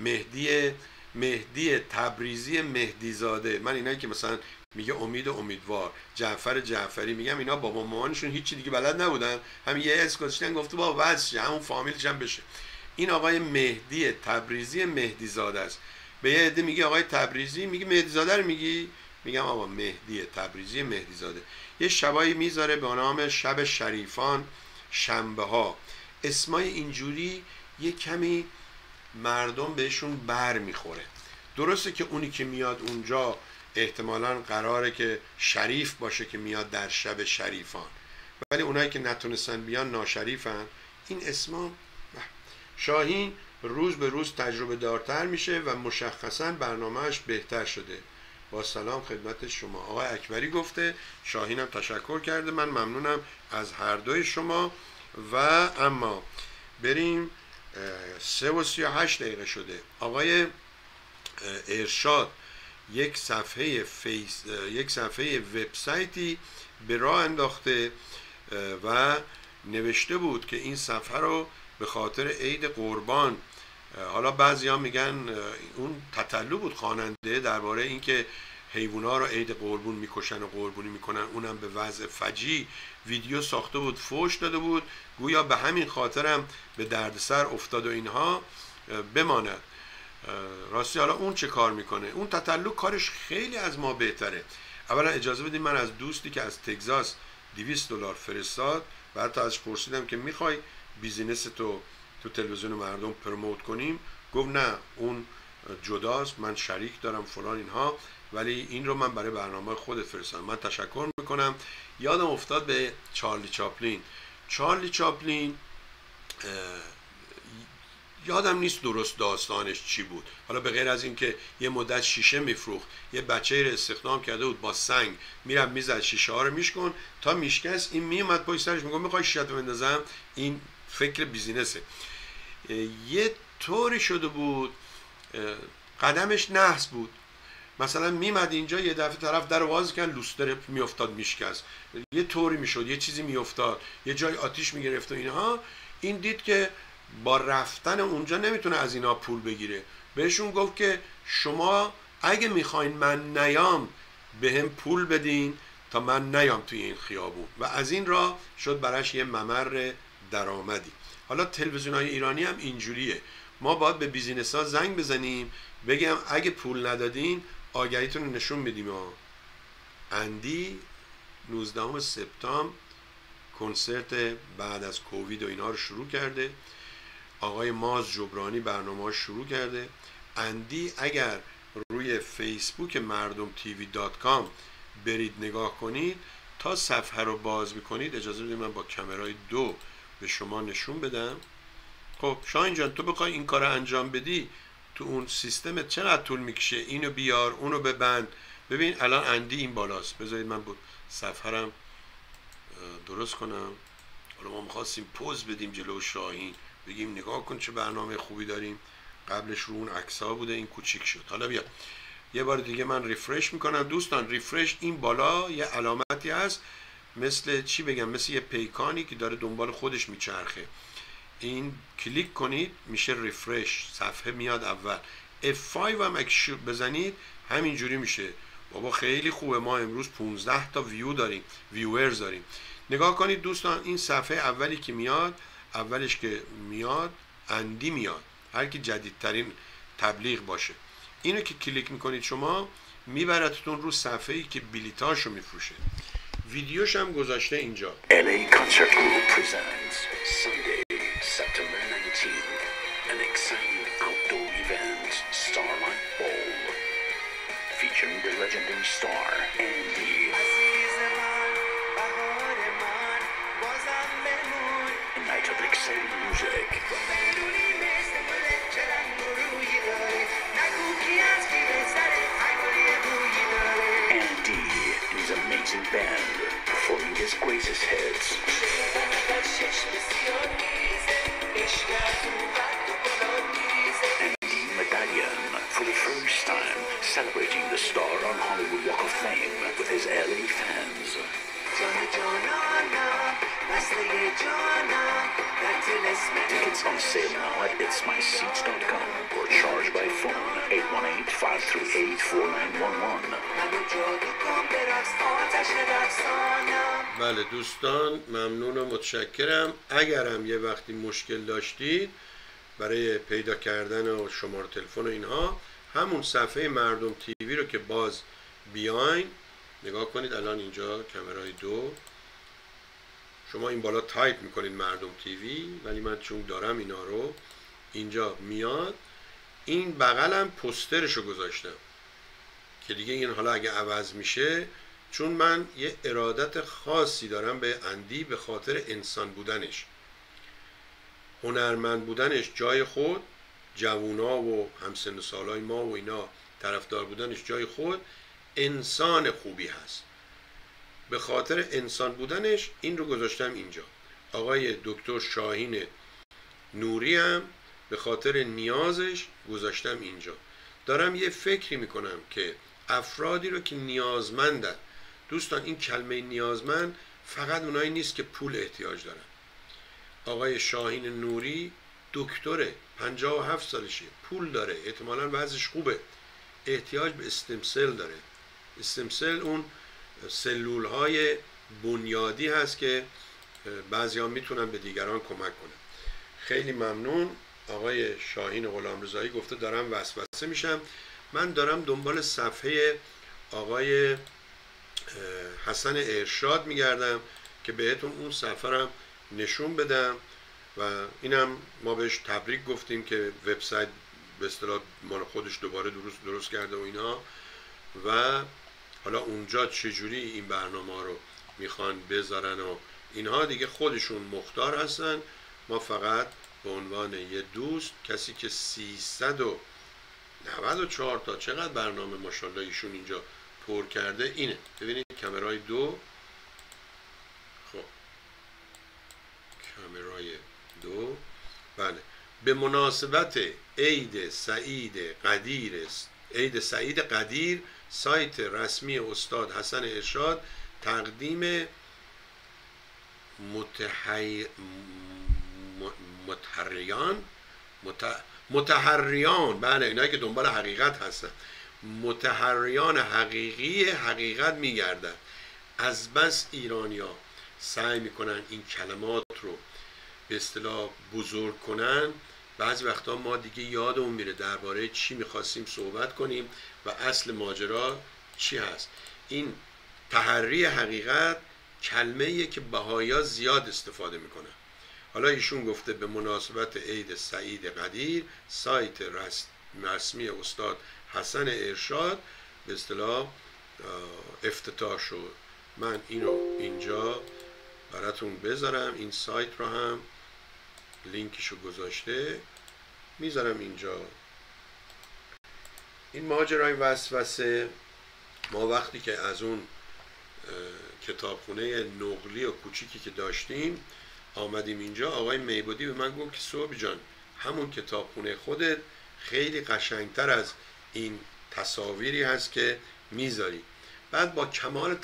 مهدی تبریزی مهدی زاده. من اینایی که مثلا میگه امید امیدوار، جعفر جعفری، میگم اینا بابا مامانشون هیچی دیگه بلد نبودن، هم یه اسم گذاشتن گفته بابا واسه همون فامیلش هم بشه. این آقای مهدی تبریزی مهدی زاده است. به یه عده میگه آقای تبریزی، میگه مهدی زاده رو میگی، میگم آقا مهدی تبریزی مهدی زاده. یه شبایی میذاره به نام شب شریفان، شنبه ها. اسمای اینجوری یه کمی مردم بهشون بر میخوره. درسته که اونی که میاد اونجا احتمالاً قراره که شریف باشه که میاد در شب شریفان، ولی اونایی که نتونستن بیان ناشریفن. این اسما شاهین روز به روز تجربه دارتر میشه و مشخصاً برنامهش بهتر شده. با سلام خدمت شما. آقای اکبری گفته شاهینم تشکر کرده، من ممنونم از هر دوی شما. و اما بریم 3:38 دقیقه شده. آقای ارشاد یک صفحه وبسایتی به راه انداخته و نوشته بود که این صفحه رو به خاطر عید قربان، حالا بعضیا میگن اون تتلو بود خواننده درباره اینکه حیوونا رو عید قربون میکشن و قربونی میکنن، اونم به وضع فجی ویدیو ساخته بود، فوش داده بود، گویا به همین خاطرم به دردسر افتاد و اینها بماند. راستی حالا اون چه کار میکنه؟ اون تتلو کارش خیلی از ما بهتره. اولا اجازه بدید من از دوستی که از تگزاس $200 فرستاد، بعد تا ازش پرسیدم که میخوای بیزینس تو تلویزیون مردم پروموت کنیم؟ گفت نه اون جداست، من شریک دارم فلان اینها، ولی این رو من برای برنامه خودت فرستادم. من تشکر میکنم. یادم افتاد به چارلی چاپلین یادم نیست درست داستانش چی بود، حالا به غیر از این که یه مدت شیشه میفروخت، یه بچه رو استخدام کرده بود با سنگ میرم میزد شیشه ها رو میشکن تا میشکست، این میومد پای سرش میگم میخوای شیشه رو بندازم، این فکر بیزینسه. یه طوری شده بود قدمش نحس بود، مثلا میمد اینجا یه دفعه طرف در واز کن لوستر میافتاد میشکست، یه طوری میشد، یه چیزی میافتاد، یه جای آتیش میگرفت و اینها. این دید که با رفتن اونجا نمیتونه از اینا پول بگیره، بهشون گفت که شما اگه میخواین من نیام به هم پول بدین تا من نیام توی این خیابون، و از این راه شد براش یه ممر درآمدی. حالا تلویزیون‌های ایرانی هم اینجوریه، ما باید به بیزینس ها زنگ بزنیم بگم اگه پول ندادین آگهیتون رو نشون میدیم. اندی 19 سپتامبر کنسرت بعد از کووید و اینا رو شروع کرده، آقای ماز جبرانی برنامه شروع کرده. اندی اگر روی فیسبوک مردم TV.com برید نگاه کنید، تا صفحه رو باز میکنید، اجازه بدید من با کامرای 2 به شما نشون بدم. خب شاهین جان تو بخوای این کار انجام بدی تو اون سیستم چقدر طول میکشه؟ اینو بیار اونو ببند. ببین الان اندی این بالاست، بذارید من بود صفحه رم درست کنم. حالا ما میخواستیم پوز بدیم جلو شاهین بگیم نگاه کن چه برنامه خوبی داریم، قبلش رو اون عکس‌ها بوده این کوچیک شد. حالا بیا یه بار دیگه من ریفرش میکنم. دوستان ریفرش، این بالا یه علامتی هست مثل چی بگم، مثل یه پیکانی که داره دنبال خودش میچرخه، این کلیک کنید میشه ریفرش، صفحه میاد اول. F5 هم اگه بزنید همینجوری میشه. بابا خیلی خوبه، ما امروز 15 تا ویورز داریم. نگاه کنید دوستان، این صفحه اولی که میاد، اولش که میاد اندی میاد، هر کی جدیدترین تبلیغ باشه. اینو که کلیک میکنید شما میبرتتون رو صفحه‌ای که بلیتاشو میفروشه. ویدیوش هم گذاشته اینجا. LA Concert Group presents Sunday, September 19th, an exciting outdoor event, Starlight Bowl, featuring the legendary star Andy. A night of exciting music. Andy and his amazing band performing his greatest hits. Andy Medallion, for the first time, celebrating the star on Hollywood Walk of Fame with his LA fans. Tickets on sale now at itsmyseats.com or charge by phone 818-538-4911. بله دوستان، ممنون و متشکرم. اگرم یه وقتی مشکل داشتید برای پیدا کردن و شماره تلفن و اینها، همون صفحه مردم تیوی رو که باز بیاین نگاه کنید. الان اینجا کامرای 2 شما این بالا تایپ میکنید مردم تیوی، ولی من چون دارم اینا رو اینجا میاد. این بغلم پوسترشو گذاشتم که دیگه این حالا اگه عوض میشه، چون من یه ارادت خاصی دارم به اندی به خاطر انسان بودنش، هنرمند بودنش جای خود، جوونا و همسن سالای ما و اینا طرفدار بودنش جای خود، انسان خوبی هست. به خاطر انسان بودنش این رو گذاشتم اینجا. آقای دکتر شاهین نوری هم به خاطر نیازش گذاشتم اینجا. دارم یه فکری میکنم که افرادی رو که نیازمندن، دوستان این کلمه نیازمند فقط اونایی نیست که پول احتیاج دارن. آقای شاهین نوری دکتره، 57 سالشه، پول داره، احتمالاً وضعش خوبه، احتیاج به استمسل داره. استمسل اون سلول های بنیادی هست که بعضی ها میتونن به دیگران کمک کنن. خیلی ممنون. آقای شاهین غلامرضایی گفته دارم وسوسه میشم. من دارم دنبال صفحه آقای حسن ارشاد میگردم که بهتون اون صفحه رو نشون بدم و اینم ما بهش تبریک گفتیم که وبسایت به اصطلاح مال خودش دوباره درست کرده و اینا، و حالا اونجا چجوری این برنامه رو میخوان بذارن و اینها دیگه خودشون مختار هستن. ما فقط به عنوان یه دوست، کسی که 394 تا چقدر برنامه ماشاءالله ایشون اینجا پر کرده، اینه. ببینید کامرای 2، خب کامرای 2، بله، به مناسبت عید سعید قدیر سایت رسمی استاد حسن ارشاد تقدیم متحریان، بله اینایی که دنبال حقیقت هستن، متحریان حقیقت میگردن. از بس ایرانیا سعی میکنن این کلمات رو به اصطلاح بزرگ کنن، بعضی وقتا ما دیگه یادمون میره درباره چی میخواستیم صحبت کنیم و اصل ماجرا چی هست. این تحری حقیقت کلمه‌ایه که بهائی‌ها زیاد استفاده میکنن. حالا ایشون گفته به مناسبت عید سعید قدیر سایت رسمی استاد حسن ارشاد به اصطلاح افتتاح شد. من اینو اینجا براتون بذارم، این سایت رو هم لینکشو گذاشته میذارم اینجا. این ماجرای وسوسه، ما وقتی که از اون کتابخونه نقلی و کوچیکی که داشتیم آمدیم اینجا، آقای میبودی به من گفت که صبح جان همون کتابخونه خودت خیلی قشنگتر از این تصاویری هست که میذاری. بعد با کمال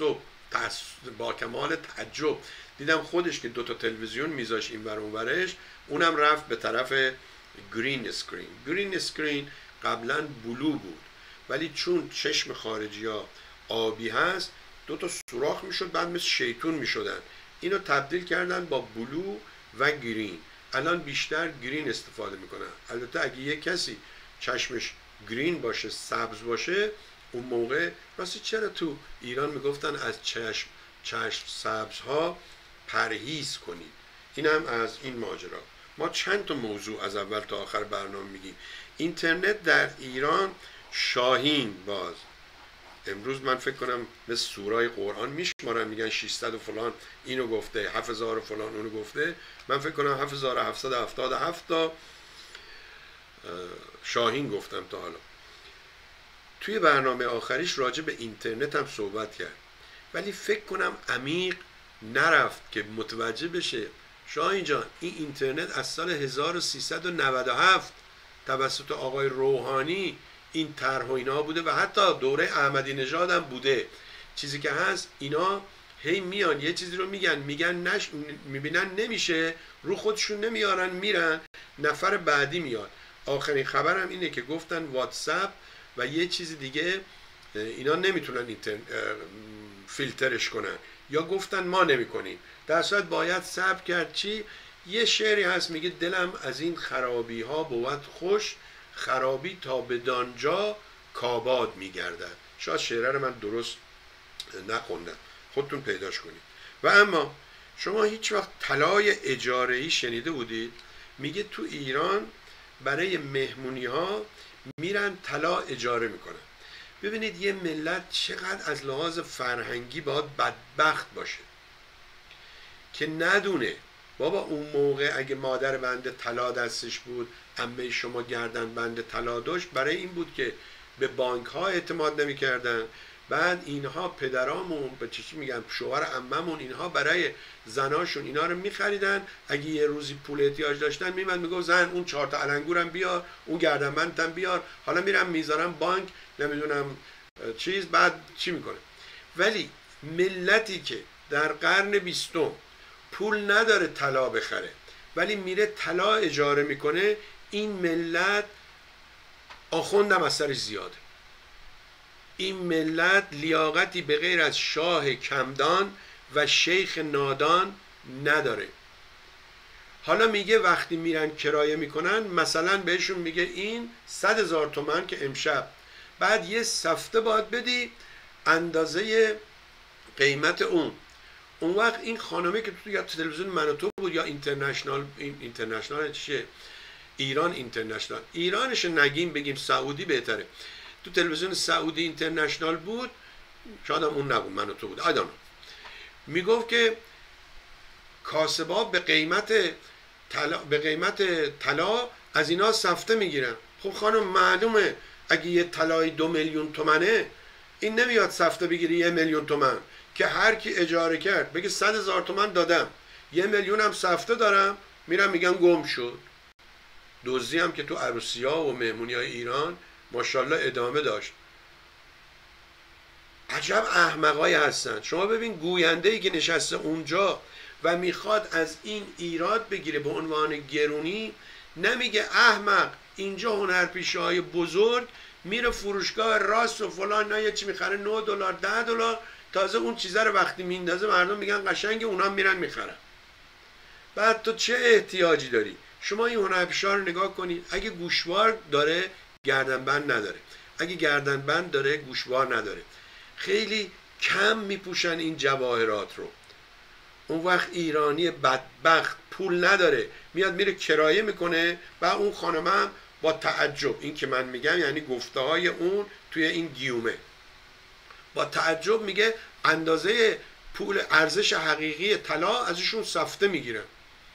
تعجب دیدم خودش که 2 تا تلویزیون میذاش این ور اون ورش، اونم رفت به طرف گرین اسکرین. گرین اسکرین قبلا بلو بود، ولی چون چشم خارجی ها آبی هست 2 تا سوراخ میشد، بعد مثل شیطون میشدن. اینو تبدیل کردن با بلو و گرین. الان بیشتر گرین استفاده میکنن. البته اگه یه کسی چشمش گرین باشه، سبز باشه، اون موقع راستی چرا تو ایران میگفتن از چشم سبزها پرهیز کنید. اینم از این ماجرا. ما چند تا موضوع از اول تا آخر برنامه میگیم. اینترنت در ایران شاهین باز امروز من فکر کنم مثل سورای قرآن میشمارن، میگن 600 و فلان اینو گفته، 7000 و فلان اونو گفته. من فکر کنم 7777 تا شاهین گفتم تا حالا. توی برنامه آخریش راجع به اینترنت هم صحبت کرد، ولی فکر کنم عمیق نرفت که متوجه بشه شاهین جان این اینترنت از سال 1397 توسط آقای روحانی این طرح و اینا بوده و حتی دوره احمدی نژاد هم بوده. چیزی که هست اینا هی میان یه چیزی رو میگن میبینن نمیشه، رو خودشون نمیارن، میرن نفر بعدی میاد. آخرین خبرم اینه که گفتن واتساپ و یه چیز دیگه اینا نمیتونن فیلترش کنن، یا گفتن ما نمیکنیم. در صورت باید صبر کرد. چی؟ یه شعری هست میگه دلم از این خرابی ها بود خوش، خرابی تا به دانجا کاباد میگردد. شاید شعره رو من درست نخوندم، خودتون پیداش کنید. و اما شما هیچ وقت طلای اجاره‌ای شنیده بودید؟ میگه تو ایران برای مهمونی ها میرن طلا اجاره میکنن. ببینید یه ملت چقدر از لحاظ فرهنگی باید بدبخت باشه که ندونه بابا اون موقع اگه مادر بنده طلا دستش بود، عمه شما گردن بنده طلا داشت، برای این بود که به بانک ها اعتماد نمی کردن. بعد اینها پدرامون به چی میگن شوهر عممون اینها برای زناشون اینا رو میخریدن. اگه یه روزی پول احتیاج داشتن میمد میگفت زن اون 4 تا علنگورم بیار، اون گردنبندم بیار، حالا میرم میذارم بانک نمیدونم چیز، بعد چی میکنه. ولی ملتی که در قرن 20 پول نداره طلا بخره ولی میره طلا اجاره میکنه، این ملت آخوندم از سرش زیاده. این ملت لیاقتی به غیر از شاه کمدان و شیخ نادان نداره. حالا میگه وقتی میرن کرایه میکنن مثلا بهشون میگه این 100,000 تومان که امشب، بعد یه سفته باید بدی اندازه قیمت اون. اون وقت این خانمه که تو یا تلویزیون من و تو بود یا اینترنشنال چیه؟ ایران اینترنشنال، ایرانش نگیم بگیم سعودی بهتره. تو تلویزیون سعودی اینترنشنال بود، شاید هم اون نبود، من و تو بود، آدم میگفت که کاسبا به قیمت طلا از اینا سفته میگیرن. خب خانم معلومه اگه یه طلای 2 میلیون تومنه این نمیاد سفته بگیری 1 میلیون تومن که هر کی اجاره کرد بگه 100,000 تومن دادم 1 میلیون هم سفته دارم، میرم میگن گم شد. دزدی هم که تو عروسی‌ها و مهمونی‌های ایران ماشاءالله ادامه داشت. عجب احمقایی هستن. شما ببین گوینده‌ای که نشسته اونجا و میخواد از این ایراد بگیره به عنوان گرونی، نمیگه احمق اینجا هنرپیشه‌های بزرگ میره فروشگاه راست و فلان نه یه چی میخره 9 دلار 10 دلار، تازه اون چیزا رو وقتی میندازه مردم میگن قشنگه، اونا میرن میخرن. بعد تو چه احتیاجی داری؟ شما این هنرپیشه‌ها رو نگاه کنید، اگه گوشوار داره گردنبند نداره، اگه گردنبند داره گوشوار نداره، خیلی کم میپوشن این جواهرات رو. اون وقت ایرانی بدبخت پول نداره، میاد میره کرایه میکنه و اون خانم هم با تعجب، این که من میگم یعنی گفته های اون توی این گیومه، با تعجب میگه اندازه پول ارزش حقیقی طلا ازشون سفته میگیرن.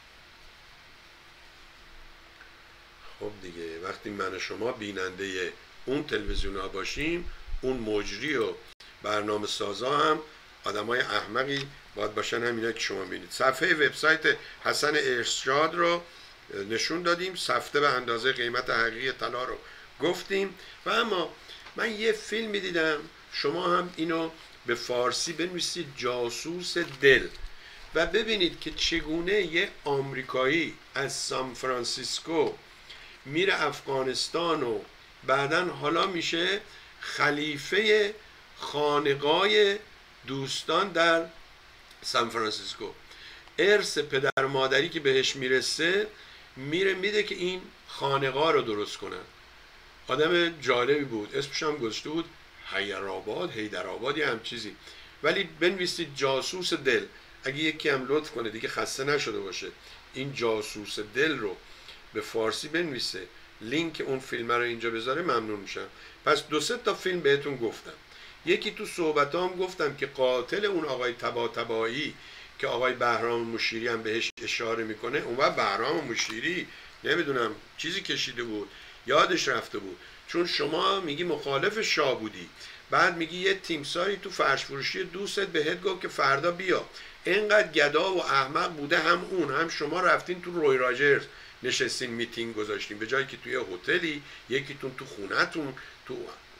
خب دیگه وقتی من و شما بیننده اون تلویزیون ها باشیم، اون مجری و برنامه سازا هم آدمای احمقی باید باشن، همینا که شما بینید. صفحه وبسایت حسن ارشاد رو نشون دادیم، سفته به اندازه قیمت حقیقی طلا رو گفتیم. و اما من یه فیلمی دیدم، شما هم اینو به فارسی بنویسید جاسوس دل و ببینید که چگونه یه آمریکایی از سان فرانسیسکو میره افغانستان و بعداً حالا میشه خلیفه خانقاه دوستان در سان فرانسیسکو. ارث پدر مادری که بهش میرسه میره میده که این خانقاه رو درست کنن. آدم جالبی بود، اسمش هم گذاشته بود حیدرآباد یا هم چیزی، ولی بنویسید جاسوس دل. اگه یکی هم لطف کنه دیگه خسته نشده باشه این جاسوس دل رو به فارسی بنویسه، لینک اون فیلم رو اینجا بذاره، ممنون میشم. پس 2-3 تا فیلم بهتون گفتم. یکی تو صحبتام گفتم که قاتل اون آقای طباطبایی که آقای بهرام مشیری هم بهش اشاره میکنه، اون وقت بهرام مشیری نمیدونم چیزی کشیده بود یادش رفته بود، چون شما میگی مخالف شاه بودی، بعد میگی یه تیمساری تو فرش فروشی دوستت بهت گفت که فردا بیا، اینقدر گدا و احمق بوده، هم اون هم شما رفتین تو روی راجرز نشستین میتینگ گذاشتین به جایی که توی هتلی، یکیتون تو خونه‌تون تو.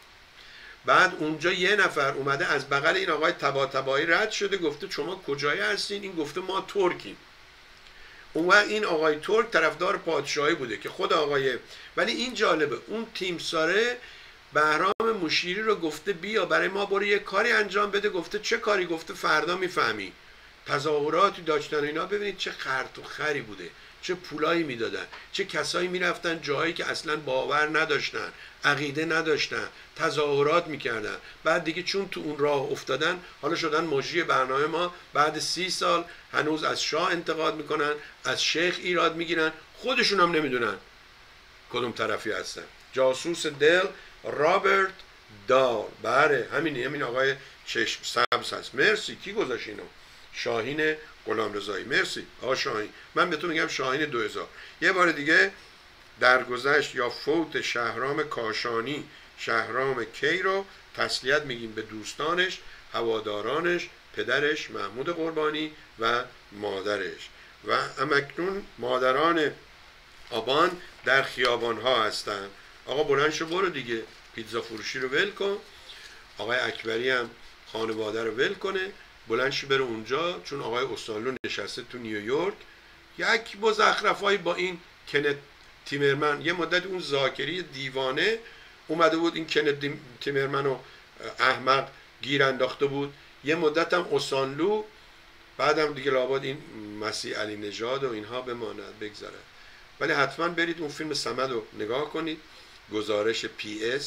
بعد اونجا یه نفر اومده از بغل این آقای طباطبایی رد شده گفته شما کجایی هستین؟ این گفته ما ترکیم. اون وقت این آقای ترک طرفدار پادشاهی بوده که خود آقای، ولی این جالبه اون تیمساره بهرام مشیری رو گفته بیا برای ما برو یه کاری انجام بده. گفته چه کاری؟ گفته فردا میفهمی. تظاهراتی داشتن اینا، ببینید چه خرط و خری بوده، چه پولایی میدادن، چه کسایی میرفتن جایی که اصلا باور نداشتن، عقیده نداشتن، تظاهرات میکردن. بعد دیگه چون تو اون راه افتادن حالا شدن مجری برنامه ما، بعد 30 سال هنوز از شاه انتقاد میکنن، از شیخ ایراد میگیرن، خودشون هم نمیدونن کدوم طرفی هستن. جاسوس دل رابرت دال، بله همین آقای چشم سبز هست. مرسی. کی گذاشت اینو؟ شاهین غلامرضایی. مرسی آقا شاهین. من به تو میگم شاهین 2000. یه بار دیگه درگذشت یا فوت شهرام کاشانی شهرام کی رو تسلیت میگیم به دوستانش، هوادارانش، پدرش محمود قربانی و مادرش. و همکنون مادران آبان در خیابان ها هستن. آقا بلند شو برو دیگه، پیتزا فروشی رو ول کن. آقای اکبری هم خانواده رو ول کنه، بلند شو بره اونجا، چون آقای استانلو نشسته تو نیویورک. یک مزخرفایی با این کنت تیمرمن، یه مدت اون ذاکری دیوانه اومده بود این کنت تیمرمن رو احمق گیر انداخته بود، یه مدت هم استانلو، بعدم دیگه لابد این مسیح علی نژاد و اینها بماند بگذره. ولی حتما برید اون فیلم صمد رو نگاه کنید، گزارش PS.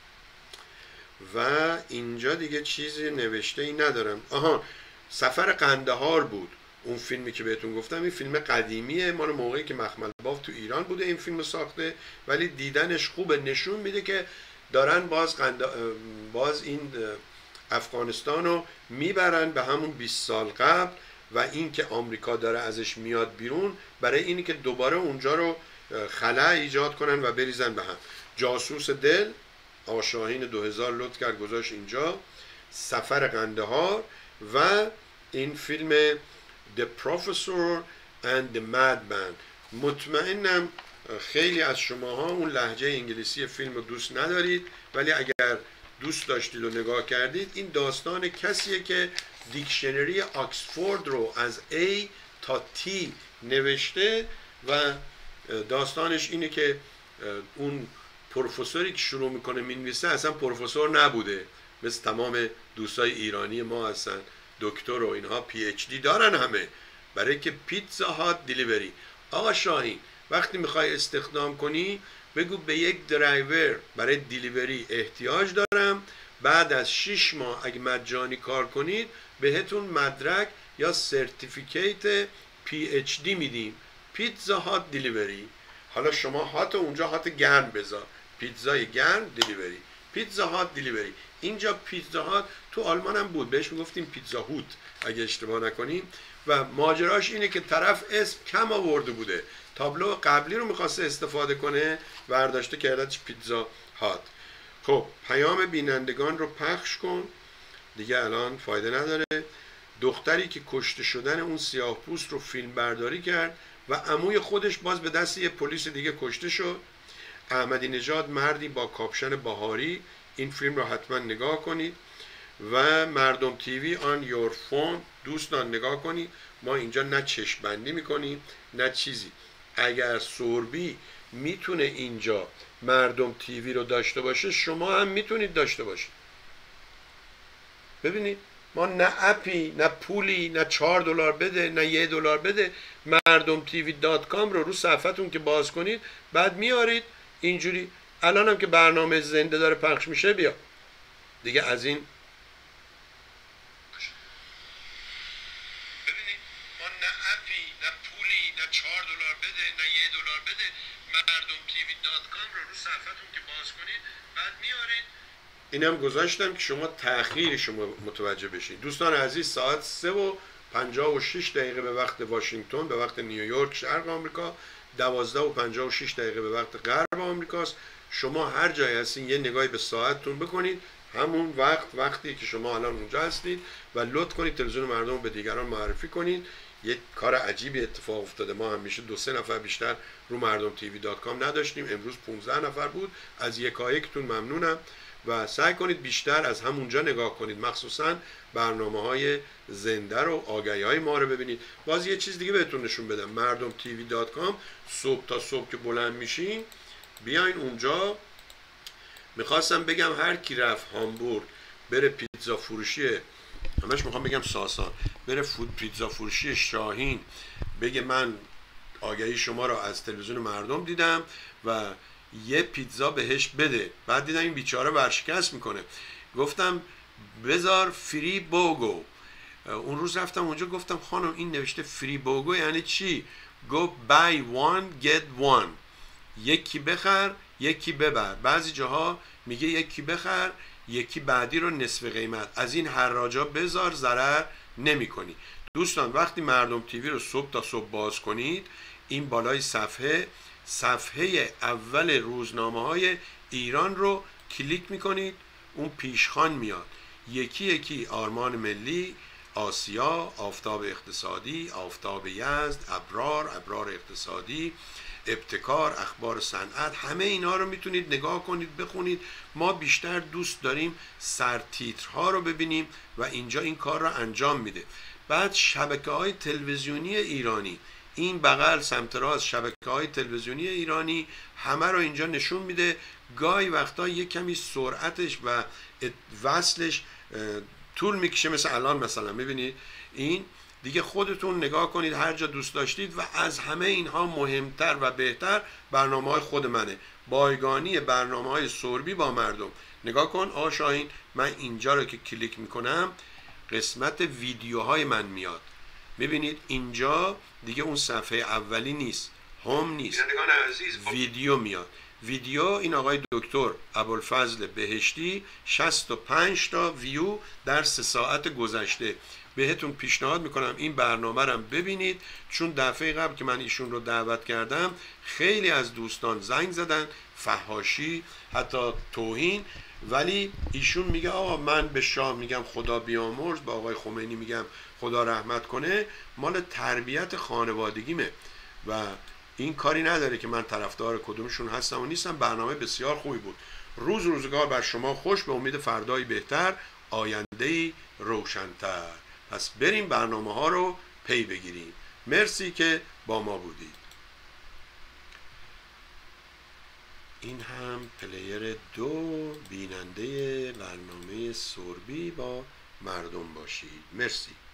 و اینجا دیگه چیزی نوشته ای ندارم. آها، سفر قندهار بود اون فیلمی که بهتون گفتم. این فیلم قدیمیه، مال موقعی که مخمل باف تو ایران بوده این فیلم ساخته، ولی دیدنش خوبه، نشون میده که دارن باز این افغانستان رو میبرن به همون 20 سال قبل، و این که آمریکا داره ازش میاد بیرون برای اینی که دوباره اونجا رو خلأ ایجاد کنن و بریزن به هم. جاسوس دل آقا شاهین 2000 لطف کرد گذاشت اینجا. سفر قندهار و این فیلم The Professor and the Madman. مطمئنم خیلی از شماها اون لهجه انگلیسی فیلم رو دوست ندارید، ولی اگر دوست داشتید و نگاه کردید، این داستان کسیه که دیکشنری آکسفورد رو از A تا T نوشته و داستانش اینه که اون پروفسوری که شروع میکنه مینویسه اصلا پروفسور نبوده، مثل تمام دوستای ایرانی ما هستن دکتر و اینها PhD دارن همه، برای که پیتزا هات دیلیوری. آقا شاهین وقتی میخوای استخدام کنی بگو به یک درایور برای دیلیوری احتیاج دارم، بعد از 6 ماه اگه مجانی کار کنید بهتون مدرک یا سرتیفیکیت PhD میدیم، پیتزا هات دیلیوری. حالا شما هات اونجا هات گرم بذار، پیتزای گرم دیلیوری، پیتزا هات دیلیوری. اینجا پیتزا هات تو آلمان هم بود، بهش میگفتیم پیتزا هوت اگه اشتباه نکنیم، و ماجراش اینه که طرف اسم کم آورده بوده، تابلو قبلی رو میخواسته استفاده کنه، برداشته کردتش پیتزا هات. خب پیام بینندگان رو پخش کن دیگه، الان فایده نداره. دختری که کشته شدن اون سیاه‌پوست رو فیلم برداری کرد و عموی خودش باز به دست یه پلیس دیگه کشته شد. احمدی نژاد مردی با کاپشن بهاری، این فیلم رو حتما نگاه کنید. و مردم تیوی آن یور فون، دوستان نگاه کنید. ما اینجا نه چشم بندی میکنیم نه چیزی. اگر سوربی میتونه اینجا مردم تیوی رو داشته باشه، شما هم میتونید داشته باشید. ببینید ما نه اپی، نه پولی، نه $4 بده، نه $1 بده. مردم تیوی .com رو صفحتون که باز کنید بعد میارید اینجوری. الان هم که برنامه زنده داره پخش میشه، بیا دیگه از این. ببینید ما نه اپی، نه پولی، نه $4 بده، نه $1 بده. مردم تیوی .com رو صفحتون که باز کنید بعد میارید. اینم گذاشتم که شما تأخیر شما متوجه بشید. دوستان عزیز، ساعت 3:56 به وقت واشنگتن، به وقت نیویورک شرق آمریکا، 12:56 به وقت غرب آمریکاست. شما هر جایی هستین یه نگاهی به ساعتتون بکنید، همون وقتی که شما الان اونجا هستید، و لطف کنید تلویزیون مردم رو به دیگران معرفی کنید. یک کار عجیبی اتفاق افتاده. ما همیشه 2-3 نفر بیشتر رو مردم تیوی .com نداشتیم، امروز 15 نفر بود. از یکایکتون ممنونم و سعی کنید بیشتر از همونجا نگاه کنید، مخصوصا برنامه‌های زنده رو، آگهی‌های ما رو ببینید. باز یه چیز دیگه بهتون نشون بدم، مردم تیوی .com صبح تا صبح که بلند میشین بیاین اونجا. میخواستم بگم هر کی رفت هامبورگ بره پیتزا فروشی، همش میخوام بگم ساسان، بره پیتزا فروشی شاهین بگه من آگهی شما رو از تلویزیون مردم دیدم و یه پیتزا بهش بده. بعد دیدم این بیچاره ورشکست میکنه، گفتم بذار فری بوگو. اون روز رفتم اونجا گفتم خانم این نوشته فری بوگو یعنی چی؟ گو buy one get one، یکی بخر یکی ببر. بعضی جاها میگه یکی بخر یکی بعدی رو نصف قیمت. از این حراجا بذار، ضرر نمی کنی. دوستان وقتی مردم تیوی رو صبح تا صبح باز کنید، این بالای صفحه اول روزنامه های ایران رو کلیک میکنید، اون پیشخوان میاد، یکی یکی آرمان ملی، آسیا، آفتاب اقتصادی، آفتاب یزد، ابرار اقتصادی، ابتکار، اخبار صنعت، همه اینا رو میتونید نگاه کنید، بخونید. ما بیشتر دوست داریم سرتیترها رو ببینیم و اینجا این کار رو انجام میده. بعد شبکه‌های تلویزیونی ایرانی، این بغل سمت راست شبکه‌های تلویزیونی ایرانی همه رو اینجا نشون میده. گاهی وقتا یک کمی سرعتش و وصلش طول میکشه، مثل الان مثلا میبینید. این دیگه خودتون نگاه کنید هر جا دوست داشتید. و از همه اینها مهمتر و بهتر برنامه‌های خود منه، بایگانی برنامه‌های سربی با مردم. نگاه کن آقا شاهین، من اینجا رو که کلیک میکنم قسمت ویدیوهای من میاد. میبینید اینجا دیگه اون صفحه اولی نیست، هوم نیست، ویدیو میاد. ویدیو این آقای دکتر ابوالفضل بهشتی 65 تا ویو در 3 ساعت گذشته. بهتون پیشنهاد میکنم این برنامه رو ببینید، چون دفعه قبل که من ایشون رو دعوت کردم خیلی از دوستان زنگ زدن، فحاشی، حتی توهین. ولی ایشون میگه آقا من به شاه میگم خدا بیامرز، با آقای خمینی میگم خدا رحمت کنه، مال تربیت خانوادگیمه و این کاری نداره که من طرفدار کدومشون هستم و نیستم. برنامه بسیار خوبی بود. روزگار بر شما خوش، به امید فردایی بهتر، آینده‌ای روشن‌تر. پس بریم برنامه ها رو پی بگیریم. مرسی که با ما بودید. این هم پلیر 2 بیننده برنامه سربی با مردم باشید. مرسی.